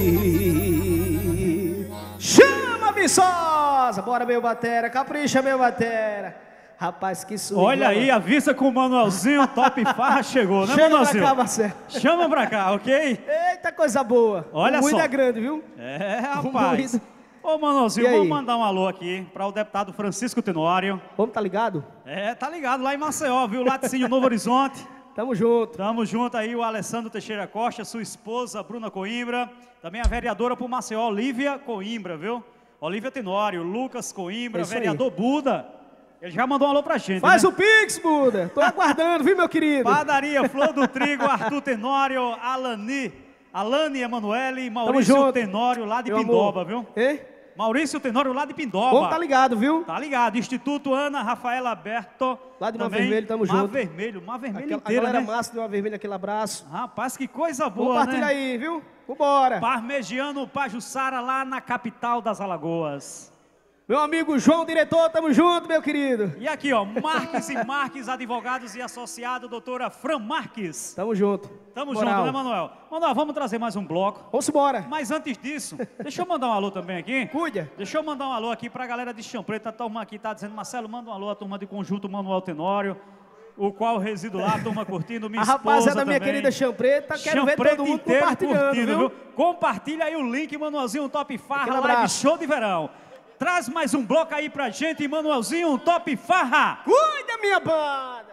Speaker 2: Chama, Viçosa! Bora, meu batera, capricha, meu batera. Rapaz, que sujo.
Speaker 1: Olha aí, avisa com o Manuelzinho Top Farra chegou, né,
Speaker 2: Chega
Speaker 1: Manuelzinho?
Speaker 2: pra cá, Marcelo.
Speaker 1: Chama pra cá, ok?
Speaker 2: Eita, coisa boa.
Speaker 1: Olha
Speaker 2: o muito
Speaker 1: só.
Speaker 2: é grande, viu?
Speaker 1: É, rapaz.
Speaker 2: moído.
Speaker 1: Ô, Manuelzinho,
Speaker 2: E aí?
Speaker 1: vamos mandar um alô aqui para o deputado Francisco Tenório.
Speaker 2: Vamos, tá ligado?
Speaker 1: É, tá ligado, lá em Maceió, viu? Laticínio Novo Horizonte.
Speaker 2: Tamo junto.
Speaker 1: Tamo junto aí, o Alessandro Teixeira Costa, sua esposa, Bruna Coimbra. Também a vereadora por Maceió, Olívia Coimbra, viu? Olívia Tenório, Lucas Coimbra,
Speaker 2: É isso
Speaker 1: vereador Buda. Ele já mandou um alô pra gente,
Speaker 2: Faz
Speaker 1: né?
Speaker 2: o Pix, Buda. Tô aguardando, viu, meu querido?
Speaker 1: Padaria Flor do Trigo, Arthur Tenório, Alani, Alane Emanuele e Maurício
Speaker 2: junto.
Speaker 1: Tenório, lá de
Speaker 2: Meu
Speaker 1: Pindoba,
Speaker 2: amor.
Speaker 1: viu?
Speaker 2: Hein?
Speaker 1: Maurício Tenório, lá de Pindoba.
Speaker 2: Vamos, tá ligado, viu?
Speaker 1: Tá ligado. Instituto Ana Rafaela Alberto.
Speaker 2: Lá de Mar
Speaker 1: também.
Speaker 2: Vermelho, tamo
Speaker 1: Mar
Speaker 2: junto.
Speaker 1: Vermelho, Mar Vermelho
Speaker 2: Aquela,
Speaker 1: inteira,
Speaker 2: a galera
Speaker 1: né?
Speaker 2: massa de Uma Vermelha, aquele abraço.
Speaker 1: Rapaz, que coisa boa,
Speaker 2: Compartilha
Speaker 1: né?
Speaker 2: aí, viu? Vambora.
Speaker 1: Parmegiano Pajuçara, lá na capital das Alagoas.
Speaker 2: Meu amigo João, diretor, tamo junto, meu querido.
Speaker 1: E aqui, ó, Marques e Marques, advogados e associado, doutora Fran Marques.
Speaker 2: Tamo junto.
Speaker 1: Tamo
Speaker 2: Moral.
Speaker 1: junto, né, Manuel? Manuel, vamos trazer mais um bloco.
Speaker 2: Vamos embora.
Speaker 1: Mas antes disso, deixa eu mandar um alô também aqui.
Speaker 2: Cuida.
Speaker 1: Deixa eu mandar um alô aqui pra galera de Chão Preto. A turma aqui tá dizendo, Marcelo, manda um alô à turma de Conjunto Manuel Tenório, o qual resido lá, a turma curtindo, minha
Speaker 2: A
Speaker 1: esposa
Speaker 2: rapaziada minha
Speaker 1: também.
Speaker 2: querida Chão Preta, quero
Speaker 1: Chão
Speaker 2: ver
Speaker 1: Preto
Speaker 2: todo mundo
Speaker 1: inteiro
Speaker 2: compartilhando,
Speaker 1: curtindo,
Speaker 2: viu?
Speaker 1: Compartilha aí o link, Manuelzinho, um Top Farra,
Speaker 2: Aquele
Speaker 1: live
Speaker 2: abraço.
Speaker 1: show de verão. Traz mais um bloco aí pra gente, Manuelzinho, um Top Farra.
Speaker 2: Cuida, minha banda.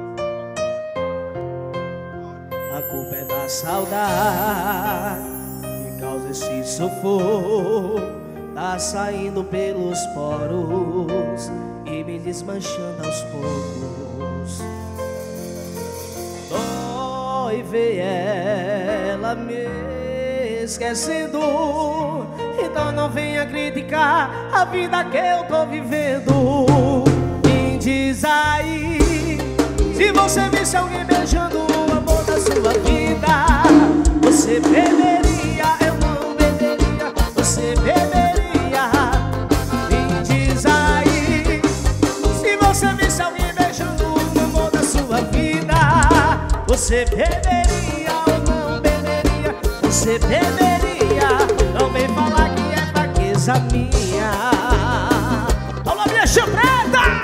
Speaker 3: A culpa é da saudade Esse sufoco tá saindo pelos poros e me desmanchando aos poucos. Dói ver ela me esquecendo, então não venha criticar a vida que eu tô vivendo. Me diz aí, se você visse alguém beijando o amor da sua vida, você beberia, eu não beberia, você beberia. Me diz aí, se você visse alguém beijando o amor da sua vida, você beberia ou não beberia, você beberia. Não vem falar que é fraqueza minha. Alô, minha chambrada!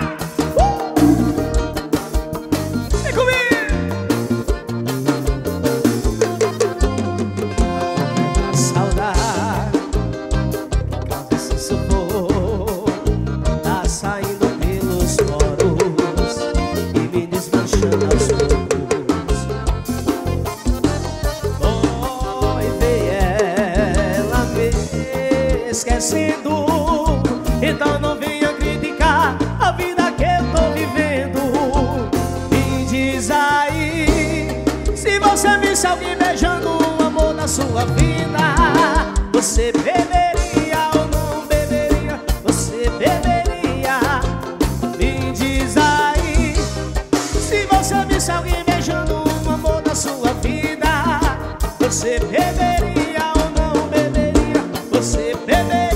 Speaker 3: Esquecido, então não venha criticar a vida que eu tô vivendo. Me diz aí, se você visse alguém beijando o amor da sua vida, você beberia ou não beberia, você beberia. Me diz aí, se você visse alguém beijando o amor da sua vida, você beberia ou não beberia, você beberia.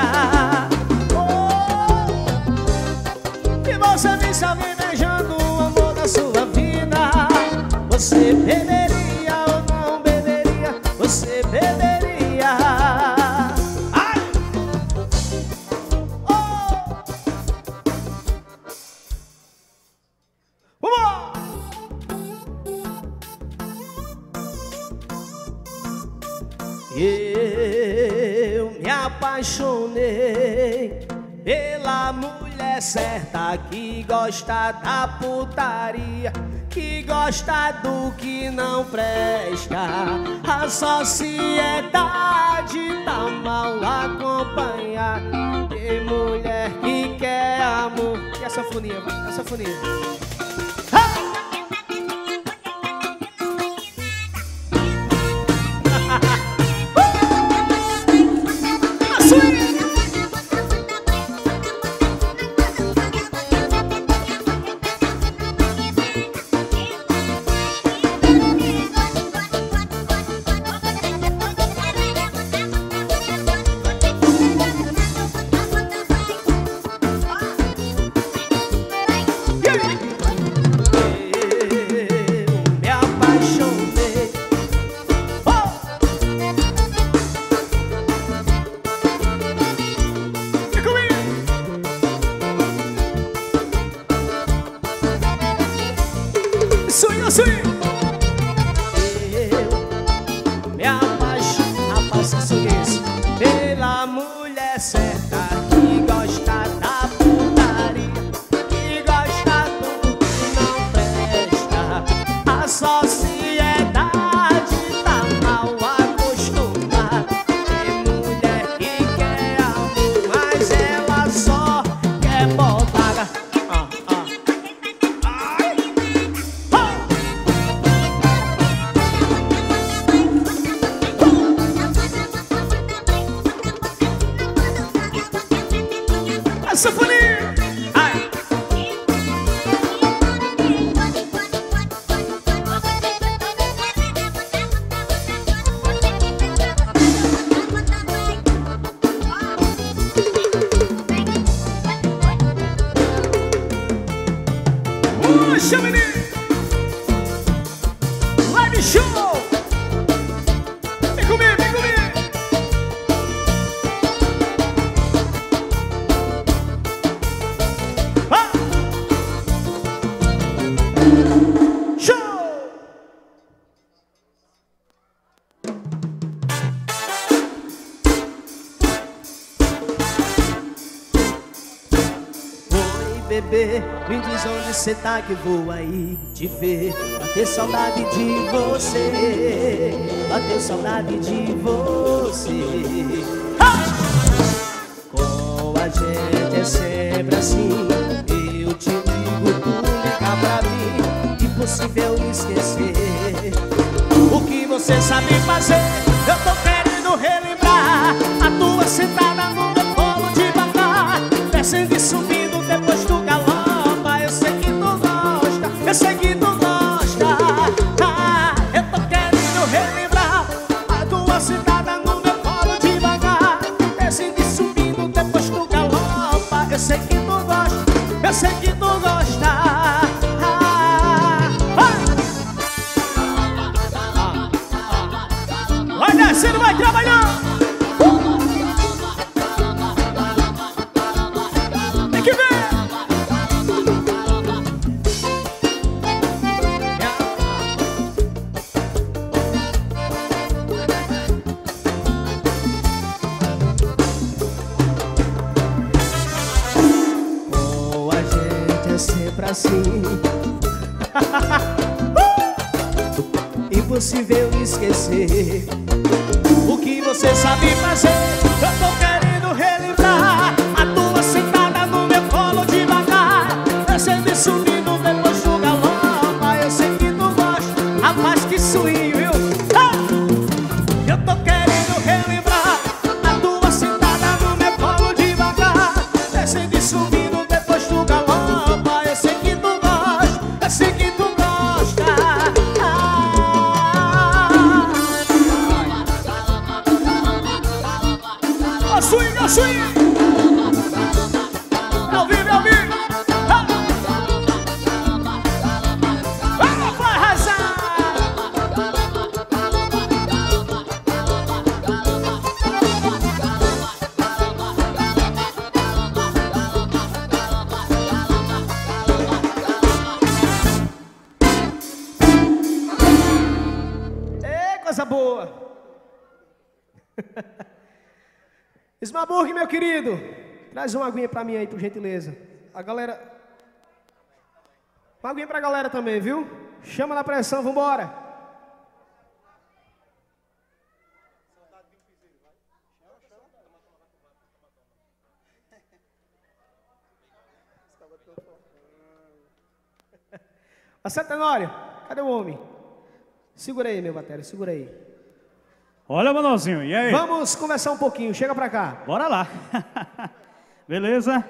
Speaker 3: Oh, se você visse alguém beijando o amor da sua vida, você beberia ou não beberia, você beberia. Ai! Oh! Vamos! Eu me apaixonei pela mulher certa, que gosta da putaria, que gosta do que não presta. A sociedade tá mal acompanhada. Tem mulher que quer amor. E a sanfonia? A sanfonia. Pela mulher certa, que gosta da putaria, que gosta do que não presta. A sociedade tá mal acostumada. Tem mulher que quer amor, mas ela só quer botar. Ah, ah. Ai. Oh. Sanfonia! Ai! Puxa, menino! Live show! Vem comigo, vem comigo! bebê. Me diz onde cê tá que vou aí te ver. Bater saudade de você, bater saudade de você. Com a gente é sempre assim. Eu te ligo, tu liga pra mim. Impossível esquecer o que você sabe fazer. Eu tô querendo relembrar a tua sentada no meu colo devagar, descendo e subindo depois tu galopa. Eu sei que tu gosta, eu sei que tu gosta. Ah, eu tô querendo relembrar a tua sentada no meu colo devagar, descendo e subindo depois tu galopa. Eu sei que tu gosta, eu sei que tu gosta. Vai descendo, vai trabalhando. Tem que ver. Com a gente é sempre assim. Impossível esquecer o que você sabe fazer. Eu tô querendo relembrar a tua sentada no meu colo devagar, descendo e subindo depois do galopa. Eu sei que tu gosta, rapaz, que swing, viu? Ah! Eu tô querendo relembrar a tua sentada no meu colo devagar, descendo e subindo depois do galopa. Eu sei que tu gosta, eu sei que tu gosta. Swing, ao swing! Ao vivo, ao vivo! Vamos, vai arrasar! Ei, coisa boa! Smaburg, meu querido, traz uma aguinha pra mim aí, por gentileza. A galera... Uma aguinha pra galera também, viu? Chama na pressão, vambora. A Tenório, cadê o homem? Segura aí, meu batera, segura aí.
Speaker 1: Olha, Manuelzinho, e aí?
Speaker 2: Vamos conversar um pouquinho, chega pra cá.
Speaker 1: Bora lá. Beleza?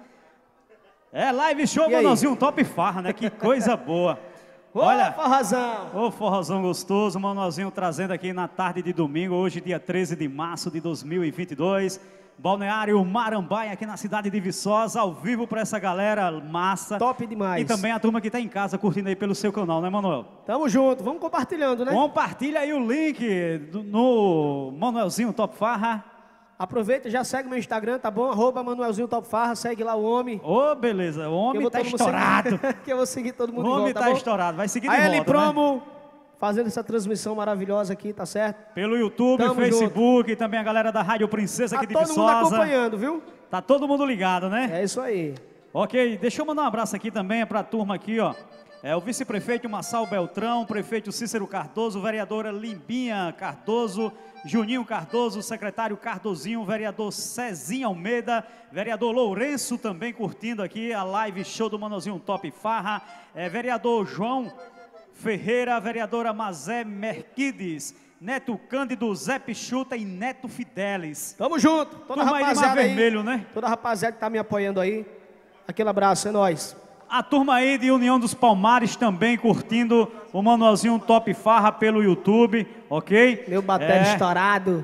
Speaker 1: É, live show,
Speaker 2: E aí?
Speaker 1: Manuelzinho, top farra, né? Que coisa boa.
Speaker 2: Ô,
Speaker 1: Olha,
Speaker 2: forrazão.
Speaker 1: ô forrozão gostoso, Manuelzinho trazendo aqui na tarde de domingo, hoje dia treze de março de dois mil e vinte e dois. Balneário Marambaia, aqui na cidade de Viçosa, ao vivo pra essa galera massa.
Speaker 2: Top demais.
Speaker 1: E também a turma que tá em casa curtindo aí pelo seu canal, né, Manuel?
Speaker 2: Tamo junto, vamos compartilhando, né?
Speaker 1: Compartilha aí o link do- no Manuelzinho Top Farra.
Speaker 2: Aproveita, já segue meu Instagram, tá bom? Arroba Manuelzinho Top Farra, segue lá o homem.
Speaker 1: Ô, beleza, o
Speaker 2: que eu
Speaker 1: homem
Speaker 2: vou
Speaker 1: tá
Speaker 2: todo mundo
Speaker 1: estourado.
Speaker 2: seguir- que eu vou seguir todo
Speaker 1: O
Speaker 2: mundo de
Speaker 1: homem
Speaker 2: volta,
Speaker 1: tá
Speaker 2: tá bom?
Speaker 1: estourado, vai seguir de
Speaker 2: A L
Speaker 1: volta, né?
Speaker 2: Promo, fazendo essa transmissão maravilhosa aqui, tá certo?
Speaker 1: Pelo YouTube,
Speaker 2: Tamo
Speaker 1: Facebook, e também a galera da Rádio Princesa
Speaker 2: Tá
Speaker 1: aqui de
Speaker 2: todo mundo
Speaker 1: Viçosa.
Speaker 2: acompanhando, viu?
Speaker 1: Tá todo mundo ligado, né?
Speaker 2: É isso aí.
Speaker 1: Ok, deixa eu mandar um abraço aqui também para a turma aqui, ó. É o vice-prefeito Massal Beltrão, prefeito Cícero Cardoso, vereadora Limbinha Cardoso, Juninho Cardoso, secretário Cardozinho, vereador Cezinho Almeida, vereador Lourenço também curtindo aqui a live show do Manuelzinho Top Farra, é, vereador João Ferreira, vereadora Mazé Merquides, Neto Cândido, Zé Pichuta e Neto Fidelis.
Speaker 2: Tamo junto. Toda
Speaker 1: Turma aí de Mar
Speaker 2: rapaziada aí,
Speaker 1: Vermelho, né?
Speaker 2: Toda a rapaziada que tá me apoiando aí. Aquele abraço, é nóis.
Speaker 1: A turma aí de União dos Palmares também curtindo o Manuelzinho Top Farra pelo YouTube, ok?
Speaker 2: Meu batéria
Speaker 1: É,
Speaker 2: estourado.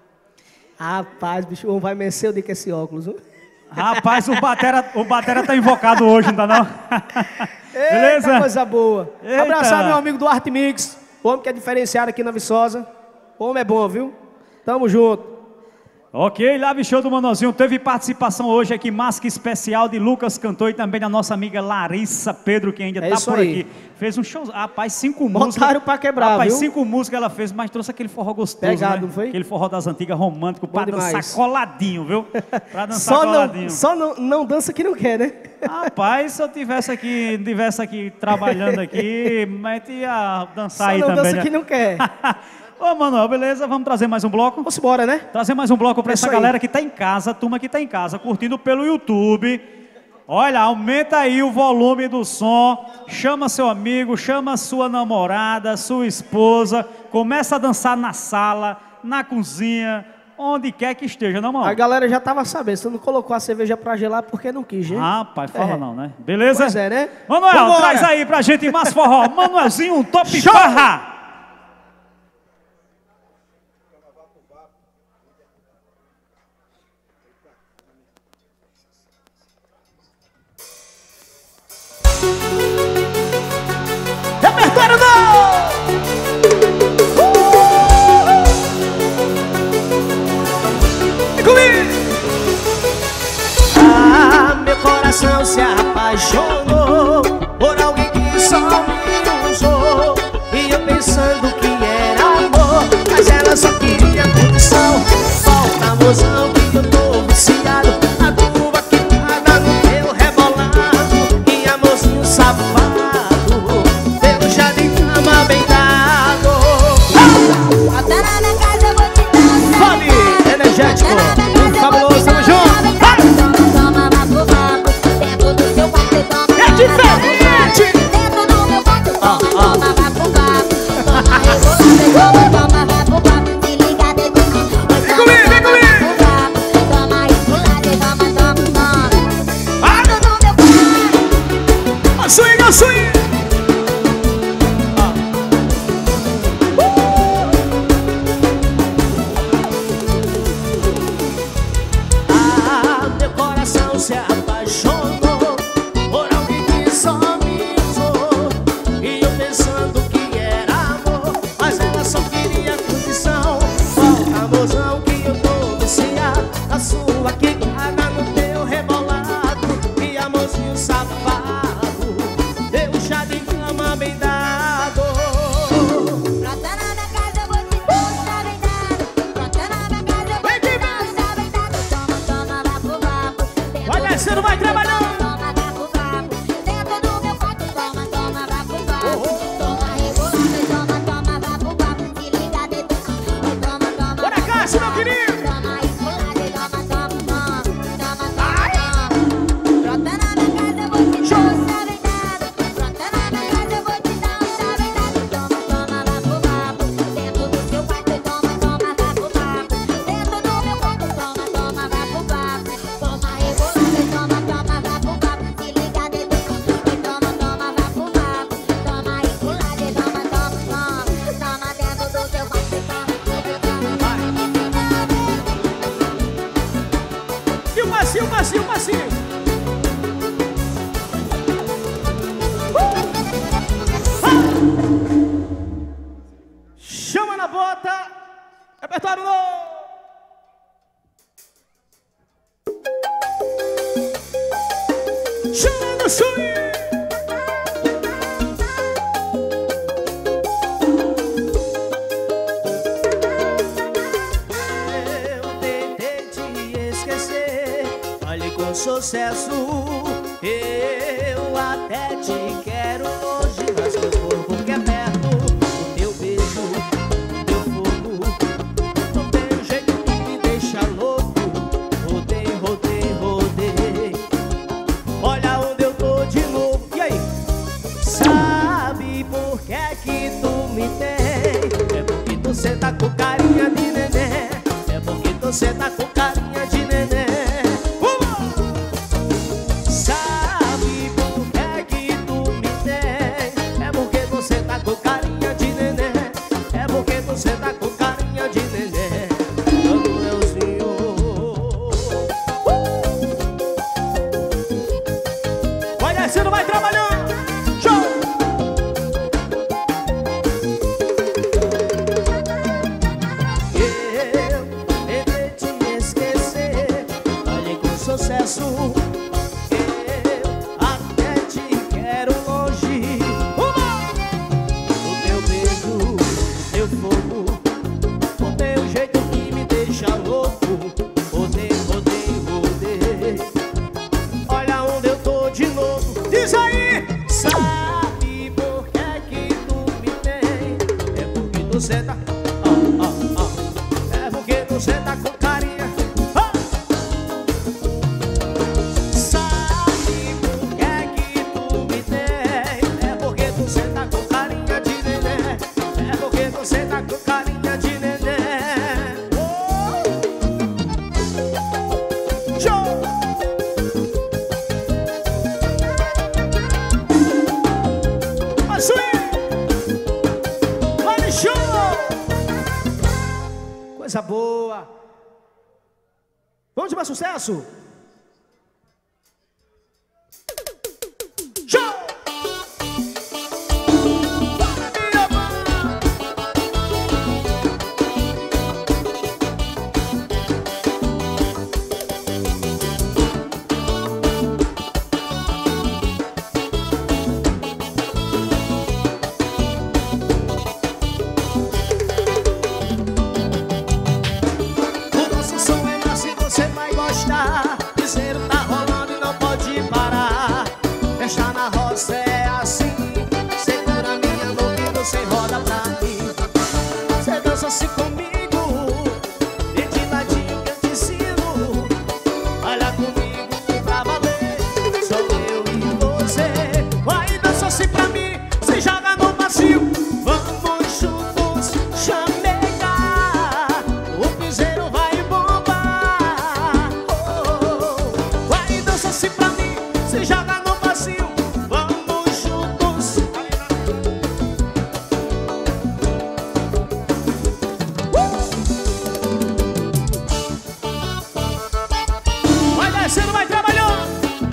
Speaker 2: Rapaz, bicho, vai vencer o dia que esse óculos, viu?
Speaker 1: Rapaz, o Batera, o Batera tá invocado hoje, ainda não?
Speaker 2: Eita,
Speaker 1: Beleza?
Speaker 2: coisa boa.
Speaker 1: Eita.
Speaker 2: Abraçar meu amigo do Arte Mix, o homem que é diferenciado aqui na Viçosa. O homem é bom, viu? Tamo junto.
Speaker 1: Ok, Live Show do Manuelzinho. Teve participação hoje aqui, Masca Especial de Lucas Cantor e também da nossa amiga Larissa Pedro, que ainda
Speaker 2: É
Speaker 1: tá
Speaker 2: isso
Speaker 1: por
Speaker 2: aí.
Speaker 1: aqui. Fez um show, rapaz, cinco músicas.
Speaker 2: Botaram pra quebrar,
Speaker 1: Rapaz,
Speaker 2: viu?
Speaker 1: cinco músicas ela fez, mas trouxe aquele forró gostoso,
Speaker 2: Pegado,
Speaker 1: né?
Speaker 2: não foi?
Speaker 1: Aquele forró das antigas, romântico, pra
Speaker 2: demais.
Speaker 1: dançar coladinho, viu? Pra dançar
Speaker 2: Só,
Speaker 1: coladinho.
Speaker 2: não, só não, não dança que não quer, né?
Speaker 1: Rapaz, se eu tivesse aqui, tivesse aqui trabalhando aqui, mas ia dançar
Speaker 2: Só
Speaker 1: aí
Speaker 2: não
Speaker 1: também,
Speaker 2: dança
Speaker 1: né?
Speaker 2: que não quer.
Speaker 1: Ô, Manuel, beleza? Vamos trazer mais um bloco?
Speaker 2: Vamos embora, né?
Speaker 1: Trazer mais um bloco para
Speaker 2: É
Speaker 1: essa
Speaker 2: isso aí.
Speaker 1: galera que tá em casa, turma que tá em casa, curtindo pelo YouTube. Olha, aumenta aí o volume do som, chama seu amigo, chama sua namorada, sua esposa, começa a dançar na sala, na cozinha, onde quer que esteja, não, mano?
Speaker 2: A galera já tava sabendo, você não colocou a cerveja pra gelar porque não quis, gente.
Speaker 1: Rapaz, fala
Speaker 2: É.
Speaker 1: não, né? Beleza?
Speaker 2: Pois é, né?
Speaker 1: Manuel,
Speaker 2: Vambora.
Speaker 1: traz aí pra gente mais forró. Manuelzinho, um top
Speaker 2: Show!
Speaker 1: farra.
Speaker 2: Repertório não! Vem comigo!
Speaker 3: Ah, meu coração se apaixonou por alguém que só me usou. E eu pensando que era amor, mas ela só queria condição. Volta, mozão, que eu tô viciado. A tua que nada no teu rebolado. E amorzinho safado, eu já dei cama bem dado.
Speaker 6: Volta na minha casa, eu vou te dar um
Speaker 2: Fome energético, um fabuloso, tamo junto!
Speaker 6: Toma, vapo, vapo, dentro do seu quarto e toma.
Speaker 2: É diferente!
Speaker 6: Dentro do meu quarto, toma, toma, vapo, vapo. Toma, rebolada, toma, toma, vapo, vapo. Se liga, dedo,
Speaker 2: Vem comigo, vem comigo!
Speaker 6: toma, rebolada, toma, toma, toma. Dentro do meu quarto.
Speaker 2: A swing, a swing!
Speaker 3: Ah, meu coração se apaixonou por alguém que só me usou. E eu pensando que era amor, mas ela só queria condição. Volta, mozão, que eu tô viciado. A sua que caga no teu rebolado. E amorzinho safado, eu já dei cama bem dado.
Speaker 6: Brota na minha casa, eu vou te dar um chave dado. Brota na minha casa, eu vou te dar um chave dado. Toma, toma, vapo, vapo. Dentro
Speaker 2: Vai
Speaker 6: do
Speaker 2: descendo,
Speaker 6: meu
Speaker 2: vai
Speaker 6: quarto,
Speaker 2: trabalhando.
Speaker 6: Toma, vapo, vapo. Dentro do meu quarto, toma, toma, vapo, vapo. Toma, rebolada, toma, toma, vapo, vapo. Se liga, dedo, toma, toma.
Speaker 2: Bora, Cássio, meu querido!
Speaker 6: Toma, rebolada, toma, toma, toma. Toma, toma, toma. Brota na minha casa, eu vou te dar um chave dado. Brota na minha casa, eu vou te dar um chave dado. Toma, toma, vapo, vapo. Dentro do seu quarto, toma, toma, vapo, vapo. Dentro do meu quarto, toma, toma, vapo, vapo. Toma, rebolada, toma, toma, vapo, vapo. Se liga, dedo, toma, toma, vapo, vapo. Toma, rebolada, toma, toma, toma. Toma dentro do seu quarto, toma, toma,
Speaker 2: E o passinho, o passinho, o passinho! Chama na bota! Repertório novo! Chama no swing!
Speaker 3: Eu tentei te esquecer, olhe com sucesso. Eu até te quero longe, mas meu corpo quer perto. O teu beijo, o teu fogo, não tem um jeito que me deixa louco. Rodei, rodei, rodei. Olha onde eu tô de novo. E aí? Sabe por que é que tu me tem? É porque você tá com carinha de neném. É porque você tá com carinha de neném. Uma! Sabe
Speaker 2: coisa boa. Vamos de mais sucesso? Show! Piseiro tá rolando e não pode parar. Fechar na roça é assim. Segura minha mão e você roda pra mim. Você dança assim comigo, e de ladinho que eu te ensino. Olha comigo pra valer. Sou eu e você. Vai dança assim pra mim, se joga no macio. Vamos juntos chamegar. O piseiro vai se pra mim, se joga no vazio. Vamos juntos. uh! Vai descendo, vai trabalhando.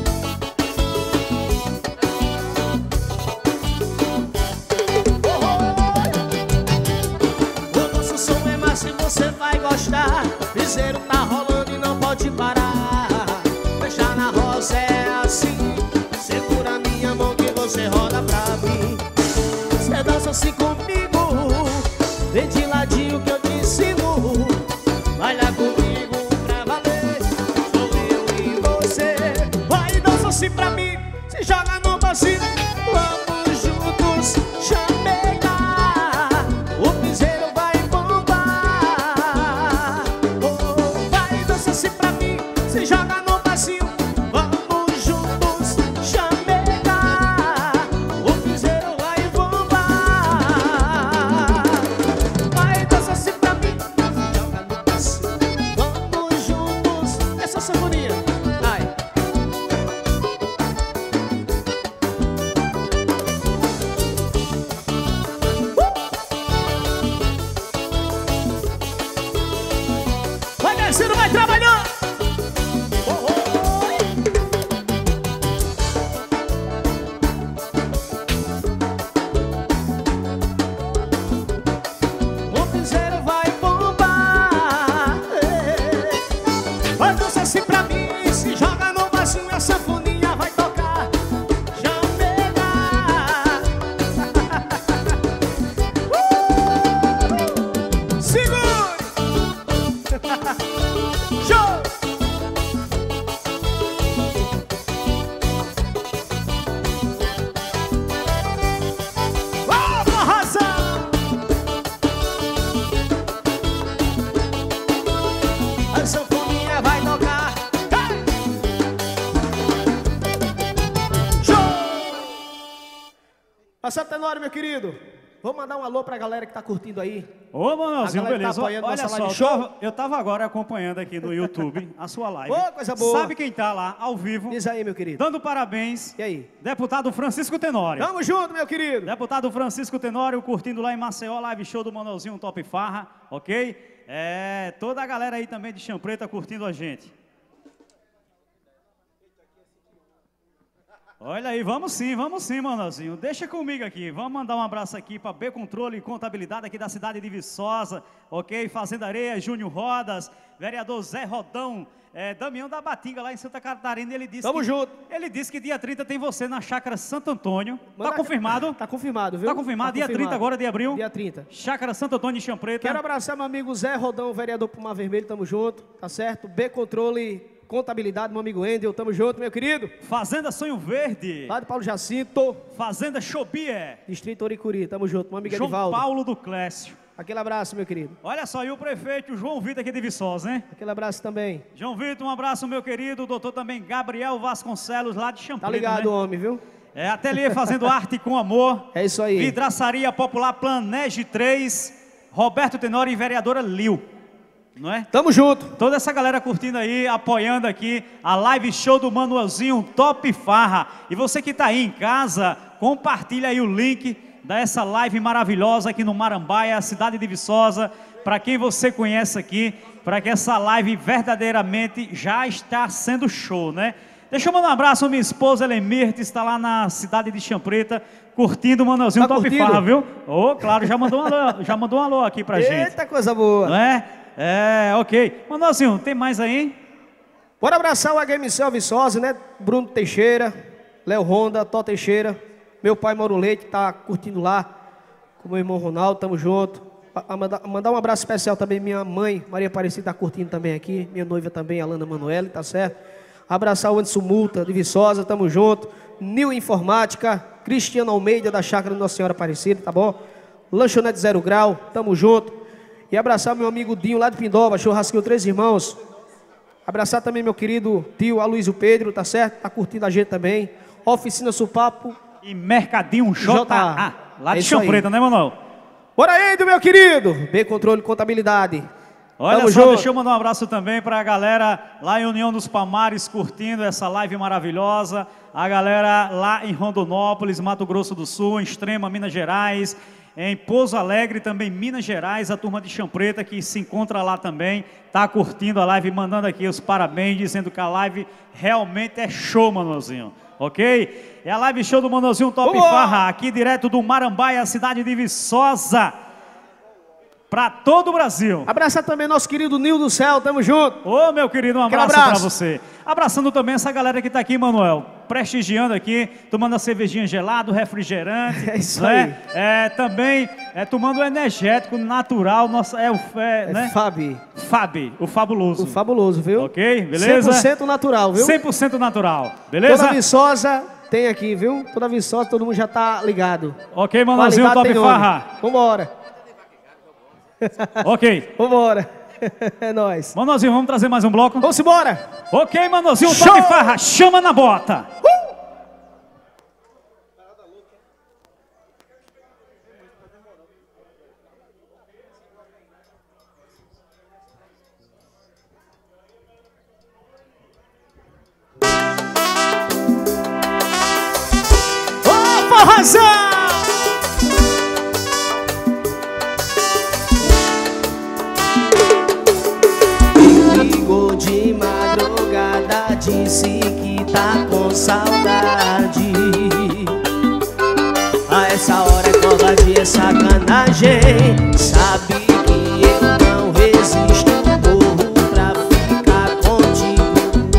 Speaker 2: O nosso som é massa e você vai gostar. Piseiro tá rolando e não pode parar. Fechar na roça é assim. Segura minha mão que você roda pra mim. Você dança assim comigo, vem de ladinho que eu te ensino. Baila comigo pra valer. Sou eu e você. Vai dança assim pra mim, se joga no vazio. Vamos juntos chamegar. O piseiro vai bombar. Oh, vai dança assim pra mim, se joga no vazio. Vamos juntos chamegar. O piseiro vai bombar. Vai dança assim pra mim, joga no vazio. Vamos juntos. Essa sanfoninha. Ai. Vai descendo, vai trabalhando. O piseiro vai bombar. Vai dançar assim pra mim, se joga no vazio e a sanfoninha vai tocar. Chamegar. uh! Segure. Show! Vamos arrasar! A sanfoninha vai tocar. Hey! Show! Passando Tenório, meu querido. Vou mandar um alô pra galera que tá curtindo aí.
Speaker 1: Ô, Manuelzinho,
Speaker 2: A galera
Speaker 1: beleza?
Speaker 2: tá apoiando
Speaker 1: Olha
Speaker 2: nossa
Speaker 1: só,
Speaker 2: live
Speaker 1: eu
Speaker 2: show.
Speaker 1: tava, eu tava agora acompanhando aqui no YouTube a sua live.
Speaker 2: Ô, coisa boa.
Speaker 1: Sabe quem tá lá, ao vivo,
Speaker 2: Diz aí, meu querido.
Speaker 1: dando parabéns?
Speaker 2: E aí?
Speaker 1: Deputado Francisco Tenório.
Speaker 2: Tamo junto, meu querido.
Speaker 1: Deputado Francisco Tenório curtindo lá em Maceió, live show do Manuelzinho Top Farra, ok? É, toda a galera aí também de Champreta curtindo a gente. Olha aí, vamos sim, vamos sim, Manuelzinho. Deixa comigo aqui, vamos mandar um abraço aqui para B Controle e Contabilidade aqui da cidade de Viçosa, ok? Fazenda Areia, Júnior Rodas, vereador Zé Rodão, é, Damião da Batinga lá em Santa Catarina, ele disse
Speaker 2: Tamo
Speaker 1: que,
Speaker 2: junto.
Speaker 1: Ele disse que dia trinta tem você na Chácara Santo Antônio.
Speaker 2: Manda-
Speaker 1: Tá confirmado?
Speaker 2: Tá confirmado, viu?
Speaker 1: Tá confirmado, dia
Speaker 2: confirmado.
Speaker 1: trinta agora de abril.
Speaker 2: Dia trinta.
Speaker 1: Chácara Santo Antônio de Champreta.
Speaker 2: Quero abraçar meu amigo Zé Rodão, vereador pro Mar Vermelho, tamo junto, tá certo? B Controle, Contabilidade, meu amigo Endel, tamo junto, meu querido.
Speaker 1: Fazenda Sonho Verde.
Speaker 2: Lá de Paulo Jacinto,
Speaker 1: Fazenda Chobié.
Speaker 2: Distrito Oricuri, tamo junto, meu amigo
Speaker 1: João
Speaker 2: Edivaldo.
Speaker 1: Paulo do Clécio.
Speaker 2: Aquele abraço, meu querido.
Speaker 1: Olha só, e o prefeito João Vitor aqui de Viçosa, hein?
Speaker 2: Aquele abraço também.
Speaker 1: João Vitor, um abraço, meu querido. O doutor também Gabriel Vasconcelos, lá de Champreta.
Speaker 2: Tá ligado,
Speaker 1: né?
Speaker 2: homem, viu?
Speaker 1: É, ateliê Fazendo Arte com Amor.
Speaker 2: É isso aí.
Speaker 1: Vidraçaria Popular Planege três. Roberto Tenório e vereadora Lil. Não é?
Speaker 2: Tamo junto.
Speaker 1: Toda essa galera curtindo aí, apoiando aqui a live show do Manuelzinho Top Farra. E você que tá aí em casa, compartilha aí o link dessa live maravilhosa aqui no Marambaia, cidade de Viçosa. para quem você conhece aqui, para que essa live verdadeiramente já está sendo show, né? Deixa eu mandar um abraço à minha esposa, Elemir, que está lá na cidade de Champreta, curtindo o Manuelzinho
Speaker 2: Tá
Speaker 1: Top
Speaker 2: curtindo?
Speaker 1: Farra, viu? Oh, claro, já mandou um alô, já mandou um alô aqui pra gente.
Speaker 2: Eita, coisa boa.
Speaker 1: Não é? É, ok. Manuelzinho, tem mais aí?
Speaker 2: Bora abraçar o H M C Viçosa, né? Bruno Teixeira, Léo Honda, Tó Teixeira. Meu pai Mauro Leite tá curtindo lá. Com meu irmão Ronaldo, tamo junto. A, a mandar, mandar um abraço especial também, minha mãe, Maria Aparecida, tá curtindo também aqui. Minha noiva também, Alana Manoeli, tá certo? Abraçar o Anderson Multa, de Viçosa, tamo junto. Nil Informática, Cristiano Almeida, da Chácara Nossa Senhora Aparecida, tá bom? Lanchonete Zero Grau, tamo junto. E abraçar meu amigo Dinho, lá de Pindoba, Churrasquinho Três Irmãos. Abraçar também meu querido tio Aloysio Pedro, tá certo? Tá curtindo a gente também. Oficina Supapo.
Speaker 1: E Mercadinho J A, lá de
Speaker 2: É isso aí.
Speaker 1: Champreta, né, Manuel?
Speaker 2: Bora aí, do meu querido. B Controle Contabilidade.
Speaker 1: Olha
Speaker 2: Tamo
Speaker 1: só,
Speaker 2: junto.
Speaker 1: deixa eu mandar um abraço também para a galera lá em União dos Palmares, curtindo essa live maravilhosa. A galera lá em Rondonópolis, Mato Grosso do Sul, em Extrema, Minas Gerais, em Pouso Alegre, também Minas Gerais, a turma de Champreta que se encontra lá também, tá curtindo a live, mandando aqui os parabéns, dizendo que a live realmente é show, Manuelzinho. Ok? É a live show do Manuelzinho Top
Speaker 2: Boa!
Speaker 1: Farra, aqui direto do Marambaia, cidade de Viçosa, para todo o Brasil.
Speaker 2: Abraçar também nosso querido Nil do Céu, tamo junto.
Speaker 1: Ô, meu querido, um
Speaker 2: Aquele
Speaker 1: abraço,
Speaker 2: abraço.
Speaker 1: para você. Abraçando também essa galera que está aqui, Manuel, prestigiando aqui, tomando a cervejinha gelada, refrigerante.
Speaker 2: É isso
Speaker 1: né? É, também é, tomando o energético natural, nossa, é o é,
Speaker 2: É
Speaker 1: né?
Speaker 2: Fabi.
Speaker 1: Fabi, o fabuloso.
Speaker 2: O fabuloso, viu?
Speaker 1: Ok, beleza?
Speaker 2: cem por cento natural, viu?
Speaker 1: cem por cento natural, beleza?
Speaker 2: Toda Viçosa tem aqui, viu? Toda Viçosa, todo mundo já tá ligado.
Speaker 1: Ok, Manuelzinho
Speaker 2: Qualidade
Speaker 1: Top
Speaker 2: tem nome.
Speaker 1: Farra.
Speaker 2: Vambora.
Speaker 1: Ok.
Speaker 2: Vambora. É nóis.
Speaker 1: Manuelzinho, vamos trazer mais um bloco?
Speaker 2: Vamos embora.
Speaker 1: Ok, Manuelzinho
Speaker 2: Show!
Speaker 1: Top Farra, chama na bota.
Speaker 2: Ô, forrozão! Ligou de madrugada, disse que tá com saudade. A essa hora é covardia, é sacanagem. Sabe que eu não resisto, corro pra ficar contigo.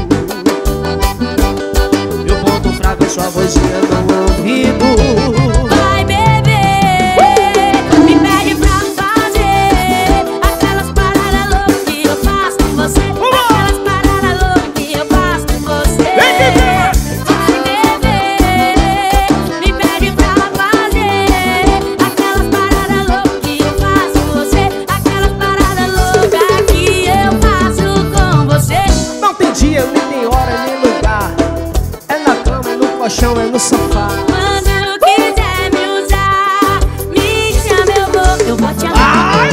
Speaker 2: Meu ponto fraco é sua vozinha no ouvido.
Speaker 6: Vai beber, me pede pra fazer aquelas paradas loucas que eu faço com você. Aquelas paradas loucas que eu faço com você. Vai beber, me pede pra fazer aquelas paradas loucas que eu faço com você. Aquelas paradas loucas que eu faço com você.
Speaker 2: Não tem dia, nem tem hora, nem lugar. É na cama, é no colchão, é no sofá.
Speaker 6: Quando quiser me usar, me chama, eu vou, eu vou te amar.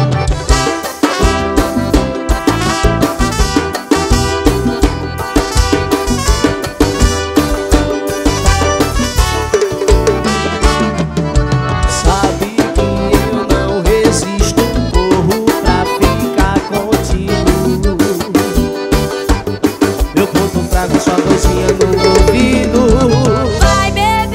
Speaker 2: Sabe que eu não resisto, corro pra ficar contigo. Meu ponto fraco, sua vozinha no ouvido.
Speaker 6: Vai beber,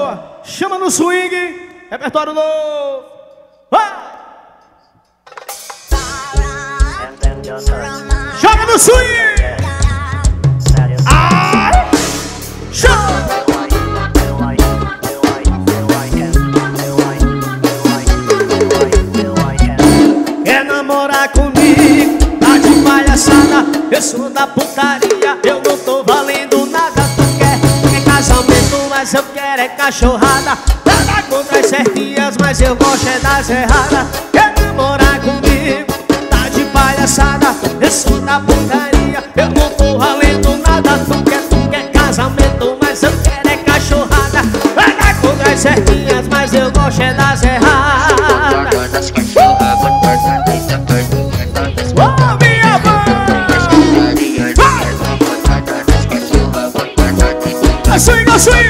Speaker 2: boa. Chama no swing. Repertório novo. Vai. Joga no swing. Ai. Chama.
Speaker 3: Quer namorar comigo? Tá de palhaçada. Eu sou da putaria. Eu não tô valendo nada. Tu quer, quer casamento, mas eu quero é cachorrada. Nada contra as certinhas, mas eu gosto é das erradas. Quer namorar comigo? Tá de palhaçada. Eu sou da putaria. Eu não tô valendo nada. Tu quer, tu quer casamento, mas eu quero é cachorrada. Nada contra as certinhas, mas eu gosto é das erradas.
Speaker 2: Oh, minha mãe. Vai. Swing, a swing.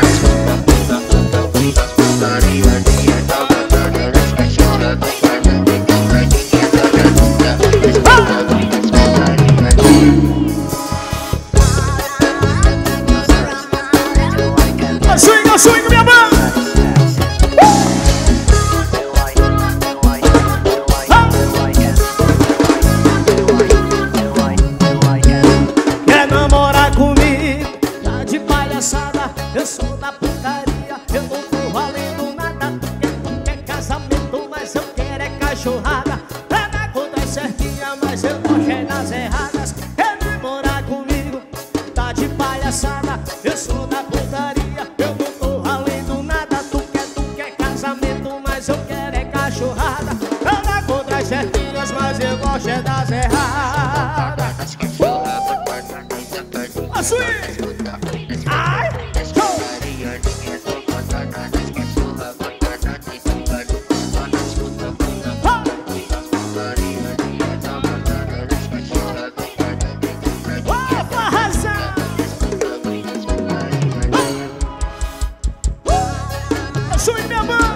Speaker 2: A swing, a swing, minha mãe.
Speaker 3: Quer namorar comigo? Tá de palhaçada. Eu sou da putaria. Eu não tô valendo nada. Tu quer, tu quer casamento, mas eu quero é cachorrada. Nada contra as certinhas, mas eu gosto é das erradas. Quer namorar comigo? Tá de palhaçada. Eu sou da putaria. Eu não tô valendo nada. Tu quer, tu quer casamento, mas eu quero é cachorrada. Nada contra as certinhas, mas eu gosto é das erradas.
Speaker 2: A swing. Ai.
Speaker 3: Oh, pra arrasar!
Speaker 2: A swing, minha mãe.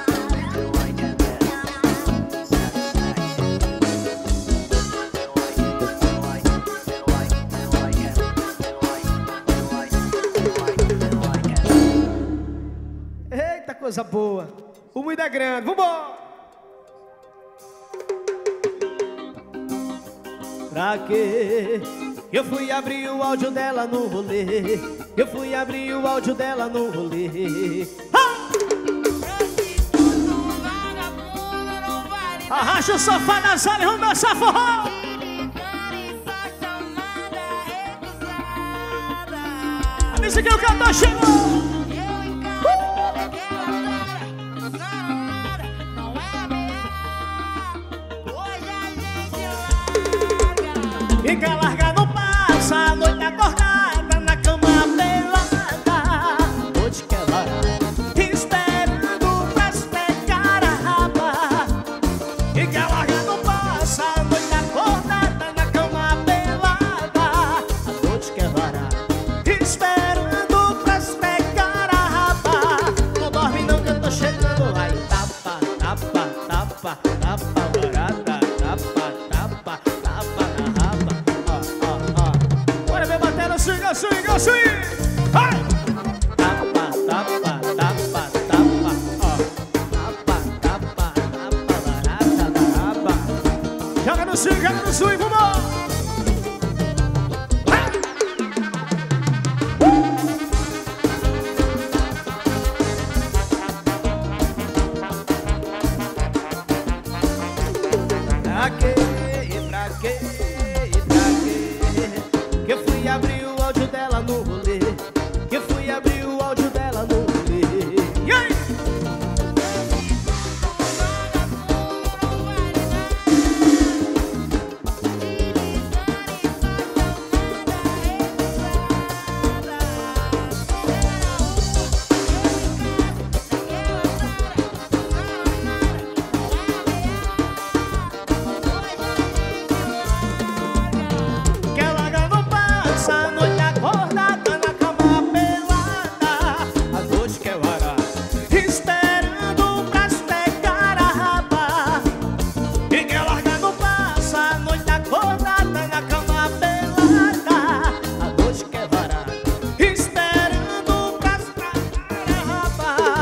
Speaker 2: Eita, coisa boa. O mundo é grande. Vambora.
Speaker 3: Pra quê? Eu fui abrir o áudio dela no rolê. Eu fui abrir o áudio dela no rolê.
Speaker 2: Arracha o sofá da sala e vamos dançar forró. Avisa que o cantor chegou.
Speaker 3: Fica larga no passo, a noite acordada, na cama pelada. Hoje quer varar, esperando pra se pegar a raba. Fica larga no passo, a noite acordada, na cama pelada. A noite quer varar, esperando pra se pegar a raba. Não dorme não que eu tô chegando. Vai tapa, tapa, tapa, tapa, barata, tapa, tapa, tapa na raba.
Speaker 2: Bora ver batendo, swing, swing, swing. Vai.
Speaker 3: Tapa, tapa, tapa, tapa, ó. Tapa, tapa, tapa, barata da raba.
Speaker 2: Joga no swing, joga no swing, vambora.
Speaker 3: Pra quê? Pra quê? Pra quê? Que eu fui abrir o áudio dela no rolê. Que eu fui abrir o áudio dela no rolê.
Speaker 2: E aí?
Speaker 3: Quer largar no passo, a noite acordada, na cama pelada. A noite quer varar, esperando pra se pegar a raba. E quer largar no passo, a noite acordada, na cama pelada. A noite quer varar, esperando pra se pegar a raba.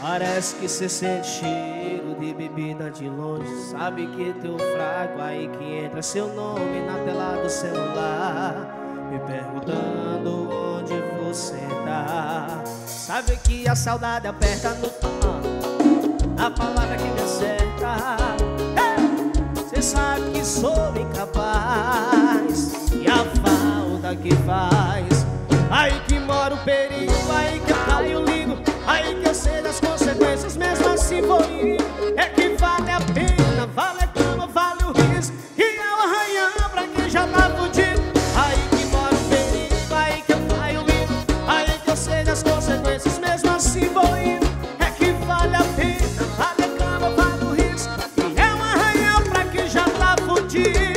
Speaker 2: Parece que cê sente cheiro de bebida de longe. Sabe que teu fraco aí que entra seu nome na tela do celular, me perguntando onde você tá. Sabe que a saudade aperta no tom, a palavra que me acerta. Cê sabe que sou incapaz e a falta que faz. Aí que mora o perigo, aí que eu caio lindo, aí que eu sei das consequências, mesmo assim vou ir. É que vale a pena, vale a cama, vale o risco, e é o arranhão pra quem já tá fudido. Aí que mora o perigo, aí que eu caio lindo, aí que eu sei das consequências, mesmo assim vou ir. É que vale a pena, vale a cama, vale o risco, e é um arranhão pra quem já tá fudido.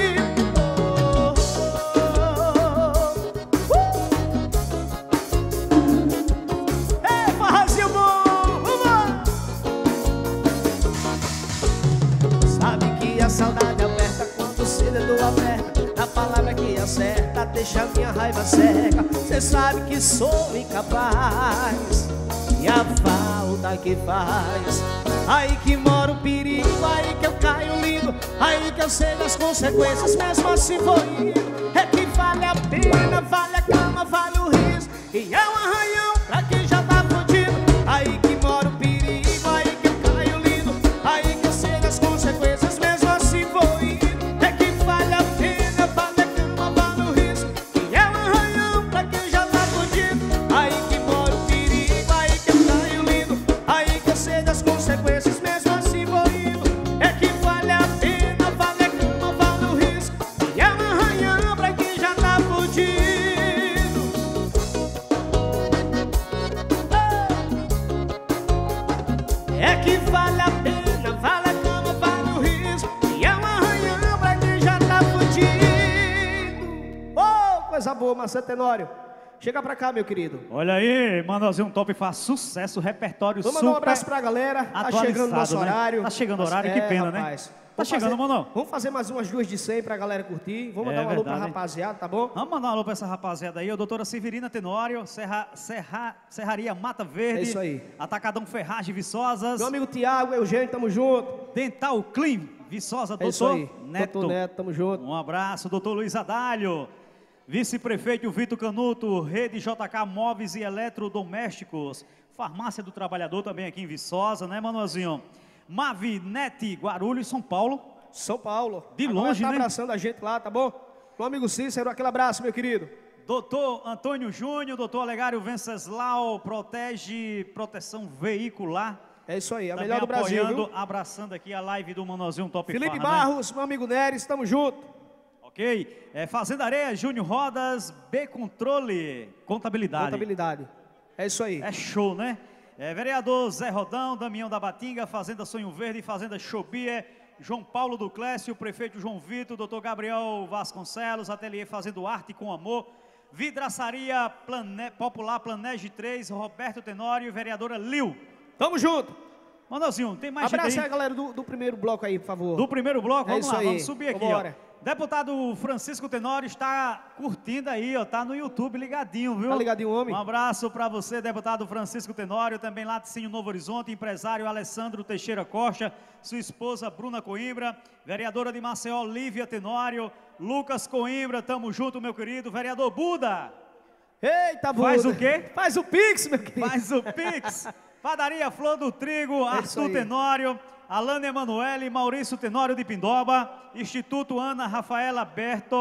Speaker 2: A saudade aperta quando o seu dedo aperta, a palavra que acerta deixa minha raiva seca. Cê sabe que sou incapaz e a falta que faz. Aí que mora o perigo, aí que eu caio lindo, aí que eu sei das consequências, mesmo assim vou indo. É que vale a pena, vale a cama, vale o risco, e é um arranhão pra quem já tá fudido. Aí que mora o perigo, aí que eu caio lindo, aí que eu sei das consequências, mesmo assim vou indo. É que vale a pena, vale a cama, vale o risco, e é um arranhão pra quem já tá fudido. Aí que mora o perigo, aí que eu caio lindo, aí que eu sei das consequências, mesmo assim vou indo. É que vale a pena, vale a cama, vale o risco, e é um arranhão pra quem já tá fudido. É que vale a pena, vale a cama, vale o risco, e é um arranhão pra quem já tá fudido. Oh, coisa boa, Marcelo Tenório. Chega pra cá, meu querido.
Speaker 1: Olha aí, Manuelzinho Top faz sucesso, repertório
Speaker 2: Vamos
Speaker 1: super
Speaker 2: mandar um abraço pra galera. Tá chegando o nosso
Speaker 1: né?
Speaker 2: horário.
Speaker 1: Tá chegando o horário,
Speaker 2: É,
Speaker 1: que pena,
Speaker 2: rapaz.
Speaker 1: né? Tá
Speaker 2: Vamos
Speaker 1: chegando,
Speaker 2: fazer-
Speaker 1: Manuel.
Speaker 2: Vamos fazer mais umas duas de cem pra galera curtir. Vamos
Speaker 1: É
Speaker 2: mandar um alô pra
Speaker 1: verdade.
Speaker 2: rapaziada, tá bom?
Speaker 1: Vamos mandar um alô pra essa rapaziada aí, a doutora Severina Tenório, Serra, Serra, Serraria Mata Verde.
Speaker 2: É isso aí.
Speaker 1: Atacadão Ferragem Viçosas.
Speaker 2: Meu amigo Tiago, Eugênio, tamo junto.
Speaker 1: Dental Clean Viçosa,
Speaker 2: É isso
Speaker 1: doutor
Speaker 2: aí.
Speaker 1: Neto.
Speaker 2: Doutor Neto, tamo junto.
Speaker 1: Um abraço, doutor Luiz Adalho. Vice-prefeito Vitor Canuto, Rede J K Móveis e Eletrodomésticos. Farmácia do Trabalhador também aqui em Viçosa, né, Manuelzinho? Mavinet, Guarulhos, São Paulo.
Speaker 2: São Paulo.
Speaker 1: De
Speaker 2: Agora
Speaker 1: longe,
Speaker 2: tá
Speaker 1: né?
Speaker 2: abraçando a gente lá, tá bom? Meu amigo Cícero, aquele abraço, meu querido.
Speaker 1: Doutor Antônio Júnior, doutor Alegário Venceslau, protege proteção veicular.
Speaker 2: É isso aí, a
Speaker 1: Também
Speaker 2: melhor do Brasil,
Speaker 1: apoiando,
Speaker 2: viu?
Speaker 1: abraçando aqui a live do Manuelzinho Top
Speaker 2: Felipe
Speaker 1: Farra, né?
Speaker 2: Barros, meu amigo Neres, tamo junto.
Speaker 1: Ok. É, Fazenda Areia, Júnior Rodas, B Controle, Contabilidade.
Speaker 2: Contabilidade. É isso aí.
Speaker 1: É show, né? É, vereador Zé Rodão, Damião da Batinga, Fazenda Sonho Verde, Fazenda Chobié, João Paulo do Clécio, prefeito João Vitor, doutor Gabriel Vasconcelos, Ateliê Fazendo Arte com Amor, Vidraçaria Plane... Popular Planege três, Roberto Tenório, vereadora Lil.
Speaker 2: Tamo junto.
Speaker 1: Manuelzinho, tem mais
Speaker 2: Abraço
Speaker 1: gente
Speaker 2: aí
Speaker 1: aí?
Speaker 2: a galera do, do primeiro bloco aí, por favor.
Speaker 1: Do primeiro bloco,
Speaker 2: É
Speaker 1: vamos
Speaker 2: isso
Speaker 1: lá,
Speaker 2: aí.
Speaker 1: vamos subir aqui,
Speaker 2: Vambora.
Speaker 1: ó. Deputado Francisco Tenório está curtindo aí, ó, tá no YouTube ligadinho, viu?
Speaker 2: Tá ligadinho, homem?
Speaker 1: Um abraço para você, deputado Francisco Tenório, também Laticínio Novo Horizonte, empresário Alessandro Teixeira Costa, sua esposa Bruna Coimbra, vereadora de Maceió Lívia Tenório, Lucas Coimbra, tamo junto, meu querido, vereador Buda.
Speaker 2: Eita, Buda.
Speaker 1: Faz o quê?
Speaker 2: Faz o Pix, meu querido.
Speaker 1: Faz o Pix. Padaria Flor do Trigo,
Speaker 2: É isso
Speaker 1: Arthur
Speaker 2: aí.
Speaker 1: Tenório, Alane Emanuele, Maurício Tenório de Pindoba, Instituto Ana Rafaela Berto,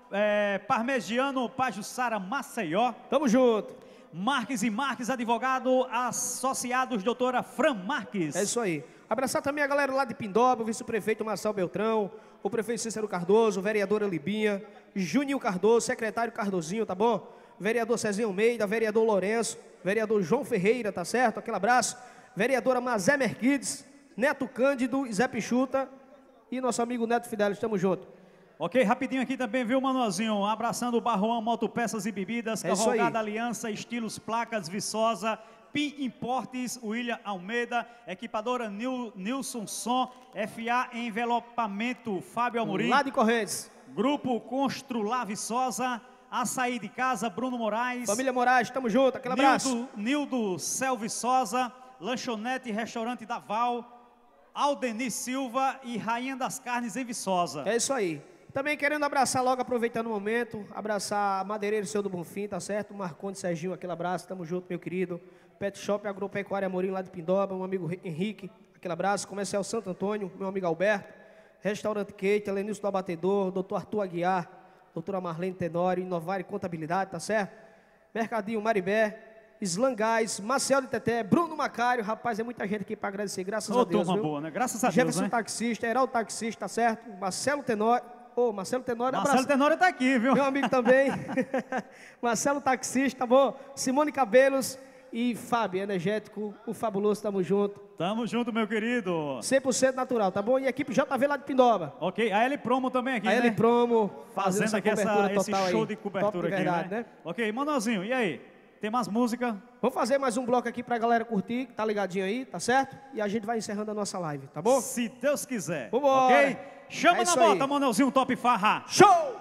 Speaker 1: é, Parmegiano Pajussara Maceió,
Speaker 2: Tamo junto.
Speaker 1: Marques e Marques, advogado associados, doutora Fran Marques.
Speaker 2: É isso aí. Abraçar também a galera lá de Pindoba, o vice-prefeito Marcelo Beltrão, o prefeito Cícero Cardoso, vereadora Libinha, Juninho Cardoso, secretário Cardozinho, tá bom? Vereador Cezinho Almeida, vereador Lourenço, vereador João Ferreira, tá certo? Aquele abraço. Vereadora Mazé Merquides, Neto Cândido, Zé Pichuta e nosso amigo Neto Fidelis, estamos juntos.
Speaker 1: Ok, rapidinho aqui também, viu, Manuelzinho? Abraçando o Barroão Motopeças e Bebidas,
Speaker 2: É isso aí.
Speaker 1: Cavalgada Aliança, Estilos Placas, Viçosa, Pim Importes, William Almeida, Equipadora Nil, Nilson Som, F A Envelopamento, Fábio Amorim,
Speaker 2: Lá de Correntes.
Speaker 1: Grupo Constrular Viçosa, Açaí de Casa, Bruno Moraes,
Speaker 2: Família Moraes, estamos juntos, aquele abraço.
Speaker 1: Nildo, Nildo Cel Viçosa, Lanchonete e Restaurante da Val, Aldeni Silva e Rainha das Carnes em Viçosa.
Speaker 2: É isso aí. Também querendo abraçar logo, aproveitando o momento, abraçar a Madeireiro Seu do Bonfim, tá certo? Marconde Serginho, aquele abraço, tamo junto, meu querido. Pet Shop Agropecuária Amorim, lá de Pindoba, um amigo Henrique, aquele abraço. Comercial Santo Antônio, meu amigo Alberto. Restaurante Kate, Lenilson do Abatedor, doutor Arthur Aguiar, doutora Marlene Tenório, Inovar e Contabilidade, tá certo? Mercadinho Maribé, Slangás, Marcelo de Teté, Bruno Macário, rapaz, é muita gente aqui para agradecer, graças
Speaker 1: Ô,
Speaker 2: a Deus,
Speaker 1: turma
Speaker 2: viu?
Speaker 1: boa, né? Graças a Deus,
Speaker 2: Jefferson
Speaker 1: né?
Speaker 2: Taxista, Heraldo Taxista, tá certo? Marcelo Tenório, ô, Marcelo Tenório,
Speaker 1: Marcelo
Speaker 2: abraço.
Speaker 1: Tenório tá aqui, viu?
Speaker 2: Meu amigo também, Marcelo Taxista, tá bom? Simone Cabelos e Fábio, energético, o fabuloso, tamo junto.
Speaker 1: Tamo junto, meu querido.
Speaker 2: cem por cento natural, tá bom? E a equipe J V lá de Pindoba.
Speaker 1: Ok, a L Promo também aqui,
Speaker 2: A
Speaker 1: né?
Speaker 2: L Promo,
Speaker 1: Fazendo aqui essa,
Speaker 2: cobertura
Speaker 1: esse
Speaker 2: total
Speaker 1: show
Speaker 2: aí.
Speaker 1: de
Speaker 2: Top
Speaker 1: cobertura
Speaker 2: de
Speaker 1: aqui,
Speaker 2: verdade,
Speaker 1: né?
Speaker 2: né?
Speaker 1: Ok, Manuelzinho, e aí? Tem mais música?
Speaker 2: Vamos fazer mais um bloco aqui pra galera curtir, tá ligadinho aí, tá certo? E a gente vai encerrando a nossa live, tá bom?
Speaker 1: Se Deus quiser.
Speaker 2: Vambora.
Speaker 1: Ok? Chama
Speaker 2: É
Speaker 1: na
Speaker 2: isso
Speaker 1: bota,
Speaker 2: aí.
Speaker 1: Manuelzinho Top Farra.
Speaker 2: Show!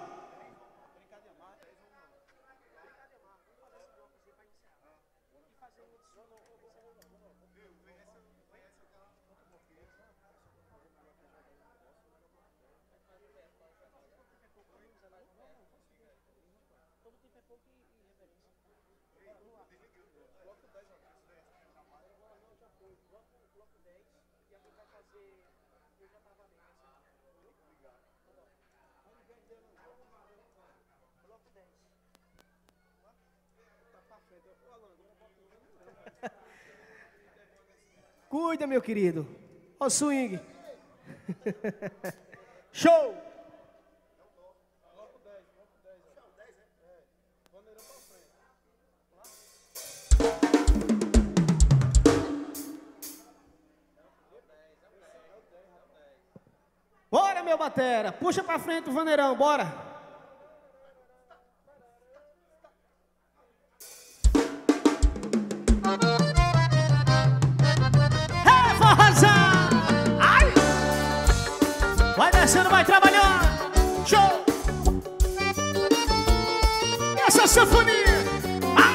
Speaker 2: Cuida, meu querido. Ó o swing. Show! Bora, meu batera. Puxa pra frente o vaneirão, bora. É, forrozão! Ai! Vai descendo, vai trabalhando. Show! E essa sinfonia? Ai!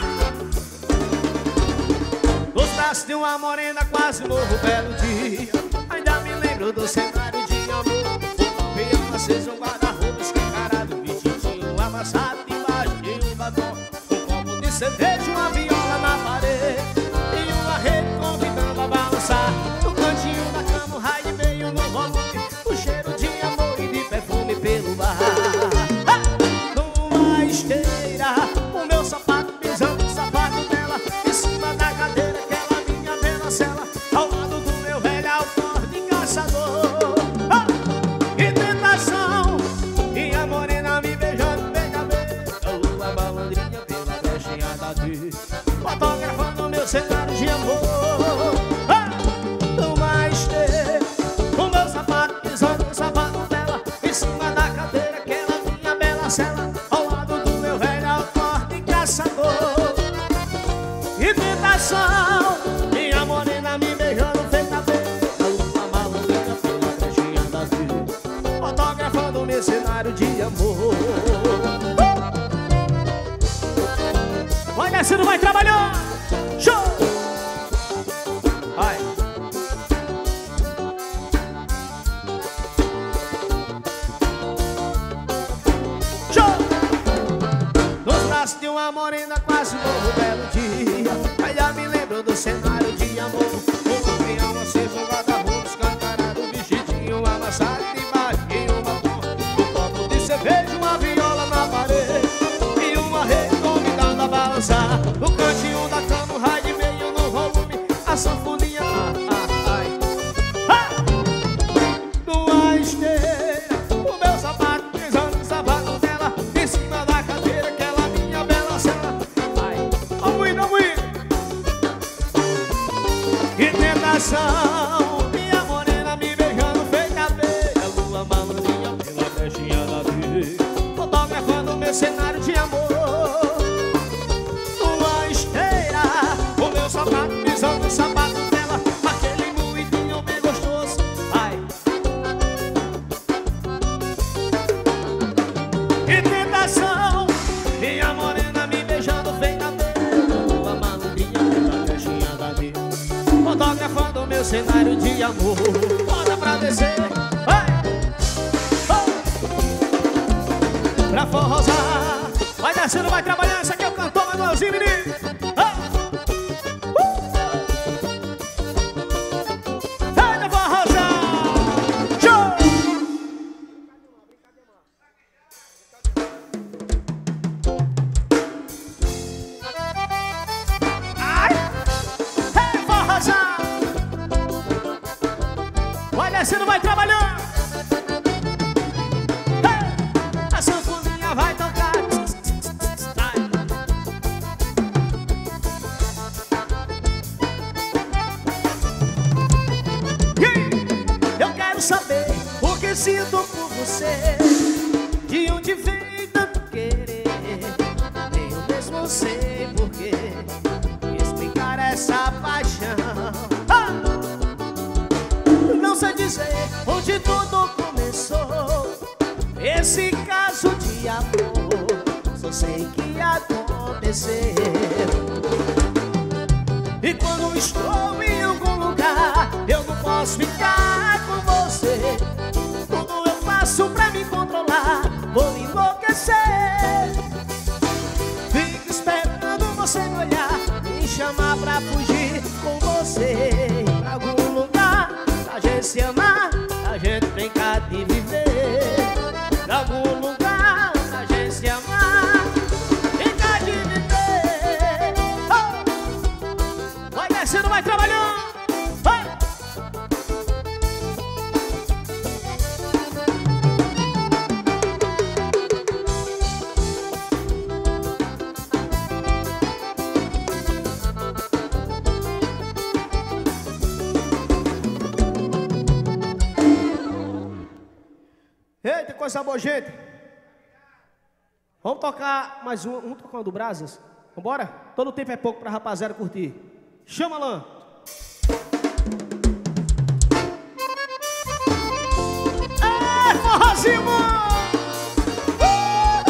Speaker 2: Nos braços de uma morena quase morro belo dia. Ainda me lembro do cenário de amor. Um piano aceso, um guarda-roupa escancarado, vestidinho amassado debaixo de um batom. Um copo de cerveja, uma viola na parede e uma rede convidando a balançar. No cantinho da cama, um raio meio no volume, o cheiro de amor e de perfume pelo bar. Numa esteira, o meu sapato pisando no sapato dela, em cima da cadeira, aquela minha bela cela, ao lado do meu velho alforje de caçador. Ah! Que tentação! E a morena me beijando bem a beira, a lua malandrinha pela brechinha da vida, fotografando meu cenário de amor. Ah! Numa esteira, o meu sapato pisando no sapato dela, em cima da cadeira, aquela minha bela cela, ao lado do meu velho alforje de caçador. Que tentação! E a morena me beijando feita beira, a lua malandrinha pela brechinha da vida, fotografando meu cenário de amor. Vai descendo, vai trabalhando. Show! Vai. Show! Nos braços de uma morena quase morro belo dia. Ainda me lembro do cenário de amor. Um avião aceso, um guarda-roupa escancarado, um vestidinho amassado debaixo de um batom. Um copo de cerveja, uma viola na parede e uma rede convidando a balançar. No cantinho da cama, um rádio meio no volume, a sanfonia, ah, ah, ai. Ah! Numa esteira, o meu sapato pisando no sapato dela, em cima da cadeira, aquela minha bela cela. Ai, ó muito, ó muito. Que tentação! E a morena me beijando feita abelha, lua malandrinha pela brechinha da vida, fotografando meu cenário de amor. Numa esteira, o meu sapato pisando no sapato dela, aquele moidinho bem gostoso. Ai. Que tentação! E a morena me beijando feita abelha, lua malandrinha pela brechinha da vida, meu cenário de amor. Bota pra descer, vai, oh. Pra forrosar, vai descendo, vai trabalhando. Esse aqui é o cantor Manuelzinho, menino. Oh.
Speaker 3: Você não vai trabalhando. Hey! A sanfoninha vai tocar. Eu quero saber o que sinto por você, de onde vem tanto querer. Nem eu mesmo sei porquê explicar essa paixão. Não sei dizer onde tudo começou, esse caso de amor, só sei que aconteceu. E quando estou em algum lugar, eu não posso ficar com você. Tudo eu faço pra me controlar, vou enlouquecer. Fico esperando você me olhar, me chamar pra fugir com você pra algum lugar. A gente se amar, a gente brincar de viver. Em algum lugar, a gente se amar, brincar de viver. Oh! Vai descendo, vai trabalhando. Vai! Eita, coisa boa, gente. Vamos tocar mais um. Vamos tocar uma do Brasas? Vambora? Todo tempo é pouco pra rapaziada curtir. Chama, Lã. É, forrozinho, uh!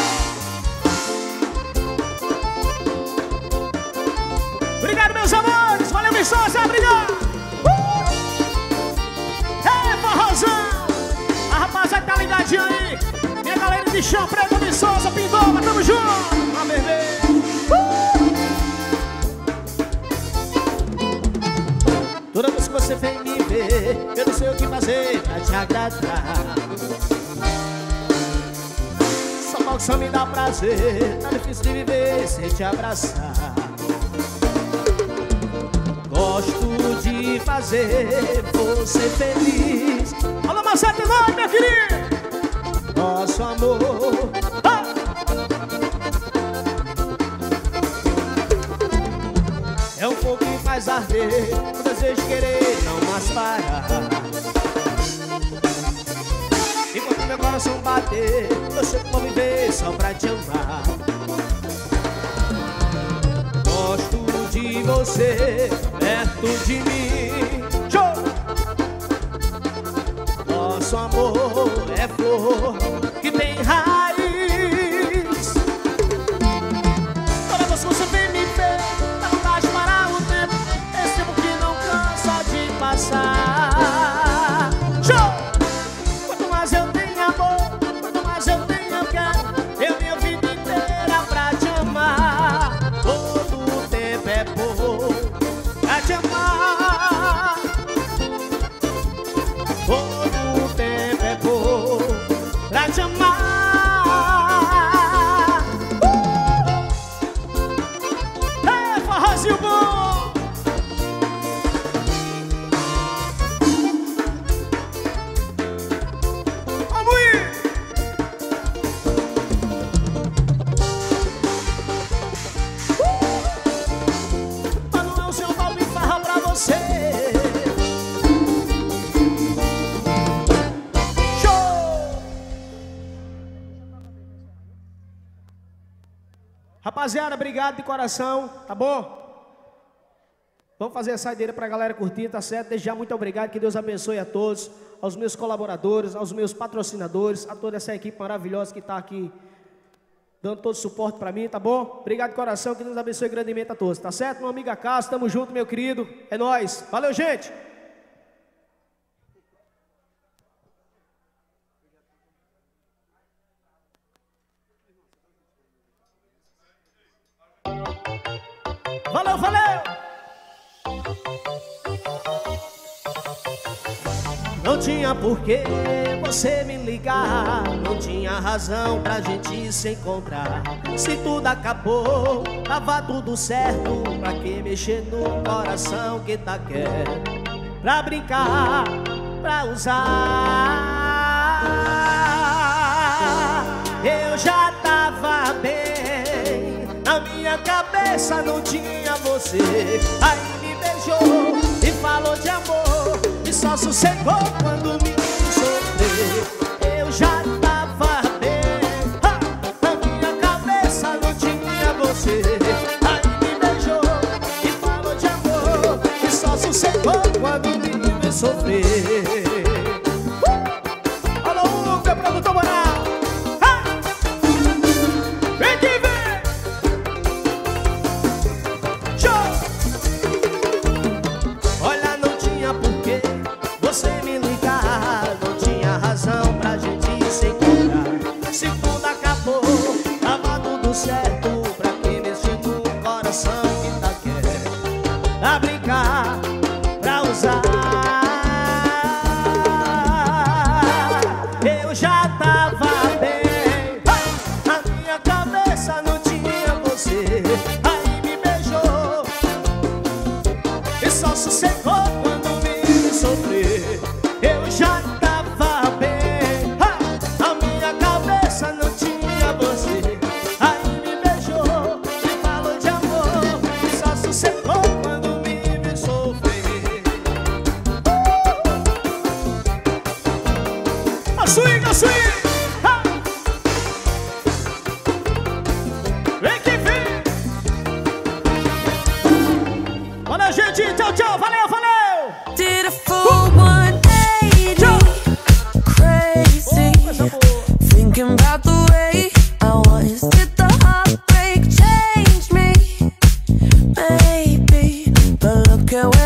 Speaker 3: Obrigado, meus amores. Valeu, Viçosa. Obrigado. Uh! É, forrozão. A rapaziada tá ligadinha aí. Minha galera de chão, Preta, de Souza, Pindoba, tamo junto. Vamos beber. Uh! Toda vez que você vem me ver, eu não sei o que fazer pra te agradar. Só mal que só me dá prazer, tá difícil de viver sem te abraçar. Gosto de fazer você feliz. Alô, Marcelo Tenor, minha querida. Nosso amor, ah! É um fogo que faz arder, o desejo de querer não mais parar. Enquanto meu coração bater, eu sei que vou viver só pra te amar. Gosto de você perto de mim. Show! Nosso amor é flor que tem raiz. Toda vez que você vem me ver, dá vontade de parar o tempo, esse tempo que não cansa de passar. Show! Quanto mais eu tenho amor, quanto mais eu tenho eu quero, eu minha vida inteira pra te amar. Todo tempo é bom pra te amar. Todo tempo é bom pra te amar. Uh! É, forrozinho bom. Vamos ir. Uh! Manuelzinho vai me farrar pra você. Rapaziada, obrigado de coração, tá bom? Vamos fazer a saideira pra galera curtir, tá certo? Desde já, muito obrigado, que Deus abençoe a todos, aos meus colaboradores, aos meus patrocinadores, a toda essa equipe maravilhosa que tá aqui dando todo o suporte pra mim, tá bom? Obrigado de coração, que Deus abençoe grandemente a todos, tá certo? Meu amigo Cássio, tamo junto, meu querido, é nóis, valeu, gente! Não tinha porquê você me ligar, não tinha razão pra gente se encontrar. Se tudo acabou, tava tudo certo, pra que mexer no coração que tá quieto? Pra brincar, pra usar. Eu já tava bem, na minha cabeça não tinha você. Aí me beijou e falou de amor, e só sossegou quando me viu sofrer. Eu já tava bem, ha! Na minha cabeça não tinha você. Aí me beijou e falou de amor, e só sossegou quando me viu sofrer. uh! Alô, meu produtor moral, ha! Vem que vem! Show! Olha, não tinha porquê você me ligar, não tinha razão pra gente se encontrar. Se tudo acabou, tava tudo certo, pra que mexer no coração que tá querendo? Pra brincar, pra usar. Eu já tava bem, na minha cabeça não tinha você. Aí me beijou e só sossegou quando me viu sofrer. Eu já tava bem, ha! Na minha cabeça não tinha você. Aí me beijou e falou de amor, e só sossegou quando me viu sofrer. uh! A swing, a swing, ha! Vem que vem! Olha, gente, tchau, tchau, valeu, valeu!
Speaker 7: Did a full one eighty, crazy, thinking about the way I was. Did the heartbreak change me? Maybe, but look at where